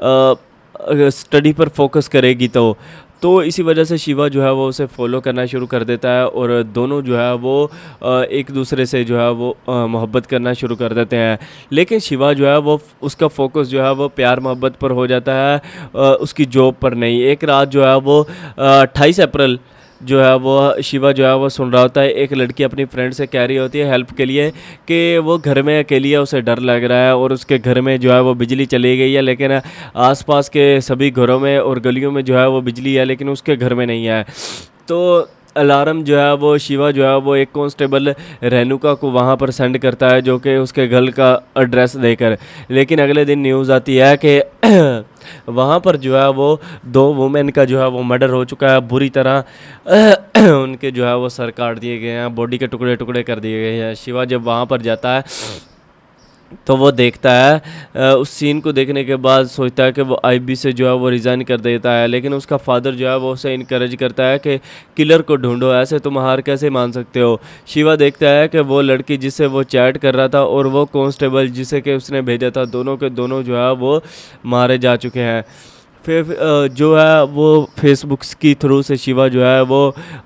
स्टडी पर फोकस करेगी तो इसी वजह से शिवा जो है वो उसे फॉलो करना शुरू कर देता है, और दोनों जो है वो एक दूसरे से जो है वो मोहब्बत करना शुरू कर देते हैं। लेकिन शिवा जो है वो उसका फोकस जो है वो प्यार मोहब्बत पर हो जाता है, उसकी जॉब पर नहीं। एक रात जो है वो 28 अप्रैल जो है वो शिवा जो है वो सुन रहा होता है। एक लड़की अपनी फ्रेंड से कह रही होती है हेल्प के लिए कि वो घर में अकेली है, उसे डर लग रहा है और उसके घर में जो है वो बिजली चली गई है, लेकिन आसपास के सभी घरों में और गलियों में जो है वो बिजली है, लेकिन उसके घर में नहीं है। तो अलार्म जो है वो शिवा जो है वो एक कांस्टेबल रेणुका को वहाँ पर सेंड करता है, जो कि उसके घर का एड्रेस देकर। लेकिन अगले दिन न्यूज़ आती है कि वहाँ पर जो है वो 2 वुमेन का जो है वो मर्डर हो चुका है बुरी तरह। उनके जो है वो सर काट दिए गए हैं, बॉडी के टुकड़े टुकड़े कर दिए गए हैं। शिवा जब वहाँ पर जाता है तो वो देखता है, उस सीन को देखने के बाद सोचता है कि वो आईबी से जो है वो रिज़ाइन कर देता है। लेकिन उसका फादर जो है वो उसे इनकरेज करता है कि किलर को ढूंढो, ऐसे तुम हार कैसे मान सकते हो। शिवा देखता है कि वो लड़की जिससे वो चैट कर रहा था और वो कांस्टेबल जिसे कि उसने भेजा था, दोनों के दोनों जो है वो मारे जा चुके हैं। फिर जो है वो फेसबुक की थ्रू से शिवा जो है वो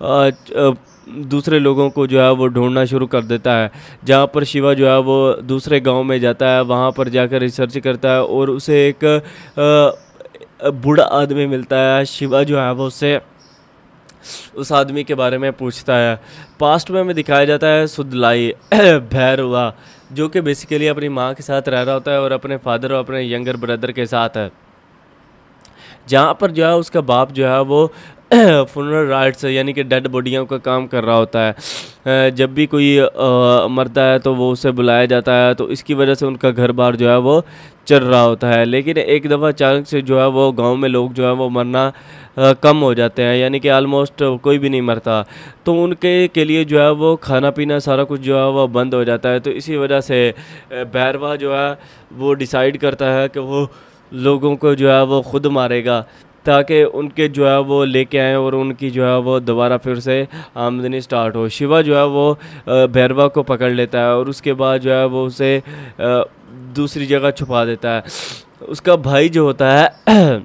दूसरे लोगों को जो है वो ढूंढना शुरू कर देता है। जहाँ पर शिवा जो है वो दूसरे गांव में जाता है, वहाँ पर जाकर रिसर्च करता है और उसे एक बूढ़ा आदमी मिलता है। शिवा जो है वो उससे उस आदमी के बारे में पूछता है। पास्ट में दिखाया जाता है सुदलाई भैरवा, जो कि बेसिकली अपनी माँ के साथ रह रहा होता है और अपने फादर और अपने यंगर ब्रदर के साथ है। जहाँ पर जो है उसका बाप जो है वो फुनरल राइट्स यानी कि डेड बॉडियों का काम कर रहा होता है। जब भी कोई मरता है तो वो उसे बुलाया जाता है, तो इसकी वजह से उनका घर बार जो है वो चल रहा होता है। लेकिन एक दफ़ा अचानक से जो है वो गांव में लोग जो है वो मरना कम हो जाते हैं, यानी कि आलमोस्ट कोई भी नहीं मरता। तो उनके के लिए जो है वो खाना पीना सारा कुछ जो है वो बंद हो जाता है। तो इसी वजह से भैरवा जो है वो डिसाइड करता है कि वो लोगों को जो है वो खुद मारेगा, ताकि उनके जो है वो लेके आएँ और उनकी जो है वो दोबारा फिर से आमदनी स्टार्ट हो। शिवा जो है वो भैरवा को पकड़ लेता है और उसके बाद जो है वो उसे दूसरी जगह छुपा देता है। उसका भाई जो होता है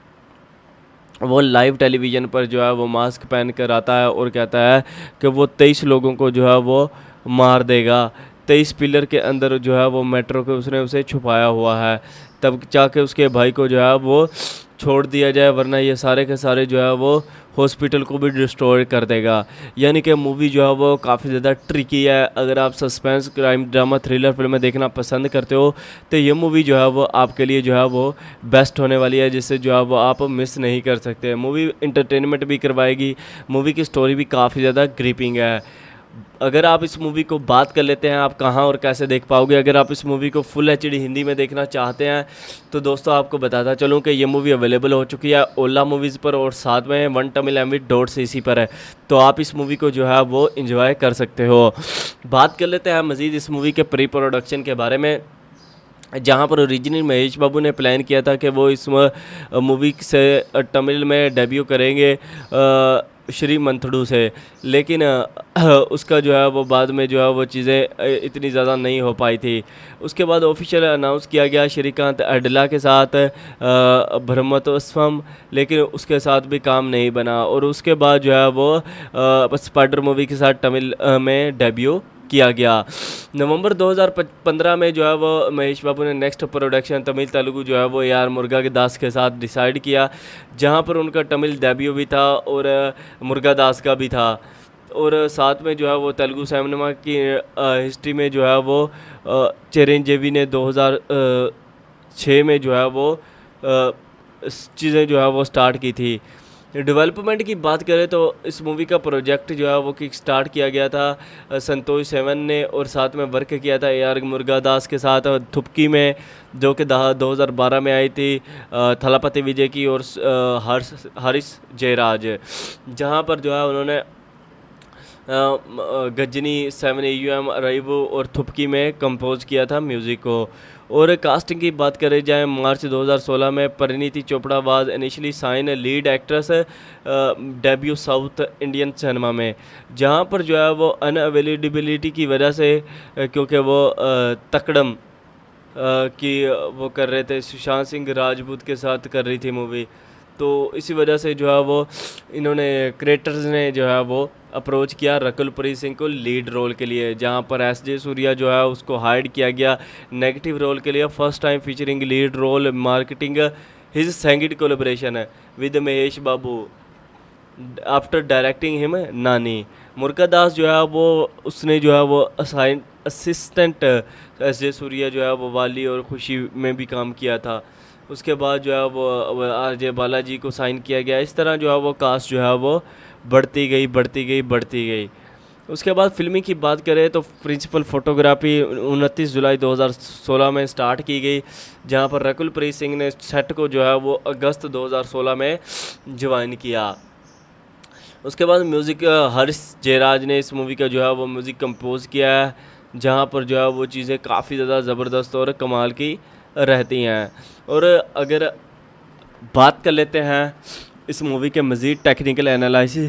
वो लाइव टेलीविज़न पर जो है वो मास्क पहन कर आता है और कहता है कि वो 23 लोगों को जो है वो मार देगा। 23 पिलर के अंदर जो है वो मेट्रो के उसने उसे छुपाया हुआ है, तब जाके उसके भाई को जो है वो छोड़ दिया जाए, वरना ये सारे के सारे जो है वो हॉस्पिटल को भी डिस्ट्रॉय कर देगा। यानी कि मूवी जो है वो काफ़ी ज़्यादा ट्रिकी है। अगर आप सस्पेंस क्राइम ड्रामा थ्रिलर फिल्में देखना पसंद करते हो तो ये मूवी जो है वो आपके लिए जो है वो बेस्ट होने वाली है, जिससे जो है वो आप मिस नहीं कर सकते। मूवी इंटरटेनमेंट भी करवाएगी, मूवी की स्टोरी भी काफ़ी ज़्यादा ग्रिपिंग है। अगर आप इस मूवी को बात कर लेते हैं आप कहाँ और कैसे देख पाओगे। अगर आप इस मूवी को फुल एचडी हिंदी में देखना चाहते हैं तो दोस्तों आपको बताता चलूँ कि ये मूवी अवेलेबल हो चुकी है ओला मूवीज़ पर और साथ में वन तमिल MV.cc पर है, तो आप इस मूवी को जो है वो एंजॉय कर सकते हो। बात कर लेते हैं मज़ीद इस मूवी के प्री प्रोडक्शन के बारे में, जहाँ पर ओरिजिनल महेश बाबू ने प्लान किया था कि वो इस मूवी से तमिल में डेब्यू करेंगे श्री मंथडू से, लेकिन उसका जो है वो बाद में जो है वो चीज़ें इतनी ज़्यादा नहीं हो पाई थी। उसके बाद ऑफिशियल अनाउंस किया गया श्रीकांत अडला के साथ ब्रह्मोत्सवम, लेकिन उसके साथ भी काम नहीं बना और उसके बाद जो है वो स्पाइडर मूवी के साथ तमिल में डेब्यू किया गया। नवंबर 2015 में जो है वो महेश बाबू ने नेक्स्ट प्रोडक्शन तमिल तेलुगु जो है वो यार मुर्गा के दास के साथ डिसाइड किया, जहां पर उनका तमिल डेब्यू भी था और मुर्गा दास का भी था। और साथ में जो है वो तेलुगु सिनेमा की हिस्ट्री में जो है वो चिरंजीवी ने 2006 में जो है वो चीज़ें जो है वो स्टार्ट की थी। डेवलपमेंट की बात करें तो इस मूवी का प्रोजेक्ट जो है वो किक स्टार्ट किया गया था संतोष सेवन ने, और साथ में वर्क किया था AR मुर्गादास के साथ थुपकी में, जो कि 2012 में आई थी थलापति विजय की और हरीश जयराज, जहां पर जो है उन्होंने गजनी 7 अराइवो और थुपकी में कंपोज किया था म्यूज़िक को। और कास्टिंग की बात करें जाए मार्च 2016 में Parineeti Chopra was initially sign lead actress debut south Indian cinema में, जहां पर जो है वो अनअवेलेबिलिटी की वजह से क्योंकि वो तकड़म की वो कर रहे थे, सुशांत सिंह राजपूत के साथ कर रही थी मूवी, तो इसी वजह से जो है वो इन्होंने क्रिएटर्स ने जो है वो अप्रोच किया रकुलप्रीत सिंह को लीड रोल के लिए, जहां पर SJ सूर्या जो है उसको हाइड किया गया नेगेटिव रोल के लिए। First time featuring lead role marketing his second collaboration with Mahesh Babu. After directing him Nani. Murugadoss जो है वो उसने जो है वो असिस्टेंट एस जे सूर्या जो है वो वाली और खुशी में भी काम किया था। उसके बाद जो है वो आर जे बालाजी को साइन किया गया। इस तरह जो है वो कास्ट जो है वो बढ़ती गई बढ़ती गई बढ़ती गई। उसके बाद फिल्मी की बात करें तो प्रिंसिपल फोटोग्राफी 29 जुलाई 2016 में स्टार्ट की गई, जहां पर रकुल प्रीत सिंह ने सेट को जो है वो अगस्त 2016 में ज्वाइन किया। उसके बाद म्यूज़िक हर्ष जयराज ने इस मूवी का जो है वो म्यूज़िक कंपोज किया है, जहाँ पर जो है वो चीज़ें काफ़ी ज़्यादा ज़बरदस्त और कमाल की रहती हैं। और अगर बात कर लेते हैं इस मूवी के मज़ीद टेक्निकल एनालिसिस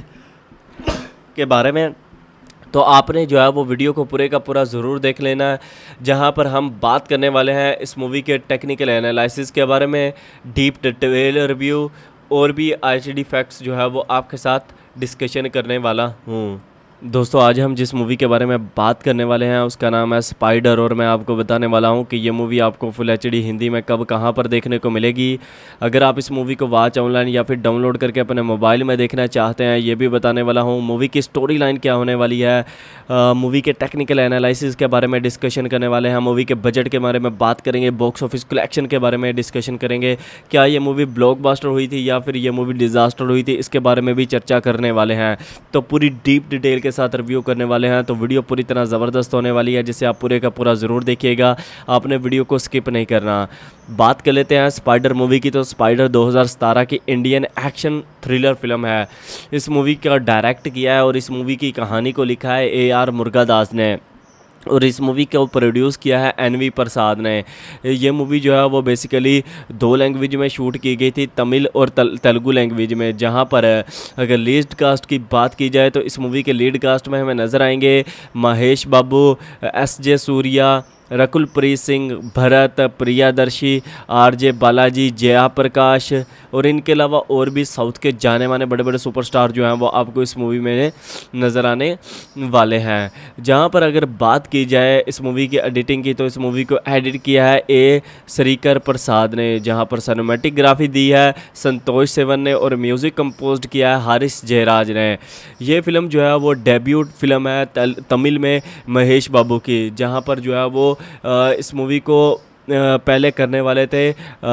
के बारे में, तो आपने जो है वो वीडियो को पूरे का पूरा ज़रूर देख लेना है, जहाँ पर हम बात करने वाले हैं इस मूवी के टेक्निकल एनालिसिस के बारे में, डीप डिटेल रिव्यू और भी आईसीडी फैक्ट्स जो है वो आपके साथ डिस्कशन करने वाला हूँ। दोस्तों आज हम जिस मूवी के बारे में बात करने वाले हैं उसका नाम है स्पाइडर, और मैं आपको बताने वाला हूं कि ये मूवी आपको फुल एचडी हिंदी में कब कहां पर देखने को मिलेगी। अगर आप इस मूवी को वॉच ऑनलाइन या फिर डाउनलोड करके अपने मोबाइल में देखना चाहते हैं, ये भी बताने वाला हूं। मूवी की स्टोरी लाइन क्या होने वाली है, मूवी के टेक्निकल एनालिसिस के बारे में डिस्कशन करने वाले हैं, मूवी के बजट के बारे में बात करेंगे, बॉक्स ऑफिस कलेक्शन के बारे में डिस्कशन करेंगे, क्या ये मूवी ब्लॉकबस्टर हुई थी या फिर ये मूवी डिज़ास्टर हुई थी, इसके बारे में भी चर्चा करने वाले हैं। तो पूरी डीप डिटेल के साथ रिव्यू करने वाले हैं, तो वीडियो पूरी तरह ज़बरदस्त होने वाली है, जिसे आप पूरे का पूरा ज़रूर देखिएगा। आपने वीडियो को स्किप नहीं करना। बात कर लेते हैं स्पाइडर मूवी की। तो स्पाइडर 2017 की इंडियन एक्शन थ्रिलर फिल्म है। इस मूवी का डायरेक्ट किया है और इस मूवी की कहानी को लिखा है AR मुरुगदास ने, और इस मूवी को प्रोड्यूस किया है NV प्रसाद ने। ये मूवी जो है वो बेसिकली 2 लैंग्वेज में शूट की गई थी, तमिल और तेलुगु लैंग्वेज में। जहां पर अगर लीड कास्ट की बात की जाए तो इस मूवी के लीड कास्ट में हमें नज़र आएंगे महेश बाबू, SJ सूर्या, रकुल प्रीत सिंह, भरत, प्रियादर्शी, RJ बालाजी, जया प्रकाश, और इनके अलावा और भी साउथ के जाने माने बड़े बड़े सुपरस्टार जो हैं वो आपको इस मूवी में नज़र आने वाले हैं। जहां पर अगर बात की जाए इस मूवी की एडिटिंग की, तो इस मूवी को एडिट किया है A श्रीकर प्रसाद ने, जहां पर सिनेमैटिकग्राफी दी है संतोष सेवन ने, और म्यूज़िक कंपोज किया है हर्ष जयराज ने। ये फिल्म जो है वो डेब्यूट फिल्म है तमिल में महेश बाबू की, जहां पर जो है वो इस मूवी को पहले करने वाले थे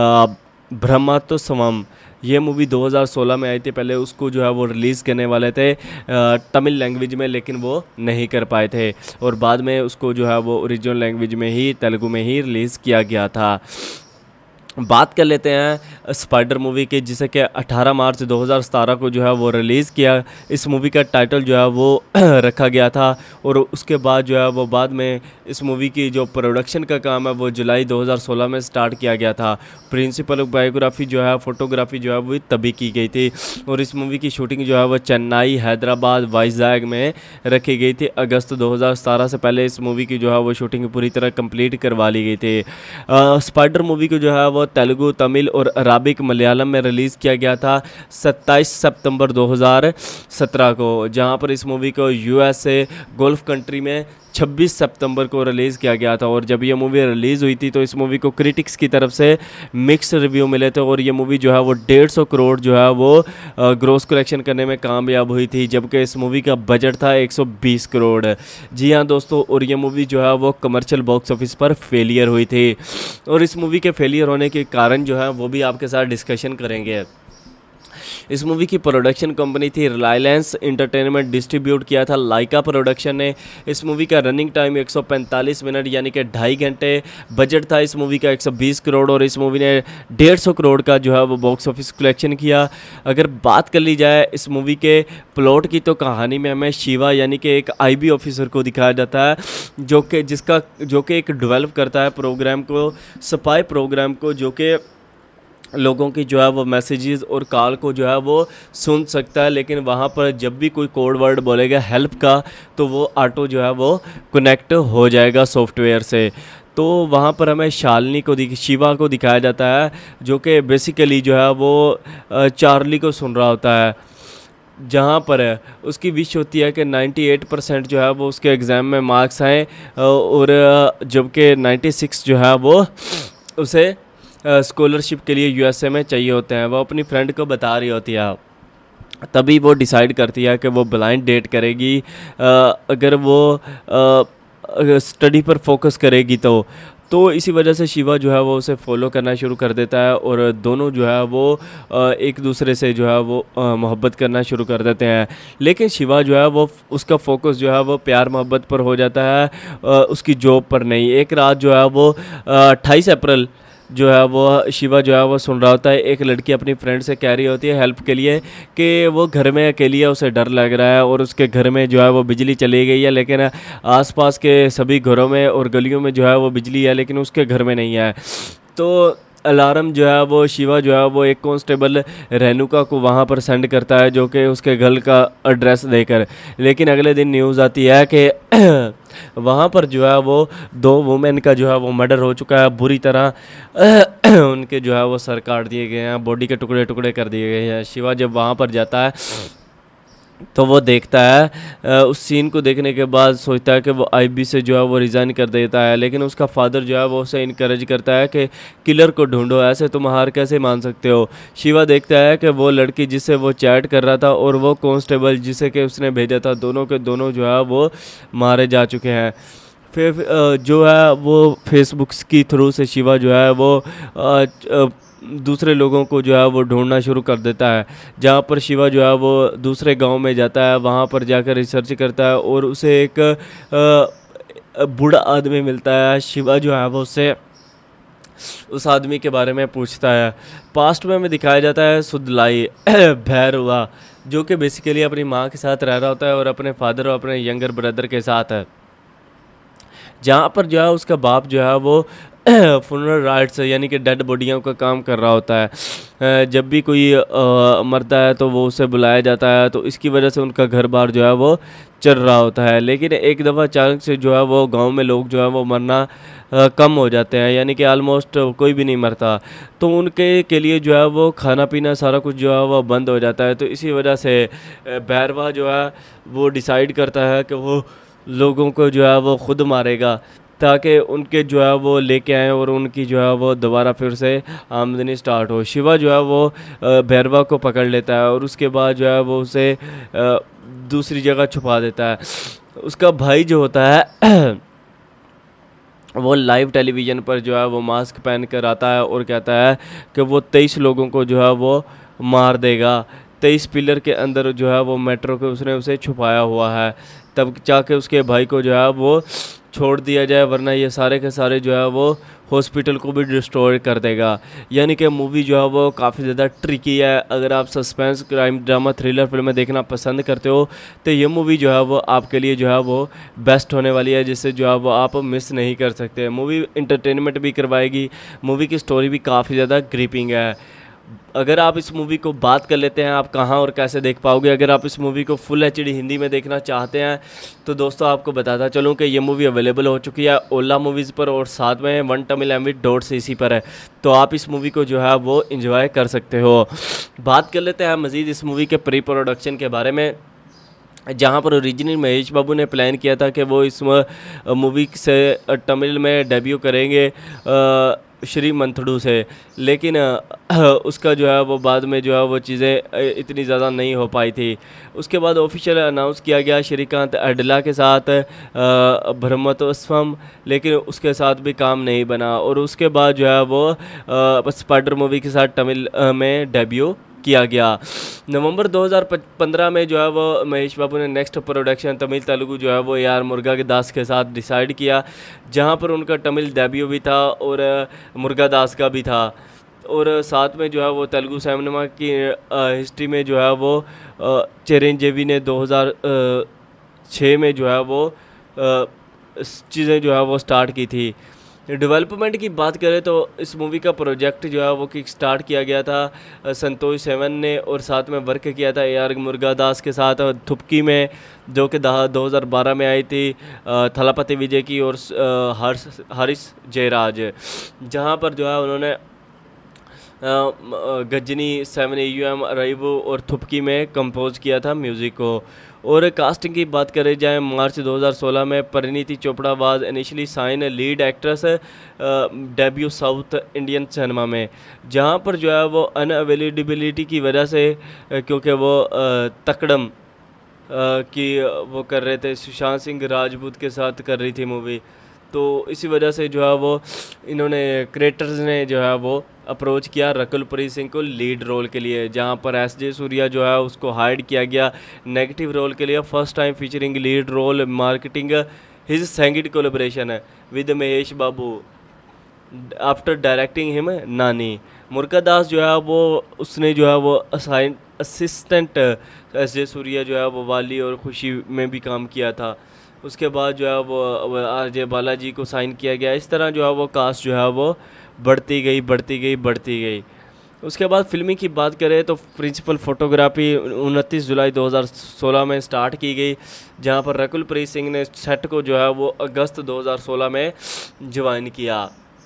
ब्रह्मोत्सवम। ये मूवी 2016 में आई थी, पहले उसको जो है वो रिलीज़ करने वाले थे तमिल लैंग्वेज में, लेकिन वो नहीं कर पाए थे, और बाद में उसको जो है वो ओरिजिनल लैंग्वेज में ही तेलुगु में ही रिलीज़ किया गया था। बात कर लेते हैं स्पाइडर मूवी की, जिसे कि 18 मार्च 2017 को जो है वो रिलीज़ किया। इस मूवी का टाइटल जो है वो रखा गया था, और उसके बाद जो है वो बाद में इस मूवी की जो प्रोडक्शन का काम है वो जुलाई 2016 में स्टार्ट किया गया था। प्रिंसिपल बायोग्राफी जो है, फोटोग्राफी जो है वो तभी की गई थी, और इस मूवी की शूटिंग जो है वो चेन्नई, हैदराबाद, वाइजैग में रखी गई थी। अगस्त 2017 से पहले इस मूवी की जो है वो शूटिंग पूरी तरह कंप्लीट करवा ली गई थी। स्पाइडर मूवी को जो है वो तेलुगु, तमिल और अराबिक मलयालम में रिलीज़ किया गया था 27 सितंबर 2017 को, जहां पर इस मूवी को USA गल्फ कंट्री में 26 सितंबर को रिलीज़ किया गया था। और जब ये मूवी रिलीज़ हुई थी तो इस मूवी को क्रिटिक्स की तरफ से मिक्स रिव्यू मिले थे, और ये मूवी जो है वो 150 करोड़ जो है वो ग्रॉस कलेक्शन करने में कामयाब हुई थी, जबकि इस मूवी का बजट था 120 करोड़। जी हाँ दोस्तों, और ये मूवी जो है वो कमर्शियल बॉक्स ऑफिस पर फेलियर हुई थी, और इस मूवी के फेलियर होने के कारण जो है वो भी आपके साथ डिस्कशन करेंगे। इस मूवी की प्रोडक्शन कंपनी थी रिलायंस एंटरटेनमेंट, डिस्ट्रीब्यूट किया था लाइका प्रोडक्शन ने। इस मूवी का रनिंग टाइम 145 मिनट यानी कि 2.5 घंटे। बजट था इस मूवी का 120 करोड़, और इस मूवी ने 150 करोड़ का जो है वो बॉक्स ऑफिस कलेक्शन किया। अगर बात कर ली जाए इस मूवी के प्लॉट की, तो कहानी में हमें शिवा यानी कि एक IB ऑफिसर को दिखाया जाता है, जो कि एक डेवलप करता है प्रोग्राम को, स्पाई प्रोग्राम को, जो कि लोगों की जो है वो मैसेजेस और कॉल को जो है वो सुन सकता है, लेकिन वहाँ पर जब भी कोई कोड वर्ड बोलेगा हेल्प का, तो वो ऑटो जो है वो कनेक्ट हो जाएगा सॉफ्टवेयर से। तो वहाँ पर हमें शालिनी को शिवा को दिखाया जाता है, जो कि बेसिकली जो है वो चार्ली को सुन रहा होता है, जहाँ पर उसकी विश होती है कि 98% जो है वो उसके एग्ज़ाम में मार्क्स आएँ, और जबकि 96 जो है वो उसे स्कॉलरशिप के लिए USA में चाहिए होते हैं। वो अपनी फ्रेंड को बता रही होती है। तभी वो डिसाइड करती है कि वो ब्लाइंड डेट करेगी। अगर वो स्टडी पर फोकस करेगी तो इसी वजह से शिवा जो है वो उसे फॉलो करना शुरू कर देता है और दोनों जो है वो एक दूसरे से जो है वो मोहब्बत करना शुरू कर देते हैं। लेकिन शिवा जो है वो उसका फोकस जो है वो प्यार मोहब्बत पर हो जाता है, उसकी जॉब पर नहीं। एक रात जो है वो 28 अप्रैल जो है वो शिवा जो है वो सुन रहा होता है, एक लड़की अपनी फ्रेंड से कह रही होती है हेल्प के लिए कि वो घर में अकेली है, उसे डर लग रहा है और उसके घर में जो है वो बिजली चली गई है, लेकिन आसपास के सभी घरों में और गलियों में जो है वो बिजली है, लेकिन उसके घर में नहीं है। तो अलार्म जो है वो शिवा जो है वो एक कांस्टेबल रेणुका को वहाँ पर सेंड करता है, जो कि उसके घर का एड्रेस देकर। लेकिन अगले दिन न्यूज़ आती है कि वहाँ पर जो है वो 2 वुमेन का जो है वो मर्डर हो चुका है, बुरी तरह उनके जो है वो सर काट दिए गए हैं, बॉडी के टुकड़े टुकड़े कर दिए गए हैं। शिवा जब वहाँ पर जाता है तो वो देखता है, उस सीन को देखने के बाद सोचता है कि वो आईबी से जो है वो रिज़ाइन कर देता है। लेकिन उसका फादर जो है वो उसे इनकरेज करता है कि किलर को ढूंढो, ऐसे तुम हार कैसे मान सकते हो। शिवा देखता है कि वो लड़की जिससे वो चैट कर रहा था और वो कांस्टेबल जिसे कि उसने भेजा था, दोनों के दोनों जो है वो मारे जा चुके हैं। फिर जो है वो फेसबुक की थ्रू से शिवा जो है वो दूसरे लोगों को जो है वो ढूंढना शुरू कर देता है। जहाँ पर शिवा जो है वो दूसरे गांव में जाता है, वहाँ पर जाकर रिसर्च करता है और उसे एक बूढ़ा आदमी मिलता है। शिवा जो है वो उससे उस आदमी के बारे में पूछता है। पास्ट में हमें दिखाया जाता है सुदलाई भैरवा, जो कि बेसिकली अपनी माँ के साथ रह रहा होता है और अपने फादर और अपने यंगर ब्रदर के साथ है। जहाँ पर जो है उसका बाप जो है वो फुनरल राइट्स यानी कि डेड बॉडियों का काम कर रहा होता है। जब भी कोई मरता है तो वो उसे बुलाया जाता है, तो इसकी वजह से उनका घर बार जो है वो चल रहा होता है। लेकिन एक दफ़ा अचानक से जो है वो गांव में लोग जो है वो मरना कम हो जाते हैं, यानी कि आलमोस्ट कोई भी नहीं मरता। तो उनके के लिए जो है वो खाना पीना सारा कुछ जो है वो बंद हो जाता है। तो इसी वजह से भैरवा जो है वो डिसाइड करता है कि वो लोगों को जो है वो खुद मारेगा, ताकि उनके जो है वो लेके आएँ और उनकी जो है वो दोबारा फिर से आमदनी स्टार्ट हो। शिवा जो है वो भैरवा को पकड़ लेता है और उसके बाद जो है वो उसे दूसरी जगह छुपा देता है। उसका भाई जो होता है वो लाइव टेलीविज़न पर जो है वो मास्क पहन कर आता है और कहता है कि वो 23 लोगों को जो है वो मार देगा। 23 पिलर के अंदर जो है वो मेट्रो के उसने उसे छुपाया हुआ है, तब जाके उसके भाई को जो है वो छोड़ दिया जाए, वरना ये सारे के सारे जो है वो हॉस्पिटल को भी डिस्ट्रॉय कर देगा। यानी कि मूवी जो है वो काफ़ी ज़्यादा ट्रिकी है। अगर आप सस्पेंस क्राइम ड्रामा थ्रिलर फिल्में देखना पसंद करते हो तो ये मूवी जो है वो आपके लिए जो है वो बेस्ट होने वाली है, जिससे जो है वो आप मिस नहीं कर सकते। मूवी इंटरटेनमेंट भी करवाएगी, मूवी की स्टोरी भी काफ़ी ज़्यादा ग्रिपिंग है। अगर आप इस मूवी को बात कर लेते हैं आप कहाँ और कैसे देख पाओगे। अगर आप इस मूवी को फुल एचडी हिंदी में देखना चाहते हैं तो दोस्तों आपको बताता चलूँ कि ये मूवी अवेलेबल हो चुकी है ओला मूवीज़ पर और साथ में वन तमिल MV.cc पर है, तो आप इस मूवी को जो है वो एंजॉय कर सकते हो। बात कर लेते हैं मज़ीद इस मूवी के प्री प्रोडक्शन के बारे में, जहाँ पर ओरिजिनल महेश बाबू ने प्लान किया था कि वो इस मूवी से तमिल में डेब्यू करेंगे श्री मंथडू से, लेकिन उसका जो है वो बाद में जो है वो चीज़ें इतनी ज़्यादा नहीं हो पाई थी। उसके बाद ऑफिशियल अनाउंस किया गया श्रीकांत अडला के साथ ब्रह्मोत्सवम, लेकिन उसके साथ भी काम नहीं बना और उसके बाद जो है वो स्पाइडर मूवी के साथ तमिल में डेब्यू किया गया। नवंबर 2015 में जो है वो महेश बाबू ने नेक्स्ट प्रोडक्शन तमिल तेलुगु जो है वो AR मुर्गा के दास के साथ डिसाइड किया, जहां पर उनका तमिल डेब्यू भी था और मुर्गा दास का भी था। और साथ में जो है वो तेलुगु सिनेमा की हिस्ट्री में जो है वो चिरंजीवी ने 2006 में जो है वो चीज़ें जो है वो स्टार्ट की थी। डेवलपमेंट की बात करें तो इस मूवी का प्रोजेक्ट जो है वो किक स्टार्ट किया गया था संतोष सेवन ने, और साथ में वर्क किया था AR मुर्गा दास के साथ थुपकी में, जो कि 2012 में आई थी थलापति विजय की और हारिस जयराज, जहां पर जो है उन्होंने गजनी 7 अराइवो और थुपकी में कंपोज किया था म्यूज़िक को। और कास्टिंग की बात करें जाए, मार्च 2016 में Parineeti Chopra was initially sign lead actress debut south Indian cinema में, जहां पर जो है वो अनअवेलेबिलिटी की वजह से क्योंकि वो तकड़म कि वो कर रहे थे, सुशांत सिंह राजपूत के साथ कर रही थी मूवी, तो इसी वजह से जो है वो इन्होंने क्रिएटर्स ने जो है वो अप्रोच किया रकुल प्रीत सिंह को लीड रोल के लिए, जहां पर एस.जे. सूर्या जो है उसको हायर किया गया नेगेटिव रोल के लिए। First time featuring lead role, marketing his second collaboration with Mahesh Babu after directing him Nani. Murugadoss जो है वो उसने जो है वो असिस्टेंट एस.जे. सूर्या जो है वो वाली और खुशी में भी काम किया था। उसके बाद जो है वो आर.जे. बालाजी को साइन किया गया। इस तरह जो है वो कास्ट जो है वो बढ़ती गई। उसके बाद फिल्मी की बात करें तो प्रिंसिपल फोटोग्राफी 29 जुलाई 2016 में स्टार्ट की गई, जहां पर रकुल प्रीत सिंह ने सेट को जो है वो अगस्त 2016 में ज्वाइन किया।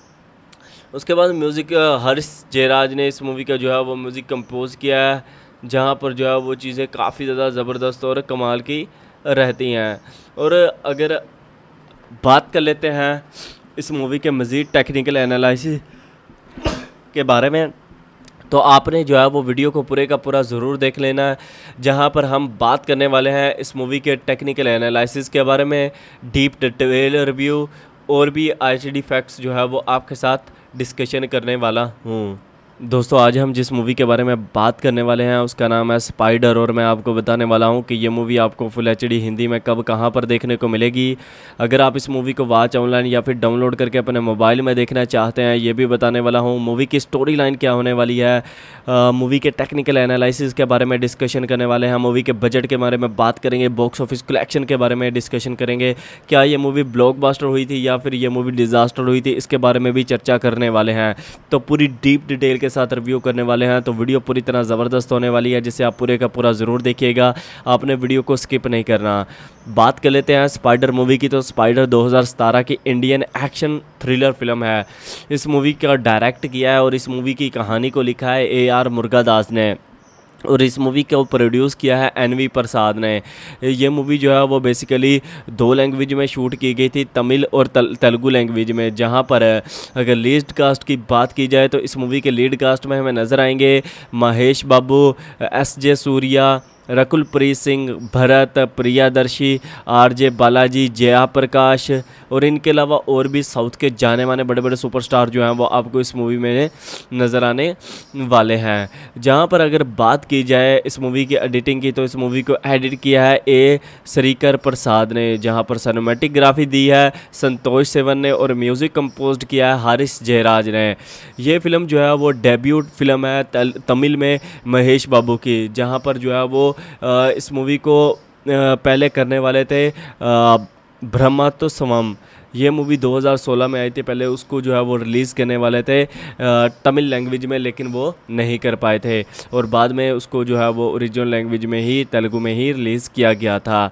उसके बाद म्यूज़िक हर्ष जयराज ने इस मूवी का जो है वो म्यूज़िक कंपोज किया है, जहां पर जो है वो चीज़ें काफ़ी ज़्यादा ज़बरदस्त और कमाल की रहती हैं। और अगर बात कर लेते हैं इस मूवी के मज़ीद टेक्निकल एनालिसिस के बारे में, तो आपने जो है वो वीडियो को पूरे का पूरा ज़रूर देख लेना है, जहां पर हम बात करने वाले हैं इस मूवी के टेक्निकल एनालिसिस के बारे में, डीप डिटेल रिव्यू और भी आईसीडी फैक्ट्स जो है वो आपके साथ डिस्कशन करने वाला हूँ। दोस्तों आज हम जिस मूवी के बारे में बात करने वाले हैं उसका नाम है स्पाइडर, और मैं आपको बताने वाला हूं कि ये मूवी आपको फुल एचडी हिंदी में कब कहां पर देखने को मिलेगी। अगर आप इस मूवी को वॉच ऑनलाइन या फिर डाउनलोड करके अपने मोबाइल में देखना चाहते हैं, ये भी बताने वाला हूं। मूवी की स्टोरी लाइन क्या होने वाली है, मूवी के टेक्निकल एनालिसिस के बारे में डिस्कशन करने वाले हैं, मूवी के बजट के बारे में बात करेंगे, बॉक्स ऑफिस कलेक्शन के बारे में डिस्कशन करेंगे, क्या ये मूवी ब्लॉकबस्टर हुई थी या फिर ये मूवी डिज़ास्टर हुई थी, इसके बारे में भी चर्चा करने वाले हैं। तो पूरी डीप डिटेल के साथ रिव्यू करने वाले हैं, तो वीडियो पूरी तरह ज़बरदस्त होने वाली है, जिसे आप पूरे का पूरा ज़रूर देखिएगा, आपने वीडियो को स्किप नहीं करना। बात कर लेते हैं स्पाइडर मूवी की। तो स्पाइडर 2017 की इंडियन एक्शन थ्रिलर फिल्म है। इस मूवी का डायरेक्ट किया है और इस मूवी की कहानी को लिखा है ए.आर. मुर्गादास ने, और इस मूवी को प्रोड्यूस किया है एन.वी. प्रसाद ने। ये मूवी जो है वो बेसिकली 2 लैंग्वेज में शूट की गई थी, तमिल और तेलुगु लैंग्वेज में। जहां पर अगर लीड कास्ट की बात की जाए तो इस मूवी के लीड कास्ट में हमें नज़र आएंगे महेश बाबू, एस.जे. सूर्या, रकुल प्रीत सिंह, भरत, प्रियादर्शी, आर.जे. बालाजी, जया प्रकाश, और इनके अलावा और भी साउथ के जाने माने बड़े बड़े सुपरस्टार जो हैं वो आपको इस मूवी में नज़र आने वाले हैं। जहां पर अगर बात की जाए इस मूवी की एडिटिंग की, तो इस मूवी को एडिट किया है ए. श्रीकर प्रसाद ने, जहां पर सिनेमेटोग्राफी दी है संतोष सेवन ने, और म्यूज़िक कंपोज किया है हर्ष जयराज ने। ये फिल्म जो है वो डेब्यूट फिल्म है तमिल में महेश बाबू की, जहां पर जो है वो इस मूवी को पहले करने वाले थे ब्रह्मोत्सवम। ये मूवी 2016 में आई थी, पहले उसको जो है वो रिलीज़ करने वाले थे तमिल लैंग्वेज में, लेकिन वो नहीं कर पाए थे, और बाद में उसको जो है वो ओरिजिनल लैंग्वेज में ही तेलुगु में ही रिलीज़ किया गया था।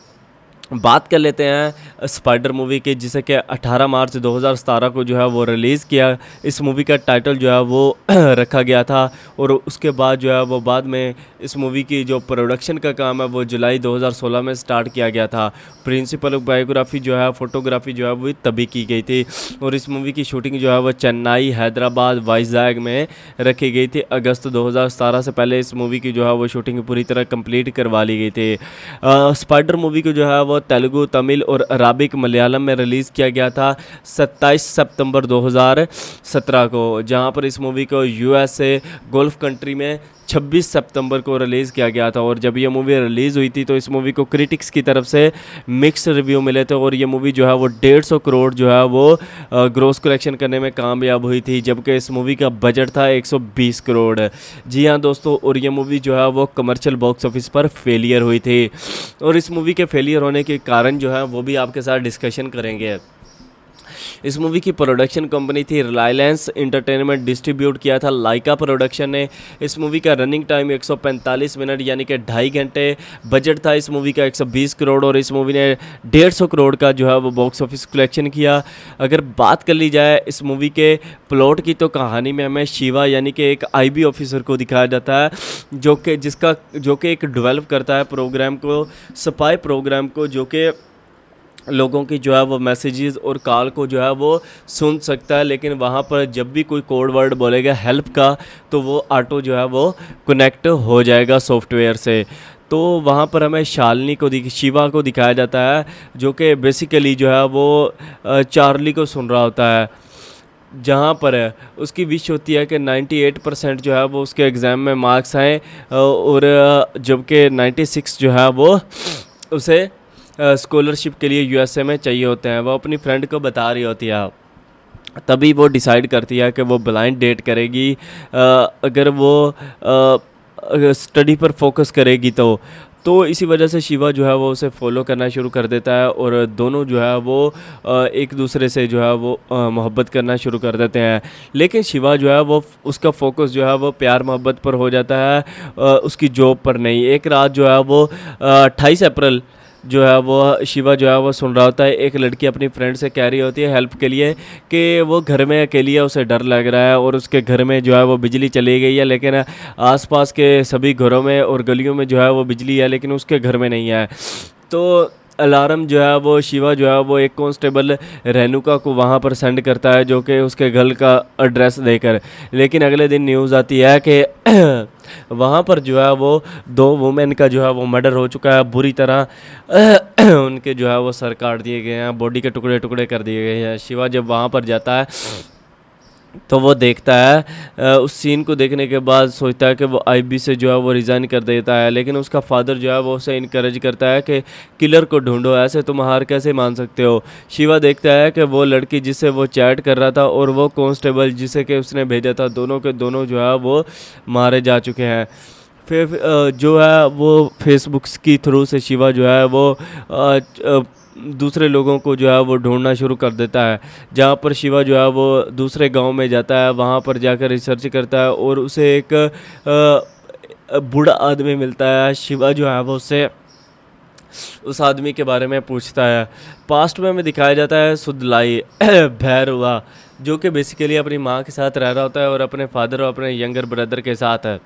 बात कर लेते हैं स्पाइडर मूवी की, जिसे कि 18 मार्च 2017 को जो है वो रिलीज़ किया। इस मूवी का टाइटल जो है वो रखा गया था, और उसके बाद जो है वो बाद में इस मूवी की जो प्रोडक्शन का काम है वो जुलाई 2016 में स्टार्ट किया गया था। प्रिंसिपल बायोग्राफी जो है, फोटोग्राफी जो है वो तभी की गई थी, और इस मूवी की शूटिंग जो है वो चेन्नई, हैदराबाद, वाइजैग में रखी गई थी। अगस्त 2017 से पहले इस मूवी की जो है वो शूटिंग पूरी तरह कंप्लीट करवा ली गई थी। स्पाइडर मूवी को जो है वो तेलुगु, तमिल और अराबिक मलयालम में रिलीज़ किया गया था 27 सितंबर 2017 को, जहां पर इस मूवी को यूएसए गोल्फ कंट्री में 26 सितंबर को रिलीज़ किया गया था। और जब ये मूवी रिलीज़ हुई थी तो इस मूवी को क्रिटिक्स की तरफ से मिक्स रिव्यू मिले थे, और ये मूवी जो है वो 150 करोड़ जो है वो ग्रॉस कलेक्शन करने में कामयाब हुई थी, जबकि इस मूवी का बजट था 120 करोड़। जी हाँ दोस्तों, और ये मूवी जो है वो कमर्शियल बॉक्स ऑफिस पर फेलियर हुई थी, और इस मूवी के फेलियर होने के कारण जो है वो भी आपके साथ डिस्कशन करेंगे। इस मूवी की प्रोडक्शन कंपनी थी रिलायंस एंटरटेनमेंट, डिस्ट्रीब्यूट किया था लाइका प्रोडक्शन ने। इस मूवी का रनिंग टाइम 145 मिनट यानी कि 2.5 घंटे। बजट था इस मूवी का 120 करोड़ और इस मूवी ने 150 करोड़ का जो है वो बॉक्स ऑफिस कलेक्शन किया। अगर बात कर ली जाए इस मूवी के प्लॉट की, तो कहानी में हमें शिवा यानी कि एक आईबी ऑफिसर को दिखाया जाता है जो कि एक डेवलप करता है प्रोग्राम को, स्पाई प्रोग्राम को, जो कि लोगों की जो है वो मैसेजेस और कॉल को जो है वो सुन सकता है। लेकिन वहाँ पर जब भी कोई कोड वर्ड बोलेगा हेल्प का, तो वो ऑटो जो है वो कनेक्ट हो जाएगा सॉफ्टवेयर से। तो वहाँ पर हमें शिवा को दिखाया जाता है जो कि बेसिकली जो है वो चार्ली को सुन रहा होता है, जहाँ पर उसकी विश होती है कि 98% जो है वो उसके एग्ज़ाम में मार्क्स आएँ, और जबकि 96 जो है वो उसे स्कॉलरशिप के लिए यूएसए में चाहिए होते हैं। वो अपनी फ्रेंड को बता रही होती है, तभी वो डिसाइड करती है कि वो ब्लाइंड डेट करेगी अगर वो स्टडी पर फोकस करेगी तो इसी वजह से शिवा जो है वो उसे फॉलो करना शुरू कर देता है और दोनों जो है वो एक दूसरे से जो है वो मोहब्बत करना शुरू कर देते हैं। लेकिन शिवा जो है वो उसका फोकस जो है वो प्यार मोहब्बत पर हो जाता है, उसकी जॉब पर नहीं। एक रात जो है वो 28 अप्रैल जो है वो शिवा जो है वो सुन रहा होता है, एक लड़की अपनी फ्रेंड से कह रही होती है हेल्प के लिए कि वो घर में अकेली है, उसे डर लग रहा है और उसके घर में जो है वो बिजली चली गई है, लेकिन आसपास के सभी घरों में और गलियों में जो है वो बिजली है, लेकिन उसके घर में नहीं है। तो अलार्म जो है वो शिवा जो है वो एक कांस्टेबल रेणुका को वहाँ पर सेंड करता है जो कि उसके घर का एड्रेस देकर। लेकिन अगले दिन न्यूज़ आती है कि वहाँ पर जो है वो 2 वुमेन का जो है वो मर्डर हो चुका है, बुरी तरह उनके जो है वो सर काट दिए गए हैं, बॉडी के टुकड़े टुकड़े कर दिए गए हैं। शिवा जब वहाँ पर जाता है तो वो देखता है, उस सीन को देखने के बाद सोचता है कि वो आईबी से जो है वो रिज़ाइन कर देता है। लेकिन उसका फादर जो है वो उसे इनकरेज करता है कि किलर को ढूंढो, ऐसे तुम हार कैसे मान सकते हो। शिवा देखता है कि वो लड़की जिससे वो चैट कर रहा था और वो कांस्टेबल जिसे कि उसने भेजा था, दोनों के दोनों जो है वो मारे जा चुके हैं। फिर जो है वो फेसबुक की थ्रू से शिवा जो है वो दूसरे लोगों को जो है वो ढूंढना शुरू कर देता है। जहाँ पर शिवा जो है वो दूसरे गांव में जाता है, वहाँ पर जाकर रिसर्च करता है और उसे एक बूढ़ा आदमी मिलता है। शिवा जो है वो उससे उस आदमी के बारे में पूछता है। पास्ट में हमें दिखाया जाता है सुदलाई भैरवा, जो कि बेसिकली अपनी माँ के साथ रह रहा होता है और अपने फादर और अपने यंगर ब्रदर के साथ है।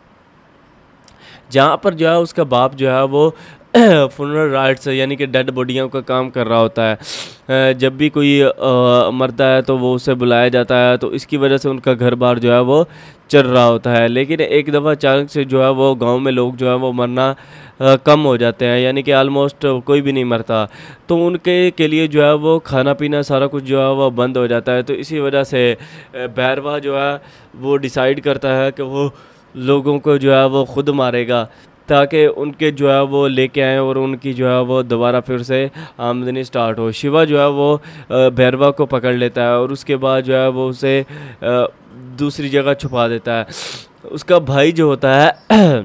जहाँ पर जो है उसका बाप जो है वो फुनरल राइट्स यानी कि डेड बॉडियों का काम कर रहा होता है। जब भी कोई मरता है तो वो उसे बुलाया जाता है, तो इसकी वजह से उनका घर बार जो है वो चल रहा होता है। लेकिन एक दफ़ा अचानक से जो है वो गांव में लोग जो है वो मरना कम हो जाते हैं, यानी कि आलमोस्ट कोई भी नहीं मरता। तो उनके के लिए जो है वो खाना पीना सारा कुछ जो है वो बंद हो जाता है। तो इसी वजह से भैरवा जो है वो डिसाइड करता है कि वो लोगों को जो है वो खुद मारेगा ताकि उनके जो है वो लेके आएँ और उनकी जो है वो दोबारा फिर से आमदनी स्टार्ट हो। शिवा जो है वो भैरवा को पकड़ लेता है और उसके बाद जो है वो उसे दूसरी जगह छुपा देता है। उसका भाई जो होता है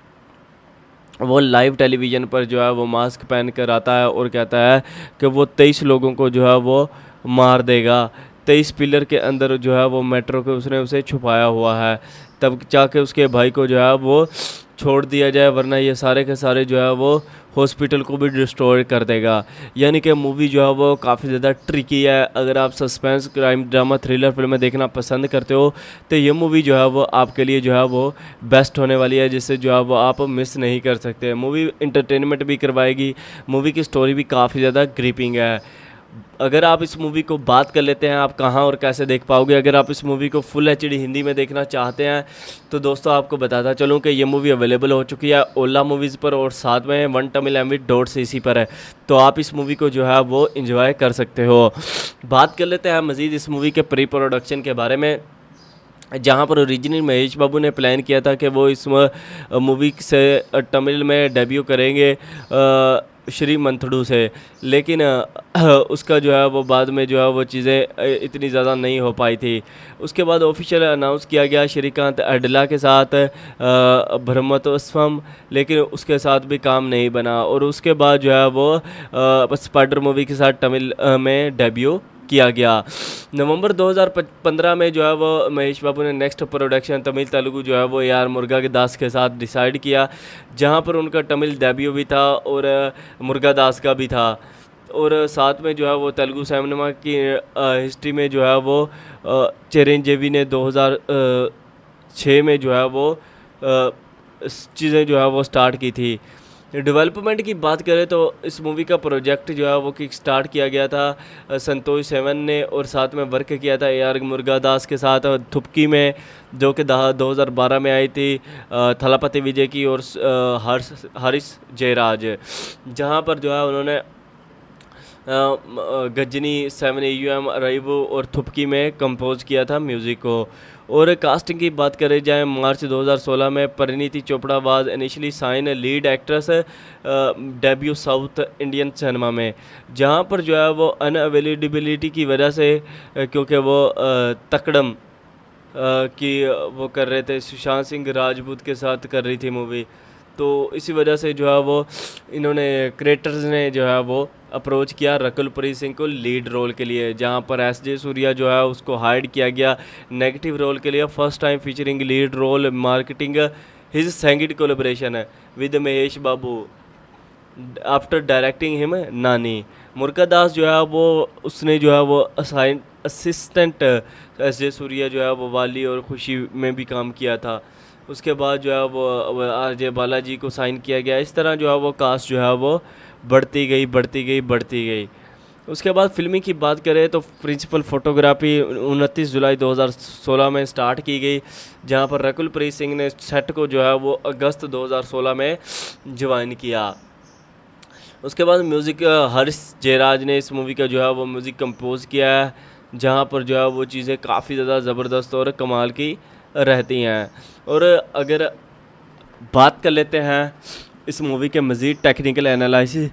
वो लाइव टेलीविज़न पर जो है वो मास्क पहन कर आता है और कहता है कि वो 23 लोगों को जो है वो मार देगा। 23 पिलर के अंदर जो है वो मेट्रो के उसने उसे छुपाया हुआ है, तब जाके उसके भाई को जो है वो छोड़ दिया जाए, वरना ये सारे के सारे जो है वो हॉस्पिटल को भी डिस्ट्रॉय कर देगा। यानी कि मूवी जो है वो काफ़ी ज़्यादा ट्रिकी है। अगर आप सस्पेंस क्राइम ड्रामा थ्रिलर फिल्में देखना पसंद करते हो तो ये मूवी जो है वो आपके लिए जो है वो बेस्ट होने वाली है, जिससे जो है वो आप मिस नहीं कर सकते। मूवी इंटरटेनमेंट भी करवाएगी, मूवी की स्टोरी भी काफ़ी ज़्यादा ग्रिपिंग है। अगर आप इस मूवी को बात कर लेते हैं आप कहाँ और कैसे देख पाओगे। अगर आप इस मूवी को फुल एचडी हिंदी में देखना चाहते हैं तो दोस्तों आपको बताता चलूँ कि ये मूवी अवेलेबल हो चुकी है ओला मूवीज़ पर और साथ में वन तमिल MV.cc पर है, तो आप इस मूवी को जो है वो एंजॉय कर सकते हो। बात कर लेते हैं मज़ीद इस मूवी के प्री प्रोडक्शन के बारे में, जहाँ पर ओरिजिनल महेश बाबू ने प्लान किया था कि वो इस मूवी से तमिल में डेब्यू करेंगे श्री मंथडू से, लेकिन उसका जो है वो बाद में जो है वो चीज़ें इतनी ज़्यादा नहीं हो पाई थी। उसके बाद ऑफिशियल अनाउंस किया गया श्रीकांत अडला के साथ ब्रह्मोत्सवम, लेकिन उसके साथ भी काम नहीं बना और उसके बाद जो है वो स्पाइडर मूवी के साथ तमिल में डेब्यू किया गया। नवंबर 2015 में जो है वो महेश बाबू ने नेक्स्ट प्रोडक्शन तमिल तेलुगु जो है वो AR मुरुगदास के साथ डिसाइड किया, जहां पर उनका तमिल डेब्यू भी था और मुरुगदास का भी था। और साथ में जो है वो तेलुगु सिनेमा की हिस्ट्री में जो है वो चिरंजीवी ने 2006 में जो है वो चीज़ें जो है वो स्टार्ट की थी। डेवलपमेंट की बात करें तो इस मूवी का प्रोजेक्ट जो है वो किक स्टार्ट किया गया था संतोष सेवन ने, और साथ में वर्क किया था AR मुरुगदास के साथ थुपकी में, जो कि 2012 में आई थी थलापति विजय की और हरीश जयराज, जहां पर जो है उन्होंने गजनी 7 अराइवो और थुपकी में कंपोज किया था म्यूज़िक को। और कास्टिंग की बात करें जाए, मार्च 2016 में Parineeti Chopra was initially sign lead actress debut south Indian cinema में, जहां पर जो है वो अनअवेलेबिलिटी की वजह से क्योंकि वो तकड़म की वो कर रहे थे, सुशांत सिंह राजपूत के साथ कर रही थी मूवी, तो इसी वजह से जो है वो इन्होंने क्रिएटर्स ने जो है वो अप्रोच किया रकुल प्रीत सिंह को लीड रोल के लिए, जहां पर SJ सूर्या जो है उसको हायर किया गया नेगेटिव रोल के लिए। First time featuring lead role marketing his second collaboration with Mahesh Babu after directing him Nani. Murugadoss जो है वो उसने जो है वो असिस्टेंट SJ सूर्या जो है वो वाली और खुशी में भी काम किया था। उसके बाद जो है वो RJ बालाजी को साइन किया गया। इस तरह जो है वो कास्ट जो है वो बढ़ती गई। उसके बाद फिल्मी की बात करें तो प्रिंसिपल फोटोग्राफी 29 जुलाई 2016 में स्टार्ट की गई, जहां पर रकुल प्रीत सिंह ने सेट को जो है वो अगस्त 2016 में ज्वाइन किया। उसके बाद म्यूज़िक हरीश जयराज ने इस मूवी का जो है वो म्यूज़िक कंपोज किया है, जहां पर जो है वो चीज़ें काफ़ी ज़्यादा ज़बरदस्त और कमाल की रहती हैं। और अगर बात कर लेते हैं इस मूवी के मज़ीद टेक्निकल एनालिसिस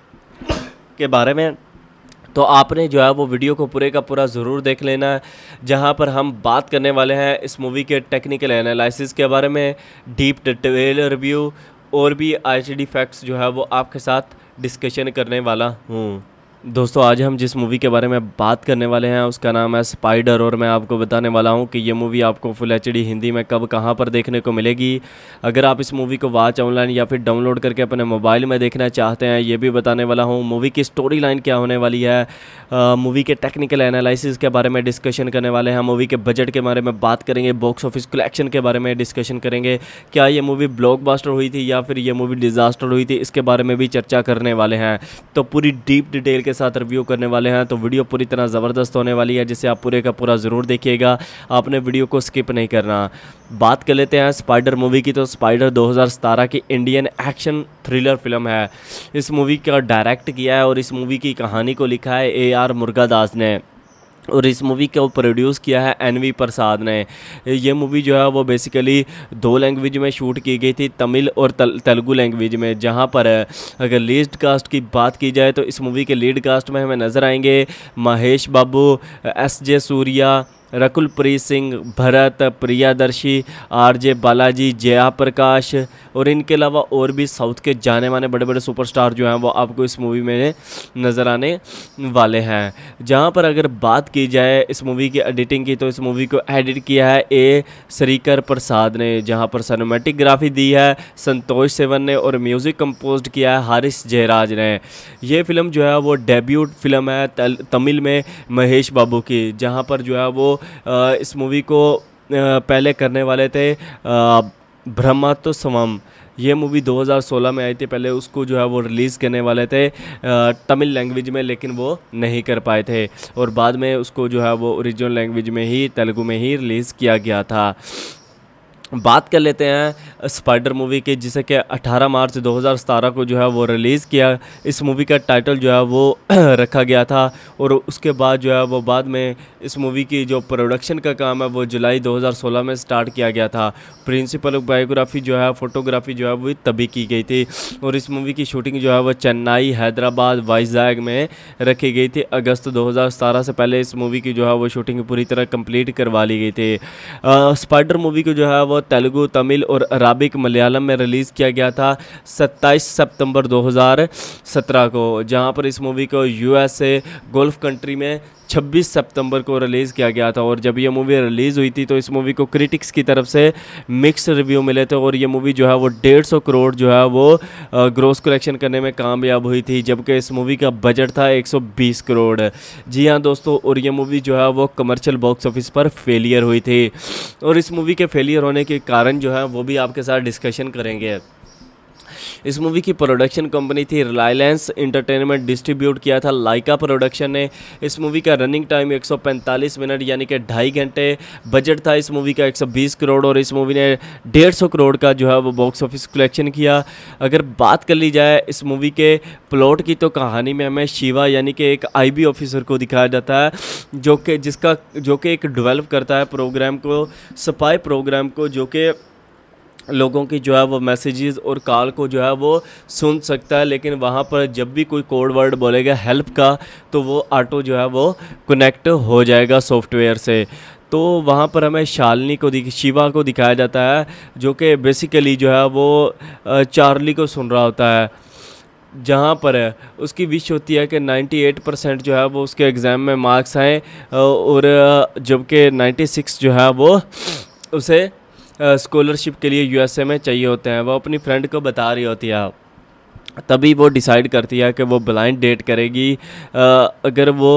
के बारे में, तो आपने जो है वो वीडियो को पूरे का पूरा ज़रूर देख लेना है, जहां पर हम बात करने वाले हैं इस मूवी के टेक्निकल एनालिसिस के बारे में, डीप डिटेल रिव्यू और भी HD फैक्ट्स जो है वो आपके साथ डिस्कशन करने वाला हूँ। दोस्तों आज हम जिस मूवी के बारे में बात करने वाले हैं उसका नाम है स्पाइडर, और मैं आपको बताने वाला हूं कि ये मूवी आपको फुल HD हिंदी में कब कहां पर देखने को मिलेगी। अगर आप इस मूवी को वॉच ऑनलाइन या फिर डाउनलोड करके अपने मोबाइल में देखना चाहते हैं, ये भी बताने वाला हूं। मूवी की स्टोरी लाइन क्या होने वाली है, मूवी के टेक्निकल एनालिसिस के बारे में डिस्कशन करने वाले हैं, मूवी के बजट के बारे में बात करेंगे, बॉक्स ऑफिस कलेक्शन के बारे में डिस्कशन करेंगे, क्या ये मूवी ब्लॉकबस्टर हुई थी या फिर ये मूवी डिज़ास्टर हुई थी, इसके बारे में भी चर्चा करने वाले हैं। तो पूरी डीप डिटेल के साथ रिव्यू करने वाले हैं, तो वीडियो पूरी तरह ज़बरदस्त होने वाली है, जिसे आप पूरे का पूरा ज़रूर देखिएगा, आपने वीडियो को स्किप नहीं करना। बात कर लेते हैं स्पाइडर मूवी की। तो स्पाइडर 2017 की इंडियन एक्शन थ्रिलर फिल्म है। इस मूवी का डायरेक्ट किया है और इस मूवी की कहानी को लिखा है AR मुरुगदास ने, और इस मूवी को प्रोड्यूस किया है NV प्रसाद ने। ये मूवी जो है वो बेसिकली 2 लैंग्वेज में शूट की गई थी, तमिल और तेलुगु लैंग्वेज में। जहां पर अगर लीड कास्ट की बात की जाए तो इस मूवी के लीड कास्ट में हमें नज़र आएंगे महेश बाबू, SJ सूर्या, रकुल प्रीत सिंह, भरत, प्रियादर्शी, RJ बालाजी, जया प्रकाश, और इनके अलावा और भी साउथ के जाने माने बड़े बड़े सुपरस्टार जो हैं वो आपको इस मूवी में नज़र आने वाले हैं। जहां पर अगर बात की जाए इस मूवी की एडिटिंग की, तो इस मूवी को एडिट किया है A श्रीकर प्रसाद ने, जहां पर सिनेमैटोग्राफी दी है संतोष सेवन ने, और म्यूज़िक कंपोज किया है हरीश जयराज ने। ये फिल्म जो है वो डेब्यूट फिल्म है तमिल में महेश बाबू की, जहां पर जो है वो इस मूवी को पहले करने वाले थे ब्रह्मोत्सवम। ये मूवी 2016 में आई थी, पहले उसको जो है वो रिलीज़ करने वाले थे तमिल लैंग्वेज में, लेकिन वो नहीं कर पाए थे, और बाद में उसको जो है वो ओरिजिनल लैंग्वेज में ही तेलुगु में ही रिलीज़ किया गया था। बात कर लेते हैं स्पाइडर मूवी की, जिसे कि 18 मार्च 2017 को जो है वो रिलीज़ किया। इस मूवी का टाइटल जो है वो रखा गया था, और उसके बाद जो है वो बाद में इस मूवी की जो प्रोडक्शन का काम है वो जुलाई 2016 में स्टार्ट किया गया था। प्रिंसिपल बायोग्राफी जो है, फोटोग्राफी जो है वो तभी की गई थी, और इस मूवी की शूटिंग जो है वो चेन्नई, हैदराबाद, वाइजैग में रखी गई थी। अगस्त 2017 से पहले इस मूवी की जो है वो शूटिंग पूरी तरह कंप्लीट करवा ली गई थी। स्पाइडर मूवी को जो है वो तेलुगु, तमिल और अराबिक मलयालम में रिलीज़ किया गया था 27 सितंबर 2017 को, जहां पर इस मूवी को USA गल्फ कंट्री में 26 सितंबर को रिलीज़ किया गया था। और जब ये मूवी रिलीज़ हुई थी तो इस मूवी को क्रिटिक्स की तरफ से मिक्स रिव्यू मिले थे, और ये मूवी जो है वो 150 करोड़ जो है वो ग्रॉस कलेक्शन करने में कामयाब हुई थी, जबकि इस मूवी का बजट था 120 करोड़। जी हाँ दोस्तों, और ये मूवी जो है वो कमर्शियल बॉक्स ऑफिस पर फेलियर हुई थी, और इस मूवी के फेलियर होने के कारण जो है वो भी आपके साथ डिस्कशन करेंगे। इस मूवी की प्रोडक्शन कंपनी थी रिलायंस एंटरटेनमेंट, डिस्ट्रीब्यूट किया था लाइका प्रोडक्शन ने। इस मूवी का रनिंग टाइम 145 मिनट यानी कि 2.5 घंटे। बजट था इस मूवी का 120 करोड़, और इस मूवी ने 150 करोड़ का जो है वो बॉक्स ऑफिस कलेक्शन किया। अगर बात कर ली जाए इस मूवी के प्लॉट की, तो कहानी में हमें शिवा यानी कि एक IB ऑफिसर को दिखाया जाता है, जो कि एक डेवलप करता है प्रोग्राम को, स्पाई प्रोग्राम को, जो कि लोगों की जो है वो मैसेजेस और कॉल को जो है वो सुन सकता है। लेकिन वहाँ पर जब भी कोई कोड वर्ड बोलेगा हेल्प का, तो वो ऑटो जो है वो कनेक्ट हो जाएगा सॉफ्टवेयर से। तो वहाँ पर हमें शालिनी को शिवा को दिखाया जाता है, जो कि बेसिकली जो है वो चार्ली को सुन रहा होता है, जहाँ पर उसकी विश होती है कि 98% जो है वो उसके एग्ज़ाम में मार्क्स आएँ, और जबकि 96 जो है वो उसे स्कॉलरशिप के लिए USA में चाहिए होते हैं। वो अपनी फ्रेंड को बता रही होती है, तभी वो डिसाइड करती है कि वो ब्लाइंड डेट करेगी अगर वो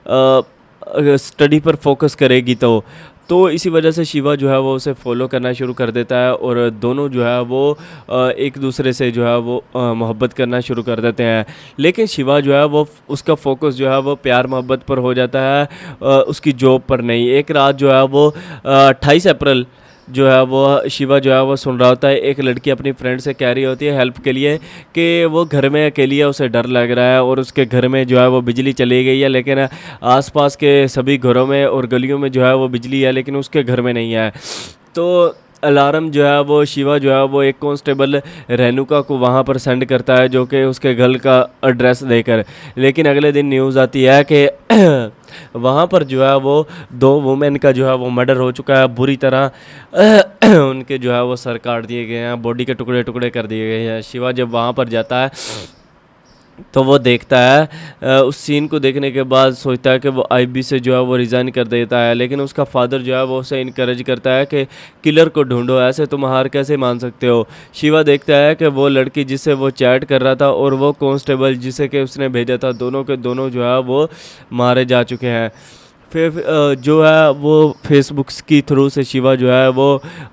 स्टडी पर फोकस करेगी तो इसी वजह से शिवा जो है वो उसे फॉलो करना शुरू कर देता है, और दोनों जो है वो एक दूसरे से जो है वो मोहब्बत करना शुरू कर देते हैं। लेकिन शिवा जो है वो उसका फोकस जो है वो प्यार मोहब्बत पर हो जाता है, उसकी जॉब पर नहीं। एक रात जो है वो 28 अप्रैल जो है वो शिवा जो है वो सुन रहा होता है, एक लड़की अपनी फ्रेंड से कह रही होती है हेल्प के लिए कि वो घर में अकेली है, उसे डर लग रहा है, और उसके घर में जो है वो बिजली चली गई है, लेकिन आसपास के सभी घरों में और गलियों में जो है वो बिजली है, लेकिन उसके घर में नहीं है। तो अलार्म जो है वो शिवा जो है वो एक कांस्टेबल रेणुका को वहाँ पर सेंड करता है, जो कि उसके घर का एड्रेस देकर। लेकिन अगले दिन न्यूज़ आती है कि वहाँ पर जो है वो 2 वुमेन का जो है वो मर्डर हो चुका है, बुरी तरह उनके जो है वो सर काट दिए गए हैं, बॉडी के टुकड़े टुकड़े कर दिए गए हैं। शिवा जब वहाँ पर जाता है तो वो देखता है, उस सीन को देखने के बाद सोचता है कि वो IB से जो है वो रिज़ाइन कर देता है। लेकिन उसका फादर जो है वो उसे इनकरेज करता है कि किलर को ढूंढो, ऐसे तुम हार कैसे मान सकते हो। शिवा देखता है कि वो लड़की जिससे वो चैट कर रहा था और वो कांस्टेबल जिसे कि उसने भेजा था, दोनों के दोनों जो है वो मारे जा चुके हैं। फिर जो है वो फेसबुक की थ्रू से शिवा जो है वो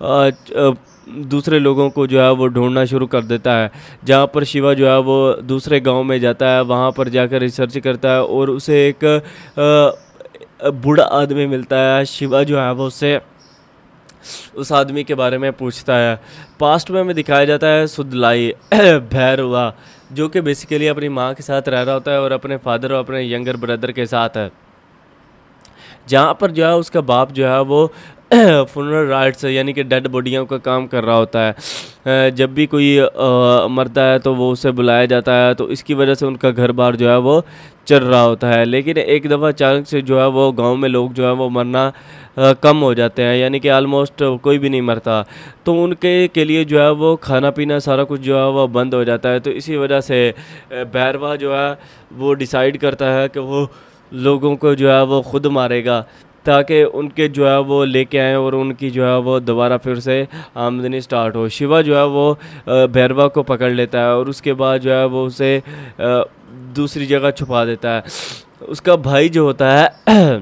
दूसरे लोगों को जो है वो ढूंढना शुरू कर देता है। जहाँ पर शिवा जो है वो दूसरे गांव में जाता है, वहाँ पर जाकर रिसर्च करता है, और उसे एक बूढ़ा आदमी मिलता है। शिवा जो है वो उससे उस आदमी के बारे में पूछता है। पास्ट में हमें दिखाया जाता है सुदलाई भैरवा, जो कि बेसिकली अपनी माँ के साथ रह रहा होता है और अपने फादर और अपने यंगर ब्रदर के साथ है। जहाँ पर जो है उसका बाप जो है वो फुनरल राइट्स यानी कि डेड बॉडियों का काम कर रहा होता है। जब भी कोई मरता है तो वो उसे बुलाया जाता है, तो इसकी वजह से उनका घर बार जो है वो चल रहा होता है। लेकिन एक दफ़ा अचानक से जो है वो गांव में लोग जो है वो मरना कम हो जाते हैं, यानी कि आलमोस्ट कोई भी नहीं मरता। तो उनके के लिए जो है वो खाना पीना सारा कुछ जो है वो बंद हो जाता है। तो इसी वजह से भैरवा जो है वो डिसाइड करता है कि वो लोगों को जो है वो ख़ुद मारेगा, ताकि उनके जो है वो लेके आएँ और उनकी जो है वो दोबारा फिर से आमदनी स्टार्ट हो। शिवा जो है वो भैरवा को पकड़ लेता है और उसके बाद जो है वो उसे दूसरी जगह छुपा देता है। उसका भाई जो होता है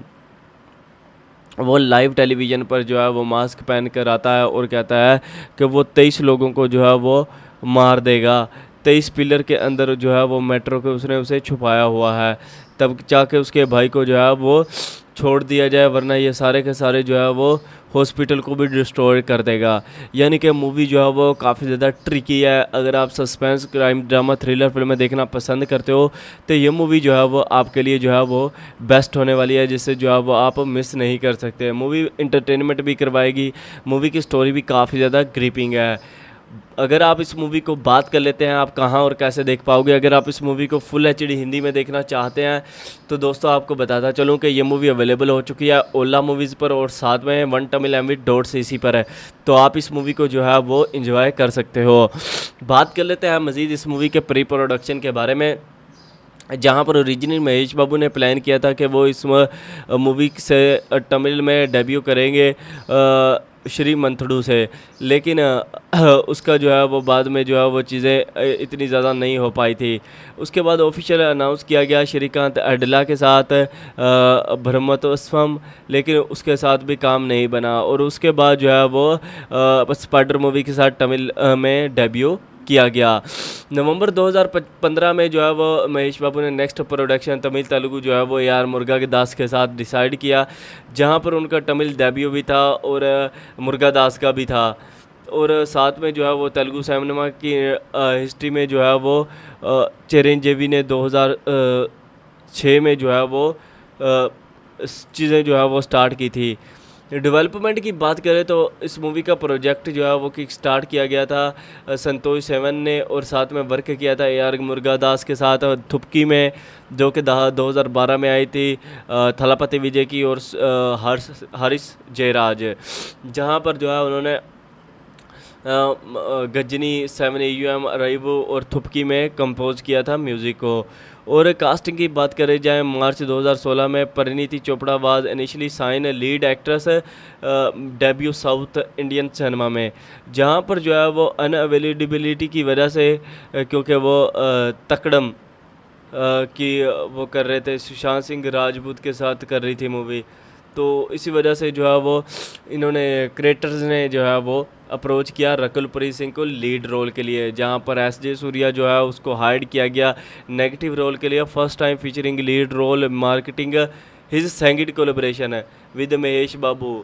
वो लाइव टेलीविज़न पर जो है वो मास्क पहन कर आता है और कहता है कि वो 23 लोगों को जो है वो मार देगा। 23 पिलर के अंदर जो है वो मेट्रो के उसने उसे छुपाया हुआ है, तब जाके उसके भाई को जो है वो छोड़ दिया जाए, वरना ये सारे के सारे जो है वो हॉस्पिटल को भी डिस्ट्रॉय कर देगा। यानी कि मूवी जो है वो काफ़ी ज़्यादा ट्रिकी है। अगर आप सस्पेंस क्राइम ड्रामा थ्रिलर फिल्में देखना पसंद करते हो तो ये मूवी जो है वो आपके लिए जो है वो बेस्ट होने वाली है, जिससे जो है वो आप मिस नहीं कर सकते। मूवी इंटरटेनमेंट भी करवाएगी, मूवी की स्टोरी भी काफ़ी ज़्यादा ग्रिपिंग है। अगर आप इस मूवी को बात कर लेते हैं आप कहाँ और कैसे देख पाओगे, अगर आप इस मूवी को फुल HD हिंदी में देखना चाहते हैं तो दोस्तों आपको बताता चलूँ कि ये मूवी अवेलेबल हो चुकी है ओला मूवीज़ पर, और साथ में OneTamilMV.cc पर है, तो आप इस मूवी को जो है वो एंजॉय कर सकते हो। बात कर लेते हैं मज़ीद इस मूवी के प्री प्रोडक्शन के बारे में। जहाँ पर ओरिजिनल महेश बाबू ने प्लान किया था कि वो इस मूवी से तमिल में डेब्यू करेंगे श्री मंथडू से, लेकिन उसका जो है वो बाद में जो है वो चीज़ें इतनी ज़्यादा नहीं हो पाई थी। उसके बाद ऑफिशियल अनाउंस किया गया श्रीकांत अडला के साथ ब्रह्मोत्सवम, लेकिन उसके साथ भी काम नहीं बना और उसके बाद जो है वो स्पाइडर मूवी के साथ तमिल में डेब्यू किया गया। नवंबर 2015 में जो है वो महेश बाबू ने नेक्स्ट प्रोडक्शन तमिल तेलुगु जो है वो AR मुर्गा के दास के साथ डिसाइड किया, जहां पर उनका तमिल डेब्यू भी था और मुर्गा दास का भी था। और साथ में जो है वो तेलुगु सिनेमा की हिस्ट्री में जो है वो चिरंजीवी ने 2006 में जो है वो चीज़ें जो है वो स्टार्ट की थी। डेवलपमेंट की बात करें तो इस मूवी का प्रोजेक्ट जो है वो किक स्टार्ट किया गया था संतोष सेवन ने, और साथ में वर्क किया था AR मुर्गादास के साथ थुपकी में, जो कि 2012 में आई थी थलापति विजय की और हरीश जयराज, जहां पर जो है उन्होंने गजनी 7AUM अराइवो और थुपकी में कंपोज किया था म्यूज़िक को। और कास्टिंग की बात करें जाए, मार्च 2016 में Parineeti Chopra was initially sign lead actress debut south Indian cinema में, जहां पर जो है वो अनअवेलेबिलिटी की वजह से क्योंकि वो तकड़म की वो कर रहे थे, सुशांत सिंह राजपूत के साथ कर रही थी मूवी, तो इसी वजह से जो है वो इन्होंने क्रिएटर्स ने जो है वो अप्रोच किया रकुल प्रीत सिंह को लीड रोल के लिए, जहां पर SJ सूर्या जो है उसको हायर किया गया नेगेटिव रोल के लिए। First time featuring lead role marketing his second collaboration with Mahesh Babu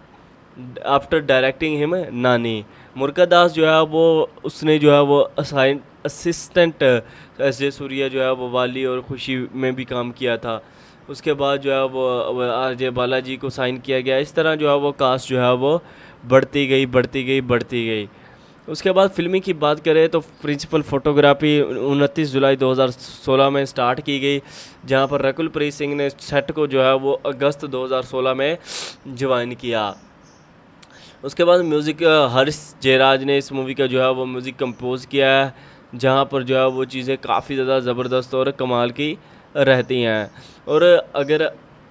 after directing him Nani. मुर्गा दास जो है वो उसने जो है वो असिस्टेंट SJ सूर्या जो है वो वाली और खुशी में भी काम किया था। उसके बाद जो है वो RJ बालाजी को साइन किया गया। इस तरह जो है वो कास्ट जो है वो बढ़ती गई। उसके बाद फिल्मी की बात करें तो प्रिंसिपल फोटोग्राफी 29 जुलाई 2016 में स्टार्ट की गई, जहां पर रकुल प्रीत सिंह ने सेट को जो है वो अगस्त 2016 में ज्वाइन किया। उसके बाद म्यूज़िक हरीश जयराज ने इस मूवी का जो है वो म्यूज़िक कंपोज किया है, जहां पर जो है वो चीज़ें काफ़ी ज़्यादा ज़बरदस्त और कमाल की रहती हैं। और अगर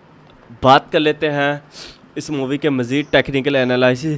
बात कर लेते हैं इस मूवी के मज़ीद टेक्निकल एनालिसिस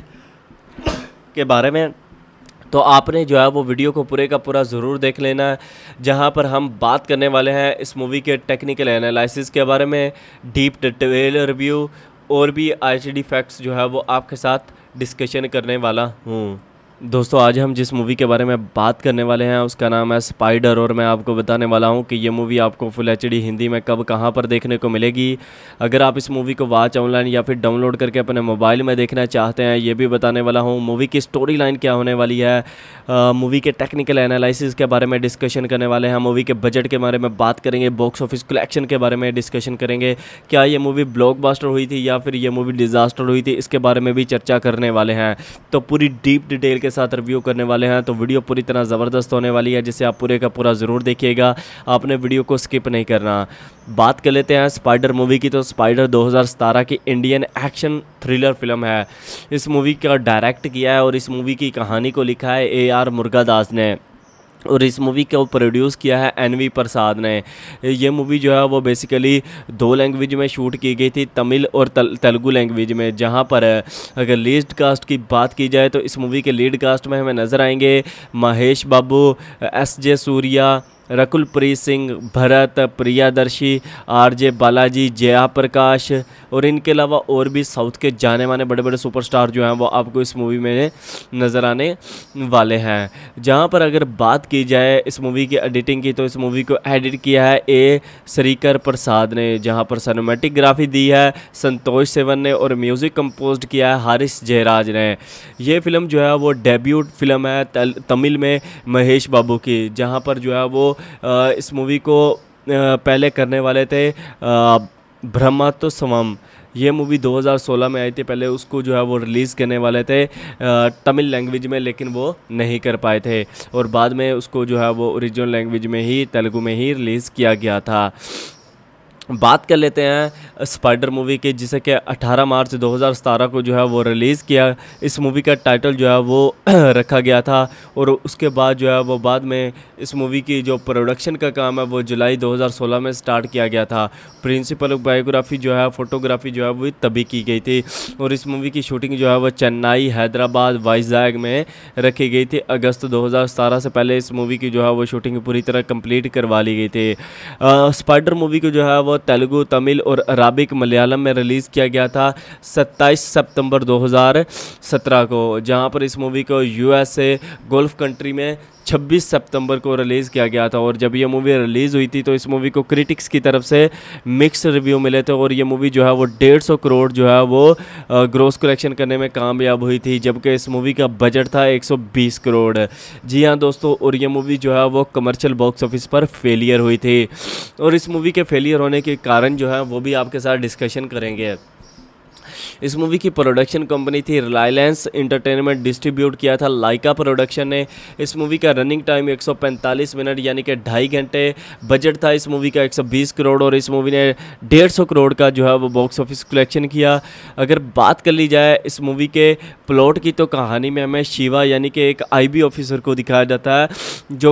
के बारे में, तो आपने जो है वो वीडियो को पूरे का पूरा ज़रूर देख लेना है, जहां पर हम बात करने वाले हैं इस मूवी के टेक्निकल एनालिसिस के बारे में, डीप डिटेल रिव्यू और भी ICD फैक्ट्स जो है वो आपके साथ डिस्कशन करने वाला हूँ। दोस्तों आज हम जिस मूवी के बारे में बात करने वाले हैं उसका नाम है स्पाइडर, और मैं आपको बताने वाला हूं कि ये मूवी आपको फुल HD हिंदी में कब कहां पर देखने को मिलेगी। अगर आप इस मूवी को वॉच ऑनलाइन या फिर डाउनलोड करके अपने मोबाइल में देखना चाहते हैं, ये भी बताने वाला हूं। मूवी की स्टोरी लाइन क्या होने वाली है, मूवी के टेक्निकल एनालिसिस के बारे में डिस्कशन करने वाले हैं, मूवी के बजट के बारे में बात करेंगे, बॉक्स ऑफिस कलेक्शन के बारे में डिस्कशन करेंगे, क्या ये मूवी ब्लॉकबस्टर हुई थी या फिर ये मूवी डिज़ास्टर हुई थी, इसके बारे में भी चर्चा करने वाले हैं। तो पूरी डीप डिटेल के साथ रिव्यू करने वाले हैं, तो वीडियो पूरी तरह ज़बरदस्त होने वाली है, जिसे आप पूरे का पूरा ज़रूर देखिएगा, आपने वीडियो को स्किप नहीं करना। बात कर लेते हैं स्पाइडर मूवी की, तो स्पाइडर 2017 की इंडियन एक्शन थ्रिलर फिल्म है। इस मूवी का डायरेक्ट किया है और इस मूवी की कहानी को लिखा है AR मुर्गादास ने, और इस मूवी को प्रोड्यूस किया है NV प्रसाद ने। ये मूवी जो है वो बेसिकली 2 लैंग्वेज में शूट की गई थी, तमिल और तेलुगु लैंग्वेज में, जहां पर अगर लीड कास्ट की बात की जाए तो इस मूवी के लीड कास्ट में हमें नज़र आएंगे महेश बाबू, SJ सूर्या, रकुल प्रीत सिंह, भरत, प्रियादर्शी, RJ बालाजी, जया प्रकाश, और इनके अलावा और भी साउथ के जाने माने बड़े बड़े सुपरस्टार जो हैं वो आपको इस मूवी में नज़र आने वाले हैं। जहां पर अगर बात की जाए इस मूवी की एडिटिंग की, तो इस मूवी को एडिट किया है A श्रीकर प्रसाद ने, जहां पर सिनेमेटोग्राफी दी है संतोष सेवन ने, और म्यूज़िक कंपोज किया है हरीश जयराज ने। ये फिल्म जो है वो डेब्यूट फिल्म है तमिल में महेश बाबू की, जहां पर जो है वो इस मूवी को पहले करने वाले थे ब्रह्मोत्सवम। ये मूवी 2016 में आई थी, पहले उसको जो है वो रिलीज़ करने वाले थे तमिल लैंग्वेज में, लेकिन वो नहीं कर पाए थे, और बाद में उसको जो है वो ओरिजिनल लैंग्वेज में ही तेलुगु में ही रिलीज़ किया गया था। बात कर लेते हैं स्पाइडर मूवी की, जिसे कि 18 मार्च 2017 को जो है वो रिलीज़ किया। इस मूवी का टाइटल जो है वो रखा गया था, और उसके बाद जो है वो बाद में इस मूवी की जो प्रोडक्शन का काम है वो जुलाई 2016 में स्टार्ट किया गया था। प्रिंसिपल बायोग्राफी जो है, फोटोग्राफी जो है वो तभी की गई थी, और इस मूवी की शूटिंग जो है वो चेन्नई, हैदराबाद, वाइजैग में रखी गई थी। अगस्त 2017 से पहले इस मूवी की जो है वो शूटिंग पूरी तरह कंप्लीट करवा ली गई थी। स्पाइडर मूवी को जो है वो तेलुगु, तमिल और अराबिक, मलयालम में रिलीज़ किया गया था 27 सितंबर 2017 को, जहां पर इस मूवी को यूएसए, गोल्फ कंट्री में 26 सितंबर को रिलीज़ किया गया था। और जब ये मूवी रिलीज़ हुई थी तो इस मूवी को क्रिटिक्स की तरफ से मिक्स रिव्यू मिले थे, और ये मूवी जो है वो 150 करोड़ जो है वो ग्रॉस कलेक्शन करने में कामयाब हुई थी, जबकि इस मूवी का बजट था 120 करोड़। जी हाँ दोस्तों, और ये मूवी जो है वो कमर्शियल बॉक्स ऑफिस पर फेलियर हुई थी, और इस मूवी के फेलियर होने के कारण जो है वो भी आपके साथ डिस्कशन करेंगे। इस मूवी की प्रोडक्शन कंपनी थी रिलायंस एंटरटेनमेंट, डिस्ट्रीब्यूट किया था लाइका प्रोडक्शन ने। इस मूवी का रनिंग टाइम 145 मिनट यानी कि 2.5 घंटे। बजट था इस मूवी का 120 करोड़, और इस मूवी ने 150 करोड़ का जो है वो बॉक्स ऑफिस कलेक्शन किया। अगर बात कर ली जाए इस मूवी के प्लॉट की, तो कहानी में हमें शिवा यानी कि एक आईबी ऑफिसर को दिखाया जाता है, जो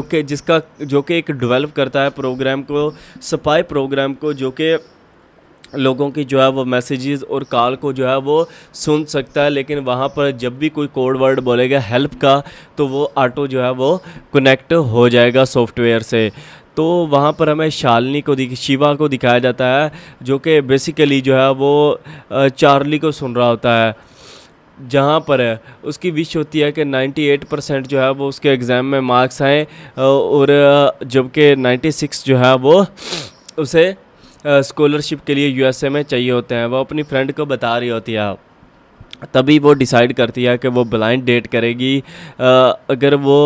कि एक डेवलप करता है प्रोग्राम को, स्पाई प्रोग्राम को, जो कि लोगों की जो है वो मैसेजेस और कॉल को जो है वो सुन सकता है। लेकिन वहाँ पर जब भी कोई कोड वर्ड बोलेगा हेल्प का, तो वो ऑटो जो है वो कनेक्ट हो जाएगा सॉफ्टवेयर से। तो वहाँ पर हमें शालिनी को शिवा को दिखाया जाता है, जो कि बेसिकली जो है वो चार्ली को सुन रहा होता है, जहाँ पर उसकी विश होती है कि 98% जो है वो उसके एग्ज़ाम में मार्क्स आएँ, और जबकि 96 जो है वो उसे स्कॉलरशिप के लिए यूएसए में चाहिए होते हैं। वो अपनी फ्रेंड को बता रही होती है, तभी वो डिसाइड करती है कि वो ब्लाइंड डेट करेगी अगर वो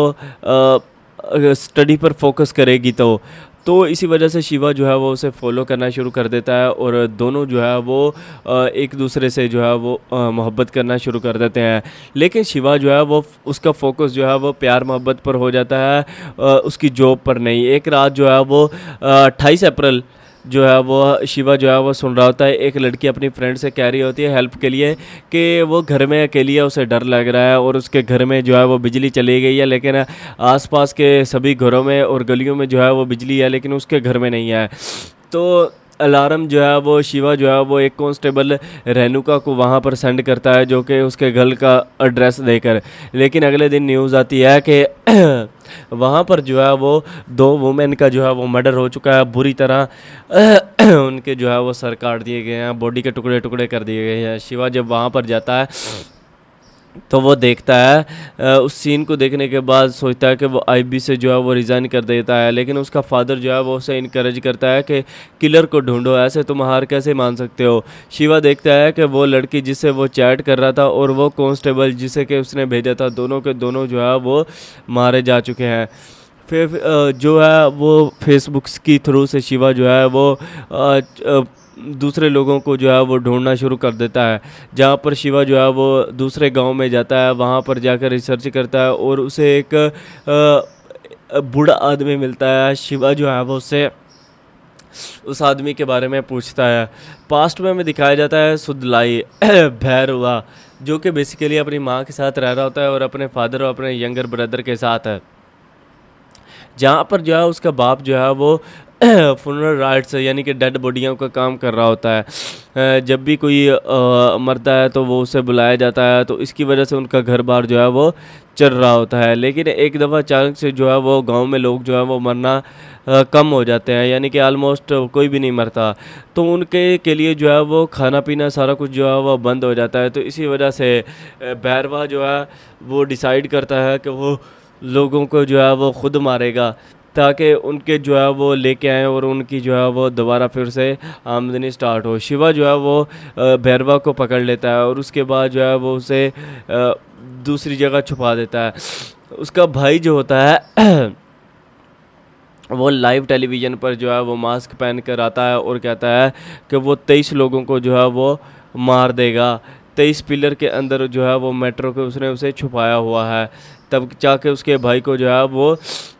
स्टडी पर फोकस करेगी तो इसी वजह से शिवा जो है वो उसे फॉलो करना शुरू कर देता है, और दोनों जो है वो एक दूसरे से जो है वो मोहब्बत करना शुरू कर देते हैं। लेकिन शिवा जो है वो उसका फोकस जो है वो प्यार मोहब्बत पर हो जाता है, उसकी जॉब पर नहीं। एक रात जो है वो 28 अप्रैल जो है वो शिवा जो है वो सुन रहा होता है, एक लड़की अपनी फ्रेंड से कह रही होती है हेल्प के लिए कि वो घर में अकेली है, उसे डर लग रहा है, और उसके घर में जो है वो बिजली चली गई है, लेकिन आसपास के सभी घरों में और गलियों में जो है वो बिजली है, लेकिन उसके घर में नहीं है। तो अलार्म जो है वो शिवा जो है वो एक कांस्टेबल रेणुका को वहाँ पर सेंड करता है, जो कि उसके घर का एड्रेस देकर। लेकिन अगले दिन न्यूज़ आती है कि वहाँ पर जो है वो 2 वुमेन का जो है वो मर्डर हो चुका है, बुरी तरह उनके जो है वो सर काट दिए गए हैं, बॉडी के टुकड़े टुकड़े कर दिए गए हैं। शिवा जब वहाँ पर जाता है तो वो देखता है, उस सीन को देखने के बाद सोचता है कि वो आईबी से जो है वो रिज़ाइन कर देता है। लेकिन उसका फादर जो है वो उसे इनकरेज करता है कि किलर को ढूंढो, ऐसे तुम हार कैसे मान सकते हो। शिवा देखता है कि वो लड़की जिससे वो चैट कर रहा था और वो कांस्टेबल जिसे कि उसने भेजा था, दोनों के दोनों जो है वो मारे जा चुके हैं। फिर जो है वो फेसबुक की थ्रू से शिवा जो है वो दूसरे लोगों को जो है वो ढूंढना शुरू कर देता है। जहाँ पर शिवा जो है वो दूसरे गांव में जाता है, वहाँ पर जाकर रिसर्च करता है, और उसे एक बूढ़ा आदमी मिलता है। शिवा जो है वो उससे उस आदमी के बारे में पूछता है। पास्ट में हमें दिखाया जाता है सुदलाई भैरवा, जो कि बेसिकली अपनी माँ के साथ रह रहा होता है और अपने फादर और अपने यंगर ब्रदर के साथ है। जहाँ पर जो है उसका बाप जो है वो फुनरल राइट्स यानी कि डेड बॉडियों का काम कर रहा होता है। जब भी कोई मरता है तो वो उसे बुलाया जाता है, तो इसकी वजह से उनका घर बार जो है वो चल रहा होता है। लेकिन एक दफ़ा अचानक से जो है वो गांव में लोग जो है वो मरना कम हो जाते हैं, यानी कि आलमोस्ट कोई भी नहीं मरता। तो उनके के लिए जो है वो खाना पीना सारा कुछ जो है वो बंद हो जाता है। तो इसी वजह से भैरवा जो है वो डिसाइड करता है कि वो लोगों को जो है वो खुद मारेगा, ताकि उनके जो है वो लेके आएँ और उनकी जो है वो दोबारा फिर से आमदनी स्टार्ट हो। शिवा जो है वो भैरवा को पकड़ लेता है और उसके बाद जो है वो उसे दूसरी जगह छुपा देता है। उसका भाई जो होता है वो लाइव टेलीविज़न पर जो है वो मास्क पहन कर आता है और कहता है कि वो 23 लोगों को जो है वो मार देगा। 23 पिलर के अंदर जो है वो मेट्रो के उसने उसे छुपाया हुआ है। तब जाके उसके भाई को जो है वो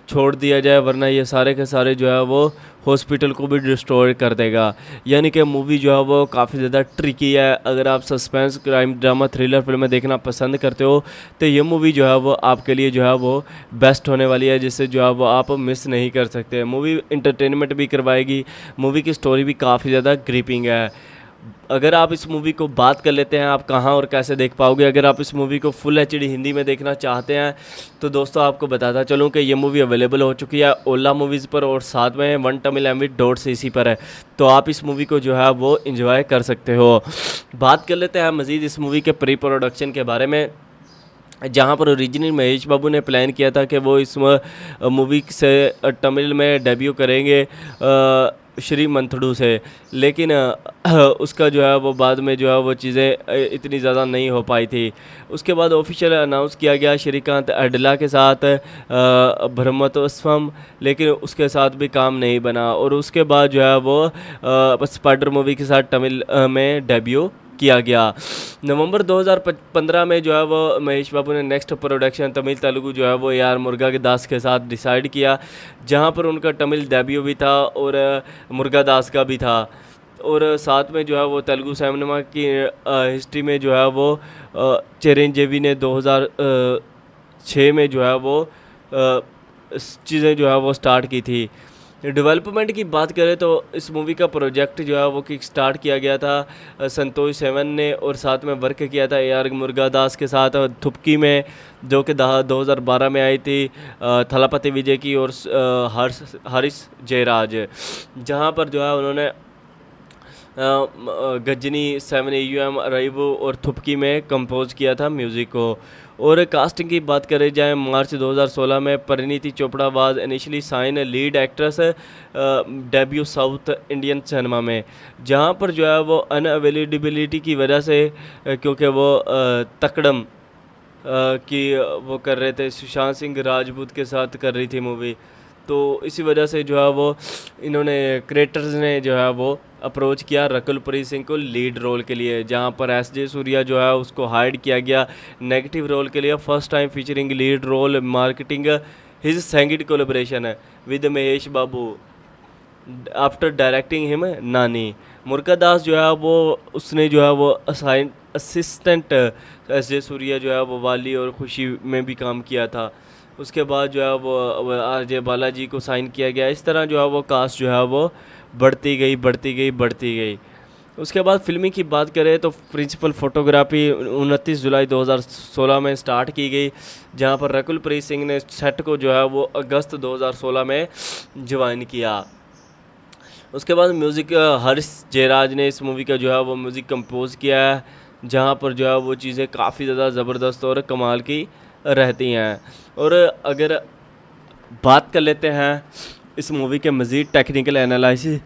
छोड़ दिया जाए, वरना ये सारे के सारे जो है वो हॉस्पिटल को भी डिस्ट्रॉय कर देगा। यानी कि मूवी जो है वो काफ़ी ज़्यादा ट्रिकी है। अगर आप सस्पेंस, क्राइम, ड्रामा, थ्रिलर फिल्में देखना पसंद करते हो तो ये मूवी जो है वो आपके लिए जो है वो बेस्ट होने वाली है, जिससे जो है वो आप मिस नहीं कर सकते। मूवी इंटरटेनमेंट भी करवाएगी, मूवी की स्टोरी भी काफ़ी ज़्यादा ग्रिपिंग है। अगर आप इस मूवी को बात कर लेते हैं आप कहाँ और कैसे देख पाओगे। अगर आप इस मूवी को फुल एचडी हिंदी में देखना चाहते हैं तो दोस्तों आपको बताता चलूँ कि ये मूवी अवेलेबल हो चुकी है ओला मूवीज़ पर, और साथ में वन तमिल MV.cc पर है, तो आप इस मूवी को जो है वो एंजॉय कर सकते हो। बात कर लेते हैं मज़ीद इस मूवी के प्री प्रोडक्शन के बारे में, जहाँ पर ओरिजिनल महेश बाबू ने प्लान किया था कि वो इस मूवी से तमिल में डेब्यू करेंगे श्री मंथडू से, लेकिन उसका जो है वो बाद में जो है वो चीज़ें इतनी ज़्यादा नहीं हो पाई थी। उसके बाद ऑफिशियल अनाउंस किया गया श्रीकांत अडला के साथ ब्रह्मोत्सवम, लेकिन उसके साथ भी काम नहीं बना, और उसके बाद जो है वो स्पाइडर मूवी के साथ तमिल में डेब्यू किया गया। नवंबर 2015 में जो है वो महेश बाबू ने नेक्स्ट प्रोडक्शन तमिल तेलुगु जो है वो AR मुर्गा के दास के साथ डिसाइड किया, जहां पर उनका तमिल डेब्यू भी था और मुर्गा दास का भी था, और साथ में जो है वो तेलुगु सिनेमा की हिस्ट्री में जो है वो चिरंजीवी ने 2006 में जो है वो चीज़ें जो है वो स्टार्ट की थी। डेवलपमेंट की बात करें तो इस मूवी का प्रोजेक्ट जो है वो किक स्टार्ट किया गया था संतोष सेवन ने, और साथ में वर्क किया था AR मुर्गादास के साथ थुपकी में, जो कि 2012 में आई थी थलापति विजय की और हरीश जयराज, जहां पर जो है उन्होंने गजनी 7AUM अराइवो और थुपकी में कंपोज किया था म्यूज़िक को। और कास्टिंग की बात करें जाए, मार्च 2016 में Parineeti Chopra was initially sign lead actress debut south Indian cinema में, जहां पर जो है वो अनअवेलेबिलिटी की वजह से क्योंकि वो तकड़म की वो कर रहे थे, सुशांत सिंह राजपूत के साथ कर रही थी मूवी, तो इसी वजह से जो है वो इन्होंने क्रिएटर्स ने जो है वो अप्रोच किया रकुलप्रीत सिंह को लीड रोल के लिए, जहां पर SJ सूर्या जो है उसको हायर किया गया नेगेटिव रोल के लिए। First time featuring lead role, marketing his second collaboration with Mahesh Babu after directing him Nani. मुर्गा दास जो है वो उसने जो है वो असिस्टेंट SJ सूर्या जो है वो वाली और खुशी में भी काम किया था। उसके बाद जो है वो RJ बालाजी को साइन किया गया। इस तरह जो है वो कास्ट जो है वो बढ़ती गई। उसके बाद फिल्मी की बात करें तो प्रिंसिपल फोटोग्राफी 29 जुलाई 2016 में स्टार्ट की गई, जहां पर रकुलप्रीत सिंह ने सेट को जो है वो अगस्त 2016 में ज्वाइन किया। उसके बाद म्यूज़िक हरीश जयराज ने इस मूवी का जो है वो म्यूज़िक कंपोज किया है, जहां पर जो है वो चीज़ें काफ़ी ज़्यादा ज़बरदस्त और कमाल की रहती हैं। और अगर बात कर लेते हैं इस मूवी के मज़ीद टेक्निकल एनालिसिस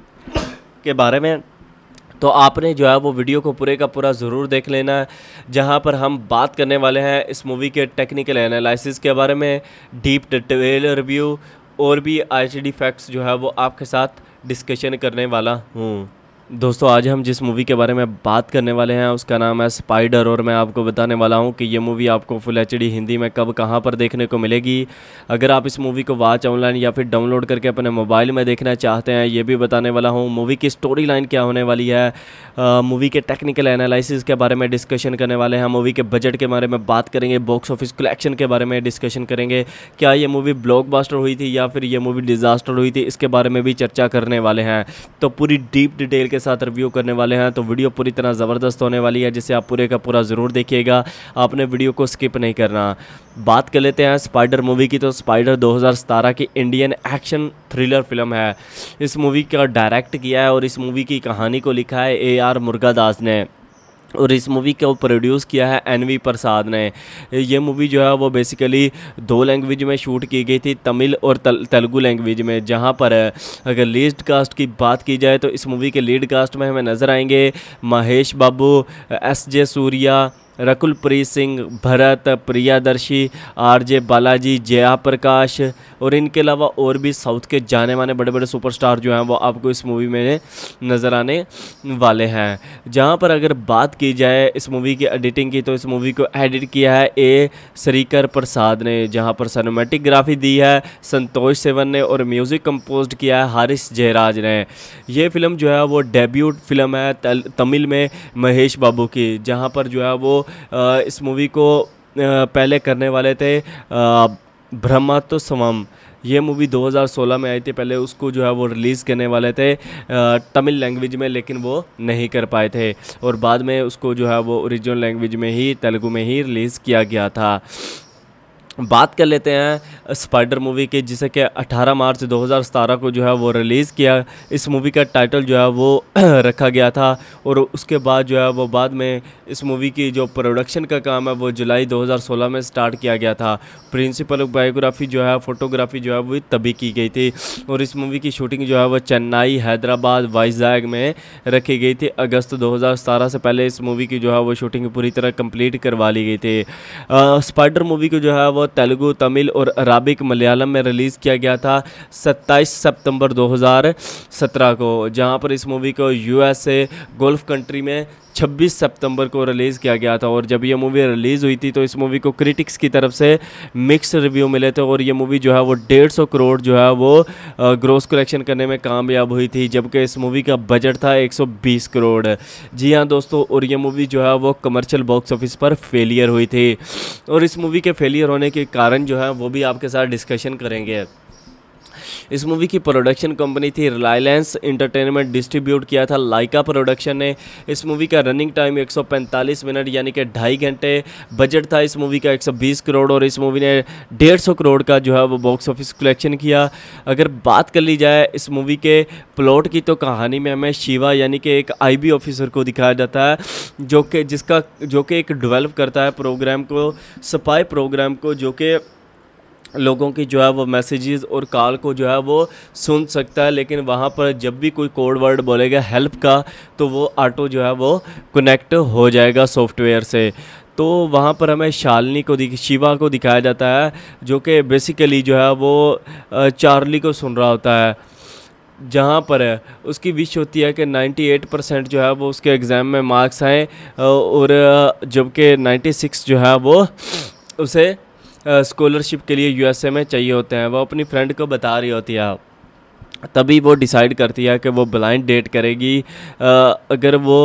के बारे में, तो आपने जो है वो वीडियो को पूरे का पूरा ज़रूर देख लेना है, जहां पर हम बात करने वाले हैं इस मूवी के टेक्निकल एनालिसिस के बारे में, डीप डिटेल रिव्यू और भी HD फैक्ट्स जो है वो आपके साथ डिस्कशन करने वाला हूँ। दोस्तों आज हम जिस मूवी के बारे में बात करने वाले हैं उसका नाम है स्पाइडर, और मैं आपको बताने वाला हूं कि ये मूवी आपको फुल HD हिंदी में कब कहां पर देखने को मिलेगी। अगर आप इस मूवी को वॉच ऑनलाइन या फिर डाउनलोड करके अपने मोबाइल में देखना चाहते हैं, ये भी बताने वाला हूं। मूवी की स्टोरी लाइन क्या होने वाली है, मूवी के टेक्निकल एनालिसिस के बारे में डिस्कशन करने वाले हैं, मूवी के बजट के बारे में बात करेंगे, बॉक्स ऑफिस कलेक्शन के बारे में डिस्कशन करेंगे, क्या ये मूवी ब्लॉकबस्टर हुई थी या फिर ये मूवी डिज़ास्टर हुई थी, इसके बारे में भी चर्चा करने वाले हैं। तो पूरी डीप डिटेल के साथ रिव्यू करने वाले हैं, तो वीडियो पूरी तरह ज़बरदस्त होने वाली है, जिसे आप पूरे का पूरा ज़रूर देखिएगा, आपने वीडियो को स्किप नहीं करना। बात कर लेते हैं स्पाइडर मूवी की, तो स्पाइडर 2017 की इंडियन एक्शन थ्रिलर फिल्म है। इस मूवी का डायरेक्ट किया है और इस मूवी की कहानी को लिखा है AR मुर्गादास ने, और इस मूवी को प्रोड्यूस किया है NV प्रसाद ने। ये मूवी जो है वो बेसिकली 2 लैंग्वेज में शूट की गई थी, तमिल और तेलुगु लैंग्वेज में, जहां पर अगर लीड कास्ट की बात की जाए तो इस मूवी के लीड कास्ट में हमें नज़र आएंगे महेश बाबू, SJ सूर्या, रकुल प्रीत सिंह, भरत, प्रियादर्शी, आरजे बालाजी, जया प्रकाश और इनके अलावा और भी साउथ के जाने माने बड़े बड़े सुपरस्टार जो हैं वो आपको इस मूवी में नज़र आने वाले हैं। जहां पर अगर बात की जाए इस मूवी की एडिटिंग की, तो इस मूवी को एडिट किया है ए श्रीकर प्रसाद ने, जहां पर सिनेमैटोग्राफी दी है संतोष सेवन ने और म्यूज़िक कंपोज किया है हारिस जयराज ने। ये फिल्म जो है वो डेब्यूट फिल्म है तमिल में महेश बाबू की, जहां पर जो है वो इस मूवी को पहले करने वाले थे ब्रह्मास्त्रम। ये मूवी 2016 में आई थी, पहले उसको जो है वो रिलीज़ करने वाले थे तमिल लैंग्वेज में, लेकिन वो नहीं कर पाए थे और बाद में उसको जो है वो ओरिजिनल लैंग्वेज में ही, तेलुगु में ही रिलीज़ किया गया था। बात कर लेते हैं स्पाइडर मूवी की, जिसे कि 18 मार्च 2017 को जो है वो रिलीज़ किया। इस मूवी का टाइटल जो है वो रखा गया था और उसके बाद जो है वो बाद में इस मूवी की जो प्रोडक्शन का काम है वो जुलाई 2016 में स्टार्ट किया गया था। प्रिंसिपल बायोग्राफी जो है, फोटोग्राफी जो है वो तभी की गई थी और इस मूवी की शूटिंग जो है वो चेन्नई, हैदराबाद, वाइजैग में रखी गई थी। अगस्त 2017 से पहले इस मूवी की जो है वो शूटिंग पूरी तरह कंप्लीट करवा ली गई थी। स्पाइडर मूवी को जो है वो तेलुगु, तमिल और अराबिक मलयालम में रिलीज़ किया गया था 27 सितंबर 2017 को, जहां पर इस मूवी को यूएसए गल्फ कंट्री में 26 सितंबर को रिलीज़ किया गया था। और जब ये मूवी रिलीज़ हुई थी तो इस मूवी को क्रिटिक्स की तरफ से मिक्स रिव्यू मिले थे और ये मूवी जो है वो 150 करोड़ जो है वो ग्रॉस कलेक्शन करने में कामयाब हुई थी, जबकि इस मूवी का बजट था 120 करोड़। जी हाँ दोस्तों, और ये मूवी जो है वो कमर्शियल बॉक्स ऑफिस पर फेलियर हुई थी और इस मूवी के फेलियर होने के कारण जो है वो भी आपके साथ डिस्कशन करेंगे। इस मूवी की प्रोडक्शन कंपनी थी रिलायंस एंटरटेनमेंट, डिस्ट्रीब्यूट किया था लाइका प्रोडक्शन ने। इस मूवी का रनिंग टाइम 145 मिनट यानी कि 2.5 घंटे। बजट था इस मूवी का 120 करोड़ और इस मूवी ने 150 करोड़ का जो है वो बॉक्स ऑफिस कलेक्शन किया। अगर बात कर ली जाए इस मूवी के प्लॉट की, तो कहानी में हमें शिवा यानी कि एक IB ऑफिसर को दिखाया जाता है जो कि एक डेवलप करता है प्रोग्राम को, स्पाई प्रोग्राम को, जो कि लोगों की जो है वो मैसेजेस और कॉल को जो है वो सुन सकता है। लेकिन वहाँ पर जब भी कोई कोड वर्ड बोलेगा हेल्प का, तो वो ऑटो जो है वो कनेक्ट हो जाएगा सॉफ्टवेयर से। तो वहाँ पर हमें शालिनी को शिवा को दिखाया जाता है, जो कि बेसिकली जो है वो चार्ली को सुन रहा होता है, जहाँ पर उसकी विश होती है कि 98% जो है वो उसके एग्ज़ाम में मार्क्स आएँ और जबकि 96 जो है वो उसे स्कॉलरशिप के लिए USA में चाहिए होते हैं। वो अपनी फ्रेंड को बता रही होती है, तभी वो डिसाइड करती है कि वो ब्लाइंड डेट करेगी अगर वो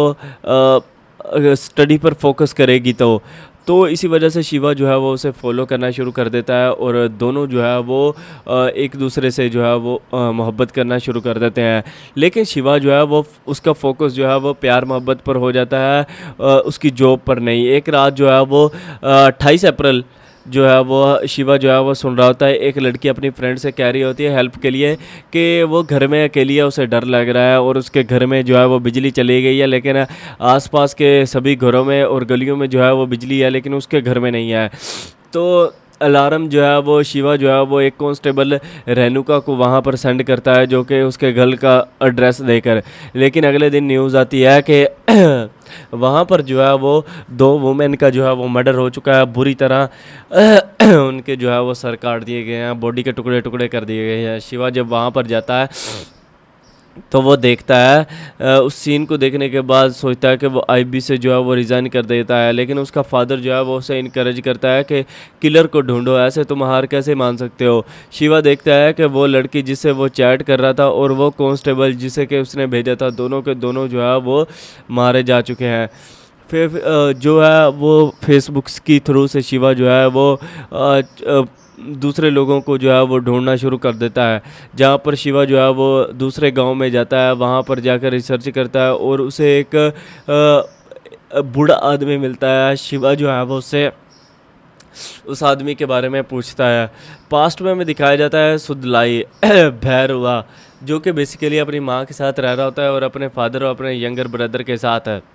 स्टडी पर फोकस करेगी तो इसी वजह से शिवा जो है वो उसे फॉलो करना शुरू कर देता है और दोनों जो है वो एक दूसरे से जो है वो मोहब्बत करना शुरू कर देते हैं। लेकिन शिवा जो है वो उसका फोकस जो है वो प्यार मोहब्बत पर हो जाता है, उसकी जॉब पर नहीं। एक रात जो है वो 28 अप्रैल जो है वो शिवा जो है वो सुन रहा होता है, एक लड़की अपनी फ्रेंड से कह रही होती है हेल्प के लिए कि वो घर में अकेली है, उसे डर लग रहा है और उसके घर में जो है वो बिजली चली गई है, लेकिन आसपास के सभी घरों में और गलियों में जो है वो बिजली है, लेकिन उसके घर में नहीं है। तो अलार्म जो है वो शिवा जो है वो एक कांस्टेबल रेणुका को वहाँ पर सेंड करता है, जो कि उसके घर का एड्रेस देकर। लेकिन अगले दिन न्यूज़ आती है कि वहाँ पर जो है वो 2 वुमेन का जो है वो मर्डर हो चुका है, बुरी तरह उनके जो है वो सर काट दिए गए हैं, बॉडी के टुकड़े टुकड़े कर दिए गए हैं। शिवा जब वहाँ पर जाता है तो वो देखता है, उस सीन को देखने के बाद सोचता है कि वो IB से जो है वो रिज़ाइन कर देता है। लेकिन उसका फादर जो है वो उसे इनकरेज करता है कि किलर को ढूंढो, ऐसे तुम हार कैसे मान सकते हो। शिवा देखता है कि वो लड़की जिससे वो चैट कर रहा था और वो कांस्टेबल जिसे कि उसने भेजा था, दोनों के दोनों जो है वो मारे जा चुके हैं। फिर जो है वो फेसबुक की थ्रू से शिवा जो है वो दूसरे लोगों को जो है वो ढूंढना शुरू कर देता है, जहाँ पर शिवा जो है वो दूसरे गांव में जाता है, वहाँ पर जाकर रिसर्च करता है और उसे एक बूढ़ा आदमी मिलता है। शिवा जो है वो उससे उस आदमी के बारे में पूछता है। पास्ट में दिखाया जाता है सुदलाई भैरवा, जो कि बेसिकली अपनी माँ के साथ रह रहा होता है और अपने फादर और अपने यंगर ब्रदर के साथ है,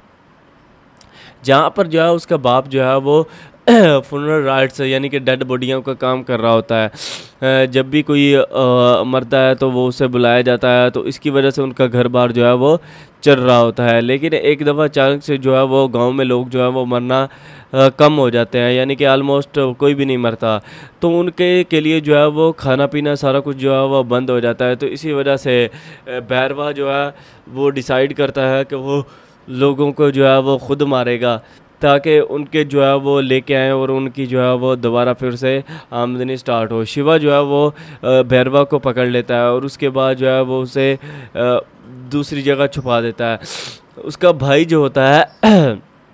जहाँ पर जो है उसका बाप जो है वो फ्यूनरल राइट्स यानी कि डेड बॉडियों का काम कर रहा होता है। जब भी कोई मरता है तो वो उसे बुलाया जाता है, तो इसकी वजह से उनका घर बार जो है वो चल रहा होता है। लेकिन एक दफ़ा अचानक से जो है वो गांव में लोग जो है वो मरना कम हो जाते हैं, यानी कि आलमोस्ट कोई भी नहीं मरता, तो उनके के लिए जो है वो खाना पीना सारा कुछ जो है वो बंद हो जाता है। तो इसी वजह से भैरवा जो है वो डिसाइड करता है कि वो लोगों को जो है वो ख़ुद मारेगा, ताकि उनके जो है वो लेके आएँ और उनकी जो है वो दोबारा फिर से आमदनी स्टार्ट हो। शिवा जो है वो भैरवा को पकड़ लेता है और उसके बाद जो है वो उसे दूसरी जगह छुपा देता है। उसका भाई जो होता है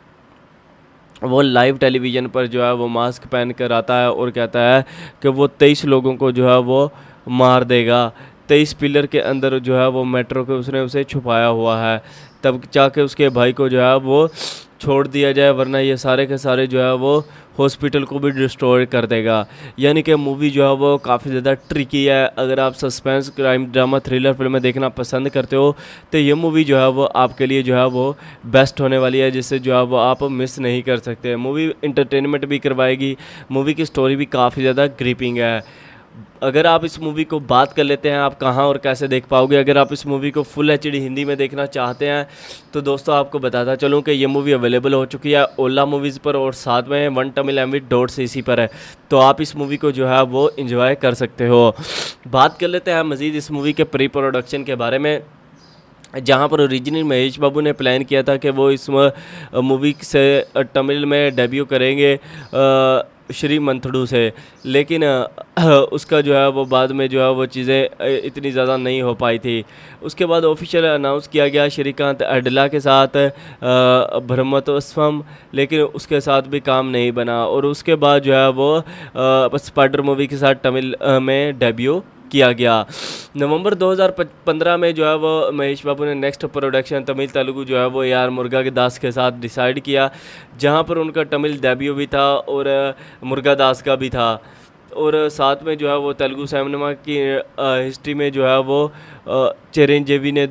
वो लाइव टेलीविज़न पर जो है वो मास्क पहन कर आता है और कहता है कि वो 23 लोगों को जो है वो मार देगा। 23 पिलर के अंदर जो है वो मेट्रो के उसने उसे छुपाया हुआ है, तब जाके उसके भाई को जो है वो छोड़ दिया जाए, वरना ये सारे के सारे जो है वो हॉस्पिटल को भी डिस्ट्रॉय कर देगा। यानी कि मूवी जो है वो काफ़ी ज़्यादा ट्रिकी है। अगर आप सस्पेंस, क्राइम, ड्रामा, थ्रिलर फिल्में देखना पसंद करते हो तो ये मूवी जो है वो आपके लिए जो है वो बेस्ट होने वाली है, जिससे जो है वो आप मिस नहीं कर सकते। मूवी इंटरटेनमेंट भी करवाएगी, मूवी की स्टोरी भी काफ़ी ज़्यादा ग्रिपिंग है। अगर आप इस मूवी को बात कर लेते हैं आप कहाँ और कैसे देख पाओगे। अगर आप इस मूवी को फुल एचडी हिंदी में देखना चाहते हैं तो दोस्तों आपको बताता चलूँ कि ये मूवी अवेलेबल हो चुकी है ओला मूवीज़ पर, और साथ में वन तमिल MV.cc पर है, तो आप इस मूवी को जो है वो एंजॉय कर सकते हो। बात कर लेते हैं मज़ीद इस मूवी के प्री प्रोडक्शन के बारे में, जहाँ पर ओरिजिनल महेश बाबू ने प्लान किया था कि वो इस मूवी से तमिल में डेब्यू करेंगे श्री मंथडू से, लेकिन उसका जो है वो बाद में जो है वो चीज़ें इतनी ज़्यादा नहीं हो पाई थी। उसके बाद ऑफिशियल अनाउंस किया गया श्रीकांत अडला के साथ ब्रह्मोत्सवम, लेकिन उसके साथ भी काम नहीं बना, और उसके बाद जो है वो स्पाइडर मूवी के साथ तमिल में डेब्यू किया गया। नवंबर 2015 में जो है वो महेश बाबू ने नेक्स्ट प्रोडक्शन तमिल तेलुगु जो है वो AR मुरुगदास के साथ डिसाइड किया, जहां पर उनका तमिल डेब्यू भी था और मुरुगदास का भी था, और साथ में जो है वो तेलुगु सिनेमा की हिस्ट्री में जो है वो चिरंजीवी ने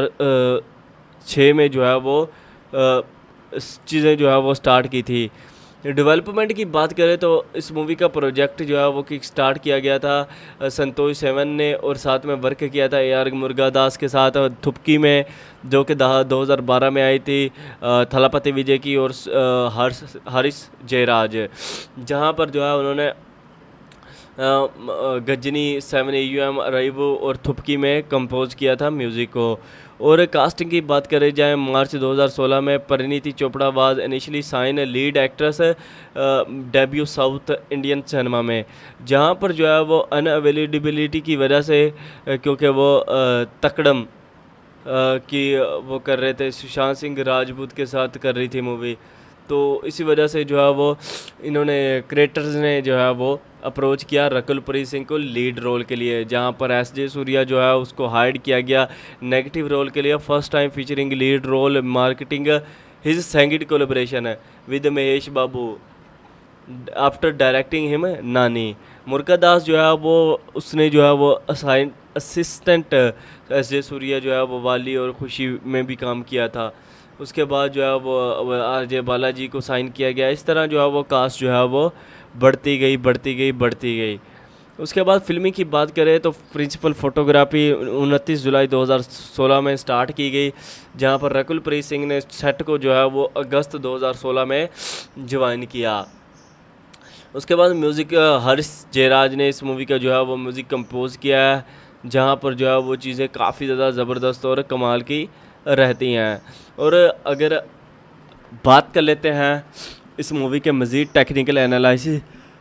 2006 में जो है वो चीज़ें जो है वो स्टार्ट की थी। डेवलपमेंट की बात करें तो इस मूवी का प्रोजेक्ट जो है वो किक स्टार्ट किया गया था संतोष सेवन ने, और साथ में वर्क किया था AR मुरुगदास के साथ थुपकी में, जो कि 2012 में आई थी थलापति विजय की और हरीश जयराज, जहां पर जो है उन्होंने गजनी 7AUM अराइवो और थुपकी में कंपोज किया था म्यूज़िक को। और कास्टिंग की बात करें जाए, मार्च 2016 में Parineeti Chopra was initially sign lead actress debut south Indian cinema में, जहां पर जो है वो अनअवेलेबिलिटी की वजह से क्योंकि वो तकड़म की वो कर रहे थे, सुशांत सिंह राजपूत के साथ कर रही थी मूवी, तो इसी वजह से जो है वो इन्होंने क्रिएटर्स ने जो है वो अप्रोच किया रकुल प्रीत सिंह को लीड रोल के लिए, जहां पर SJ सूर्या जो है उसको हायर किया गया नेगेटिव रोल के लिए। First time featuring lead role, marketing his second collaboration with Mahesh Babu after directing him Nani. Murugadoss जो है वो उसने जो है वो असिस्टेंट SJ सूर्या जो है वो वाली और खुशी में भी काम किया था। उसके बाद जो है वो RJ बालाजी को साइन किया गया। इस तरह जो है वो कास्ट जो है वो बढ़ती गई। उसके बाद फिल्मी की बात करें तो प्रिंसिपल फोटोग्राफी 29 जुलाई 2016 में स्टार्ट की गई, जहां पर रकुल प्रीत सिंह ने सेट को जो है वो अगस्त 2016 में ज्वाइन किया। उसके बाद म्यूज़िक हरीश जयराज ने इस मूवी का जो है वो म्यूज़िक कंपोज किया है, जहां पर जो है वो चीज़ें काफ़ी ज़्यादा ज़बरदस्त और कमाल की रहती हैं। और अगर बात कर लेते हैं इस मूवी के मज़ीद टेक्निकल एनालिसिस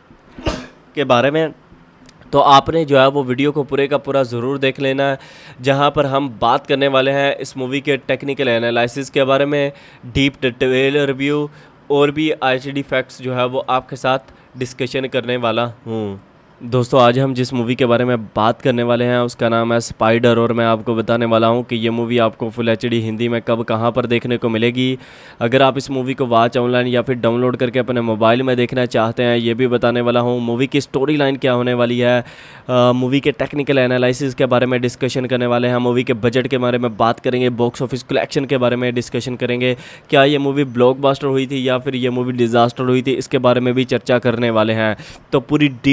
के बारे में, तो आपने जो है वो वीडियो को पूरे का पूरा ज़रूर देख लेना है, जहां पर हम बात करने वाले हैं इस मूवी के टेक्निकल एनालिसिस के बारे में, डीप डिटेल रिव्यू और भी ICD फैक्ट्स जो है वो आपके साथ डिस्कशन करने वाला हूँ। दोस्तों आज हम जिस मूवी के बारे में बात करने वाले हैं उसका नाम है स्पाइडर, और मैं आपको बताने वाला हूं कि ये मूवी आपको फुल HD हिंदी में कब कहां पर देखने को मिलेगी। अगर आप इस मूवी को वॉच ऑनलाइन या फिर डाउनलोड करके अपने मोबाइल में देखना चाहते हैं, ये भी बताने वाला हूं। मूवी की स्टोरी लाइन क्या होने वाली है, मूवी के टेक्निकल एनालिसिस के बारे में डिस्कशन करने वाले हैं, मूवी के बजट के बारे में बात करेंगे, बॉक्स ऑफिस कलेक्शन के बारे में डिस्कशन करेंगे, क्या ये मूवी ब्लॉकबस्टर हुई थी या फिर ये मूवी डिज़ास्टर हुई थी, इसके बारे में भी चर्चा करने वाले हैं। तो पूरी डीप डिटेल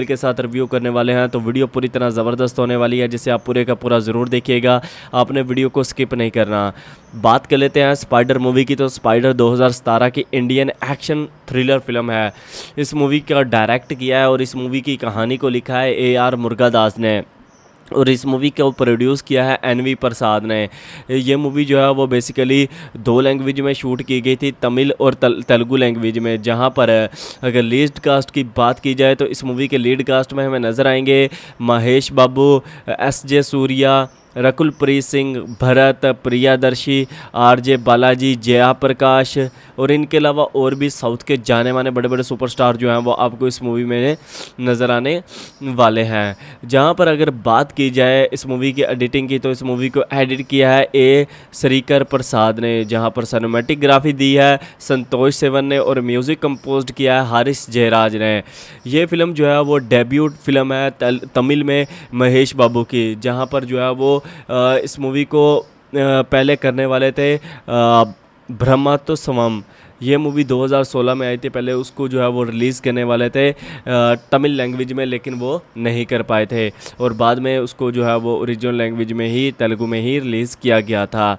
के साथ रिव्यू करने वाले हैं। तो वीडियो पूरी तरह ज़बरदस्त होने वाली है, जिसे आप पूरे का पूरा ज़रूर देखिएगा, आपने वीडियो को स्किप नहीं करना। बात कर लेते हैं स्पाइडर मूवी की। तो स्पाइडर 2017 की इंडियन एक्शन थ्रिलर फिल्म है। इस मूवी का डायरेक्ट किया है और इस मूवी की कहानी को लिखा है AR मुर्गादास ने, और इस मूवी को प्रोड्यूस किया है NV प्रसाद ने। ये मूवी जो है वो बेसिकली 2 लैंग्वेज में शूट की गई थी, तमिल और तेलुगु लैंग्वेज में। जहां पर अगर लीड कास्ट की बात की जाए तो इस मूवी के लीड कास्ट में हमें नज़र आएंगे महेश बाबू, SJ सूर्या, रकुल प्रीत सिंह, भरत, प्रियादर्शी, RJ बालाजी, जया प्रकाश और इनके अलावा और भी साउथ के जाने माने बड़े बड़े सुपरस्टार जो हैं वो आपको इस मूवी में नज़र आने वाले हैं। जहां पर अगर बात की जाए इस मूवी की एडिटिंग की, तो इस मूवी को एडिट किया है A श्रीकर प्रसाद ने, जहां पर सिनेमैटिकग्राफी दी है संतोष सेवन ने और म्यूज़िक कंपोज किया है हारिस जयराज ने। ये फिल्म जो है वो डेब्यूट फिल्म है तमिल में महेश बाबू की, जहां पर जो है वो इस मूवी को पहले करने वाले थे ब्रह्मोत्सवम। ये मूवी 2016 में आई थी, पहले उसको जो है वो रिलीज़ करने वाले थे तमिल लैंग्वेज में, लेकिन वो नहीं कर पाए थे और बाद में उसको जो है वो ओरिजिनल लैंग्वेज में ही, तेलुगु में ही रिलीज़ किया गया था।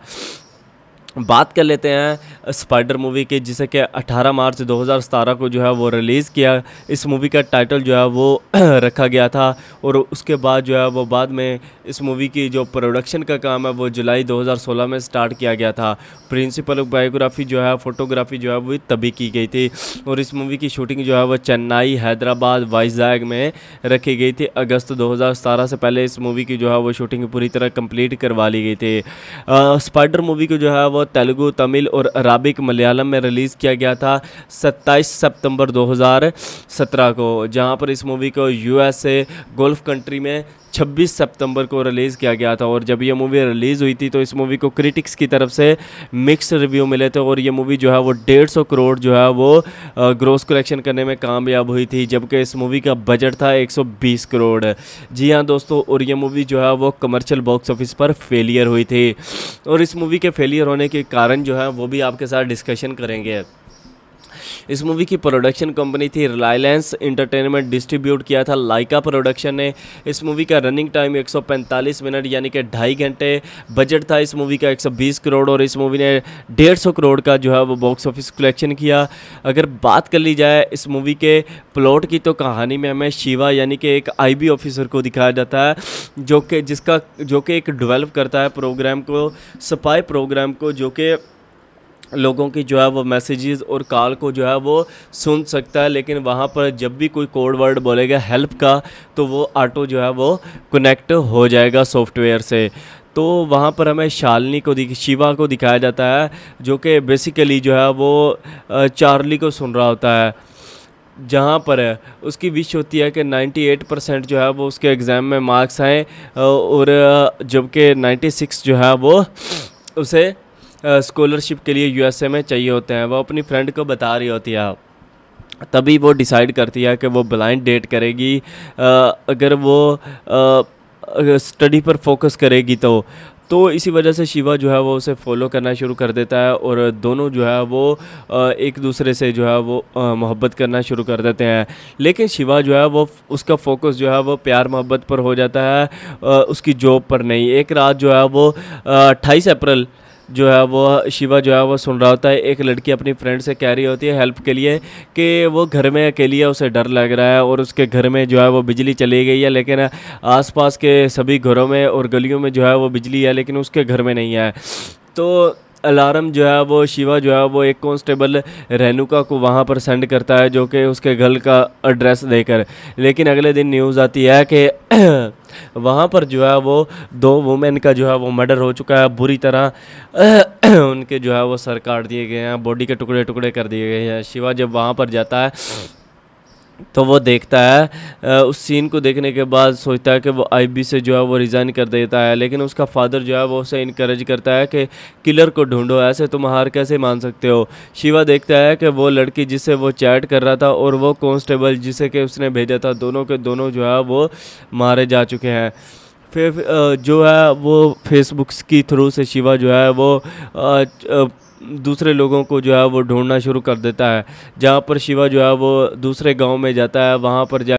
बात कर लेते हैं स्पाइडर मूवी की, जिसे कि 18 मार्च 2017 को जो है वो रिलीज़ किया। इस मूवी का टाइटल जो है वो रखा गया था और उसके बाद जो है वो बाद में इस मूवी की जो प्रोडक्शन का काम है वो जुलाई 2016 में स्टार्ट किया गया था। प्रिंसिपल बायोग्राफी जो है, फोटोग्राफी जो है वो तभी की गई थी और इस मूवी की शूटिंग जो है वो चेन्नई, हैदराबाद, वाइजैग में रखी गई थी। अगस्त 2017 से पहले इस मूवी की जो है वो शूटिंग पूरी तरह कंप्लीट करवा ली गई थी। स्पाइडर मूवी को जो है वो तेलुगु, तमिल और अराबिक मलयालम में रिलीज़ किया गया था 27 सितंबर 2017 को, जहां पर इस मूवी को USA गल्फ कंट्री में 26 सितंबर को रिलीज़ किया गया था। और जब ये मूवी रिलीज़ हुई थी तो इस मूवी को क्रिटिक्स की तरफ से मिक्स रिव्यू मिले थे और ये मूवी जो है वो 150 करोड़ जो है वो ग्रॉस कलेक्शन करने में कामयाब हुई थी, जबकि इस मूवी का बजट था 120 करोड़। जी हाँ दोस्तों, और ये मूवी जो है वो कमर्शियल बॉक्स ऑफिस पर फेलियर हुई थी और इस मूवी के फेलियर होने के कारण जो है वो भी आपके साथ डिस्कशन करेंगे। इस मूवी की प्रोडक्शन कंपनी थी रिलायंस एंटरटेनमेंट, डिस्ट्रीब्यूट किया था लाइका प्रोडक्शन ने। इस मूवी का रनिंग टाइम 145 मिनट यानी कि 2.5 घंटे। बजट था इस मूवी का 120 करोड़ और इस मूवी ने 150 करोड़ का जो है वो बॉक्स ऑफिस कलेक्शन किया। अगर बात कर ली जाए इस मूवी के प्लॉट की, तो कहानी में हमें शिवा यानी कि एक IB ऑफिसर को दिखाया जाता है जो कि एक डेवलप करता है प्रोग्राम को, स्पाई प्रोग्राम को, जो कि लोगों की जो है वो मैसेजेस और कॉल को जो है वो सुन सकता है। लेकिन वहाँ पर जब भी कोई कोड वर्ड बोलेगा हेल्प का, तो वो ऑटो जो है वो कनेक्ट हो जाएगा सॉफ्टवेयर से। तो वहाँ पर हमें शालिनी को शिवा को दिखाया जाता है, जो कि बेसिकली जो है वो चार्ली को सुन रहा होता है, जहाँ पर उसकी विश होती है कि 98% जो है वो उसके एग्ज़ाम में मार्क्स आएँ और जबकि 96 जो है वो उसे स्कॉलरशिप के लिए USA में चाहिए होते हैं। वो अपनी फ्रेंड को बता रही होती है, तभी वो डिसाइड करती है कि वो ब्लाइंड डेट करेगी अगर वो स्टडी पर फोकस करेगी तो इसी वजह से शिवा जो है वो उसे फॉलो करना शुरू कर देता है और दोनों जो है वो एक दूसरे से जो है वो मोहब्बत करना शुरू कर देते हैं। लेकिन शिवा जो है वो उसका फोकस जो है वो प्यार मोहब्बत पर हो जाता है, उसकी जॉब पर नहीं। एक रात जो है वो 28 अप्रैल जो है वो शिवा जो है वो सुन रहा होता है, एक लड़की अपनी फ्रेंड से कह रही होती है हेल्प के लिए कि वो घर में अकेली है, उसे डर लग रहा है और उसके घर में जो है वो बिजली चली गई है, लेकिन आसपास के सभी घरों में और गलियों में जो है वो बिजली है, लेकिन उसके घर में नहीं है। तो अलार्म जो है वो शिवा जो है वो एक कांस्टेबल रेणुका को वहाँ पर सेंड करता है, जो कि उसके घर का एड्रेस देकर। लेकिन अगले दिन न्यूज़ आती है कि वहाँ पर जो है वो 2 वुमेन का जो है वो मर्डर हो चुका है, बुरी तरह उनके जो है वो सर काट दिए गए हैं, बॉडी के टुकड़े टुकड़े कर दिए गए हैं। शिवा जब वहाँ पर जाता है तो वो देखता है, उस सीन को देखने के बाद सोचता है कि वो IB से जो है वो रिज़ाइन कर देता है। लेकिन उसका फादर जो है वो उसे इनकरेज करता है कि किलर को ढूंढो, ऐसे तुम हार कैसे मान सकते हो। शिवा देखता है कि वो लड़की जिससे वो चैट कर रहा था और वो कांस्टेबल जिसे कि उसने भेजा था, दोनों के दोनों जो है वो मारे जा चुके हैं। फिर जो है वो फेसबुक की थ्रू से शिवा जो है वो दूसरे लोगों को जो है वो ढूंढना शुरू कर देता है, जहाँ पर शिवा जो है वो दूसरे गांव में जाता है। वहाँ पर